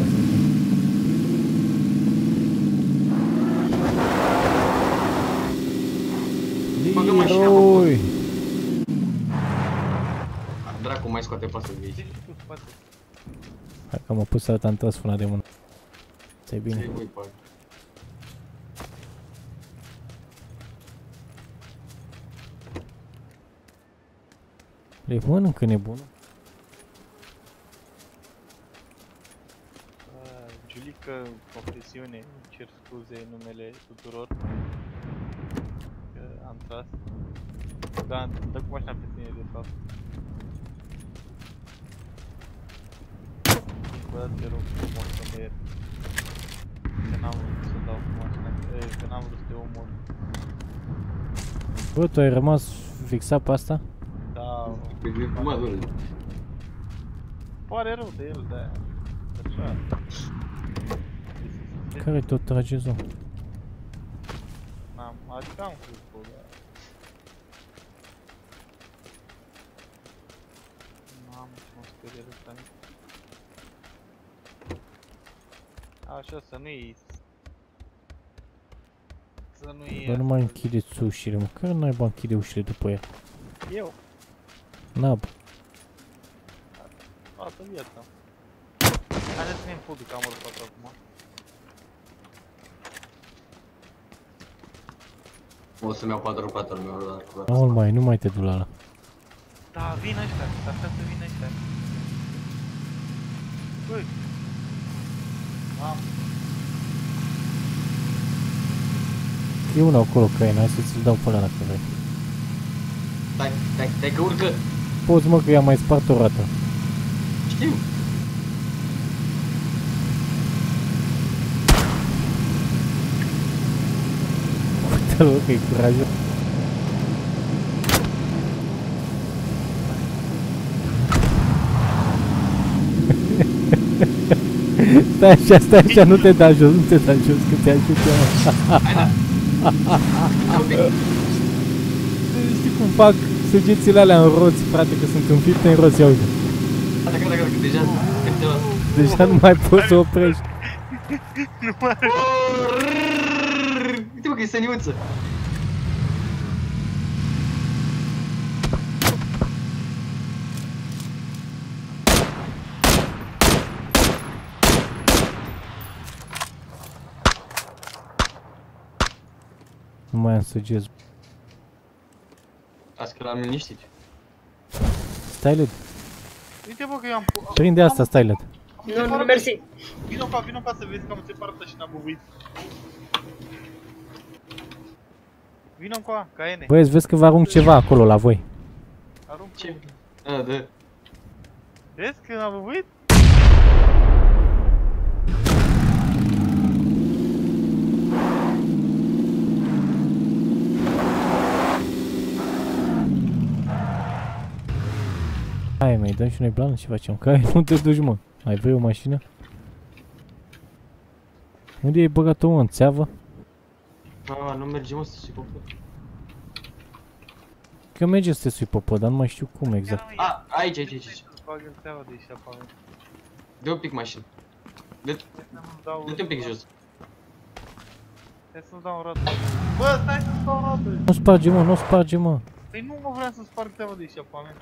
Bagă mașina pe Leroy! Dracu, mai scoate pasul de aici. Deci tu spate. Hai că m-a pus alta în trasfuna de mână. Ți-ai bine. Ce-i bui, pac. Le mănâncă nebunul. Uh, Giulică, confesiune, cer scuze în numele tuturor că am tras. Da, dă cu mașina pe tine de fapt. Încă o dată te rog frumos să merg. Că n-am vrut să dau cu mașina, eh, că n-am vrut să te omor. Bă, tu ai rămas fixat pe asta? Da, Mă, doare. pare rău de el, de-aia. Așa. Care tot trage zon? N-am, adică am crezut, dar... N-am ce mă sperie de ăsta nici. Așa, să nu iei... Să nu iei... Bă, nu mai închideți ușile, mă. Care n-ai bani închide ușile după ea? Eu, N-a, bă. toată viața. Haideți să ne podul, că am răpat acum. O să-mi iau patru patru, mi-au luat. Nu mai, nu mai te du la ăla. Da, vin ăștia, s-ar putea să vină ăștia. Băi! Am... E unul acolo, Cain, hai să ți-l dau pe ăla dacă vrei. Stai, stai, stai că urcă! Poți, mă, că i-am mai spart o rată. Știu! Uite-l, mă, că e curajos. Stai așa, stai așa, nu te da jos, nu te da jos, că te ajut eu. Știi cum fac săgețile alea în roți, frate, că sunt înfipte în roți, ia uite. Gata, gata, gata, că deja, că te las. Deja nu mai poți să oprești. Nu mai... Uite mă că e săniuță! Nu mai am săgeți. Azi că l-am liniștit. Stai, Led. Uite bă că eu am... Prinde asta, stai, Led. Nu, nu, mersi. Vino ca, vino ca să vezi că am separat și n-am bubuit. Vino încoa, ca ene. Băieți, vezi că vă arunc ceva acolo la voi. Arunc Ce? A, da. Vezi că n-am bubuit? Hai, mai dăm și noi blană și facem. Că nu te duci, mă. Mai vrei o mașină? Unde ai băgat-o, mă, în țeavă? A, nu merge, mă, să sui pe pod. Că merge să te sui pe pod, dar nu mai știu cum exact. A, aici, aici, aici. aici. Bag în țeava de aici, pe mine. Dă un pic mașină. Dă-te un pic jos. Stai să-mi dau un roată. Bă, stai să-mi dau un roată! Nu sparge, mă, nu sparge, mă. Păi nu mă vreau să sparg țeava de aici, pe mine.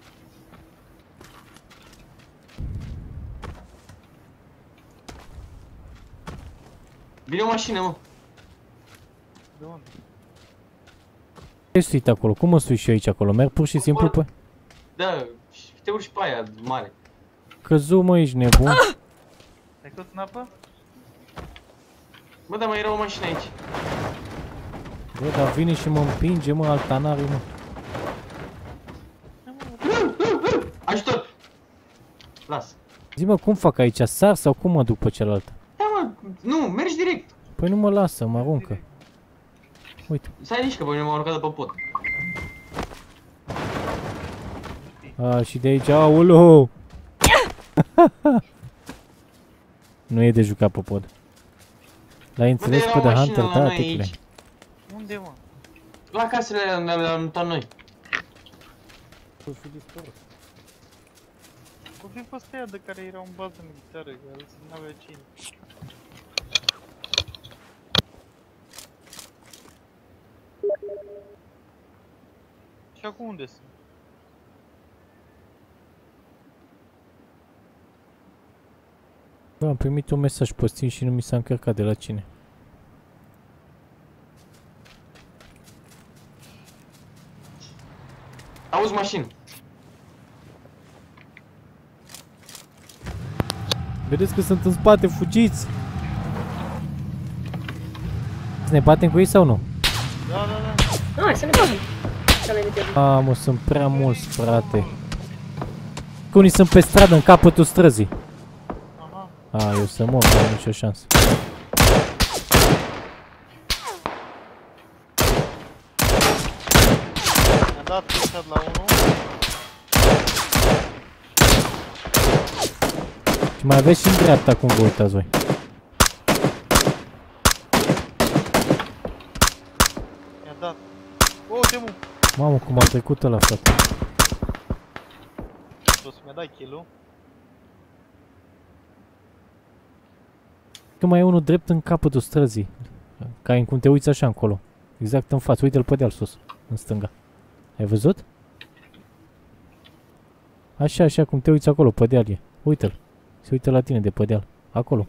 Vine o mașină, mă. De unde? Ce suit acolo? Cum mă sui și eu aici acolo? Merg pur și simplu pe... Da, te urci pe aia mare. Căzu, mă, ești nebun? Ai căzut în apă? Bă, dar mai era o mașină aici. Bă, dar vine și mă împinge, mă, altanare, mă. Ajutor! Las. Zi-mă, cum fac aici? Sar sau cum mă duc pe cealaltă? Da, mă, nu, mergi direct. Păi nu mă lasă, mă aruncă. Uite. Stai nici că bă, m-am aruncat de pe pod. A, și de aici, aoleu! Nu e de jucat pe pod. L-ai înțeles pe de Hunter, da, tecule. Unde, mă? La casele alea le-am mutat noi. O fi fost aia de care era în bază militară, care să n-avea cine. Și acum unde sunt? Da, am primit un mesaj pe Steam și nu mi s-a încărcat de la cine. Auzi mașină. Vedeți că sunt în spate, fugiți! Să ne batem cu ei sau nu? Da, da, da. Hai să ne batem. Să le mitem. Mamă, sunt prea mulți, frate. Că unii sunt pe stradă, în capătul străzii. Aha. A, eu să mor, nu am nicio șansă. Mi-a dat headshot la unul. Și mai aveți și în dreapta cum vă uitați voi. Mi-a dat. O, uite, mă! Mamă, cum a trecut ăla, frate. O să mi-a dat kill-ul. Că mai e unul drept în capătul străzii. Ca în cum te uiți așa încolo. Exact în față, uite-l pe deal sus, în stânga. Ai văzut? Așa, așa, cum te uiți acolo, pe deal e. Uite-l. Se uită la tine de pe deal. Acolo.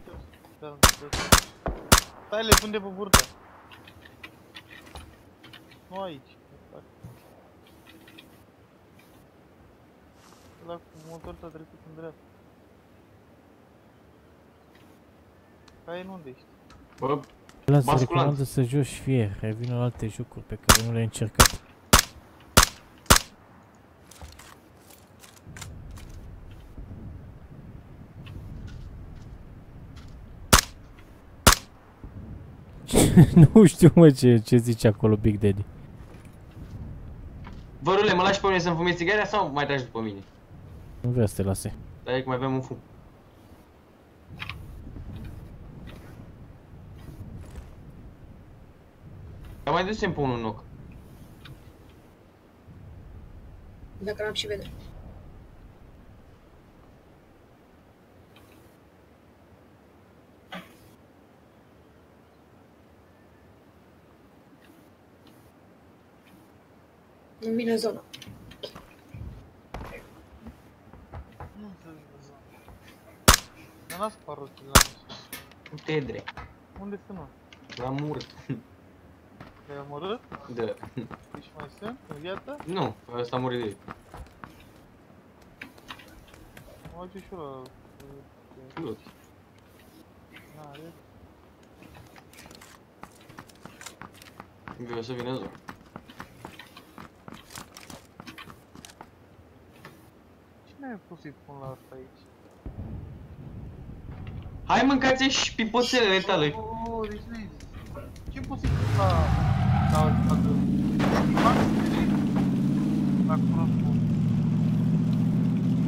Stai, le pun de pe burtă. Nu aici. Ăla cu motorul s-a trecut în dreapta. Hai, în unde ești? Bă, Lasă, recomandă să joci fier. Revin la alte jocuri pe care nu le-ai încercat. Nu știu, mă, ce, ce zice acolo Big Daddy. Vărule, mă lași pe mine să-mi fumezi țigarea sau mai tragi după mine? Nu vrea să te lase. Dar e că mai avem un fum. Dar mai ducem pe unul knock. Dacă n-am și vedere. Nu vine zona. Nu înțeleg de zonă. Dar n-a spart rotile la sus. Uite, dre. Unde sunt, mă? L-am murit. Le-ai omorât? Da. Deci mai sunt în viață? Nu, ăsta a murit de. Mă ajut și eu la... Plus. N-are. Eu o să vină zona. Cine ai pus să-i pun la asta aici? Hai mâncați și pipoțelele tale. Oh, deci nu-i... Ce poți să-i pun la... la... la... la... la cunoscut?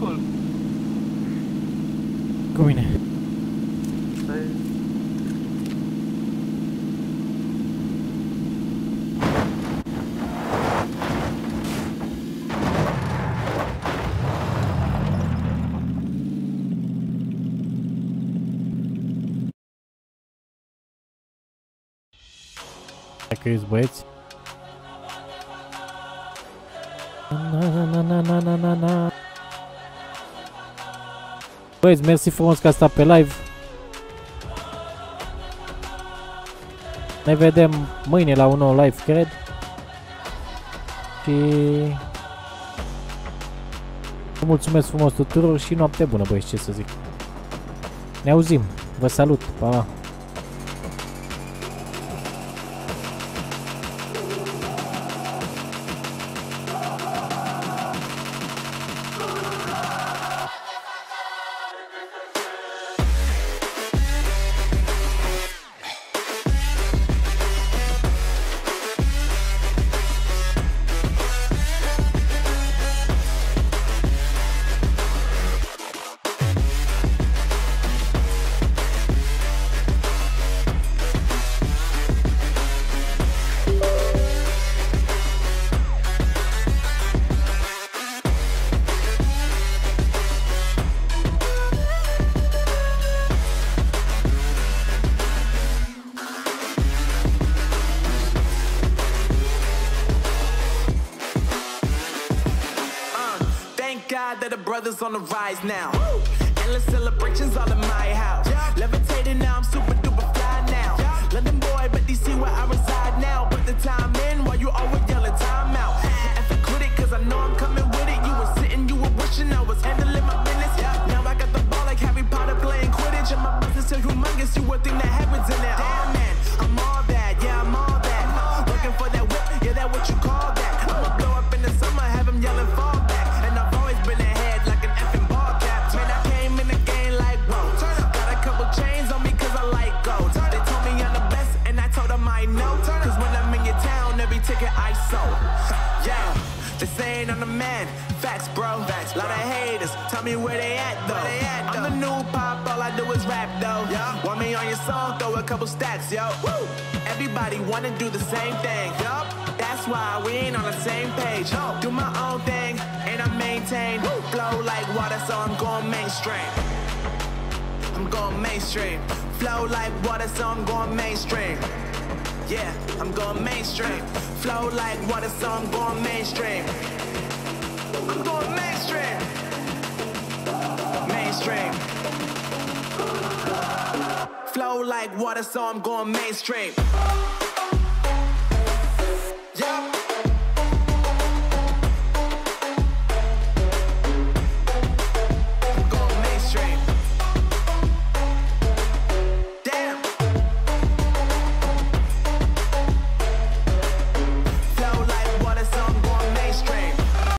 acolo. Cu mine. Stai. Dacă ești băieți. Na na na na na na na. Băieți, mersi frumos că ați stat pe live. Ne vedem mâine la un nou live, cred. Și vă mulțumesc frumos tuturor și noapte bună, băieți, ce să zic. Ne auzim. Vă salut. Pa! That the brothers on the rise now. Endless celebrations all in my house. Levitating now, I'm super duper fly now. London boy, but D C where I reside now. Put the time in while you always yelling time out. And for quit it, cause I know I'm coming with it. You were sitting, you were wishing I was handling my business. Now I got the ball like Harry Potter playing Quidditch. And my business is humongous, you would think that happens in there. Damn man, I'm all that, yeah, I'm all that. Looking for that whip, yeah, that what you call that. I'ma blow up in the summer, have them yelling fall back. And I've always been ahead like an effing ball cap. Man, I came in the game like, whoa. Got a couple chains on me cause I like gold. They told me I'm the best and I told them I know. Cause when I'm in your town, every ticket I sold. Yeah, they saying I'm the man. Facts, bro. Facts, lot of haters. Tell me where they at though. They at, though. I'm the new pop, all I do is rap though. Yeah. Want me on your song, throw a couple stacks, yo. Woo. Everybody wanna do the same thing. Yup. That's why we ain't on the same page. No. Do my own thing and I maintain. Woo. Flow like water, so I'm going mainstream. I'm going mainstream. Flow like water, so I'm going mainstream. Yeah, I'm going mainstream. Flow like water, so I'm going mainstream. I'm going mainstream. Mainstream. Flow like water, so I'm going mainstream.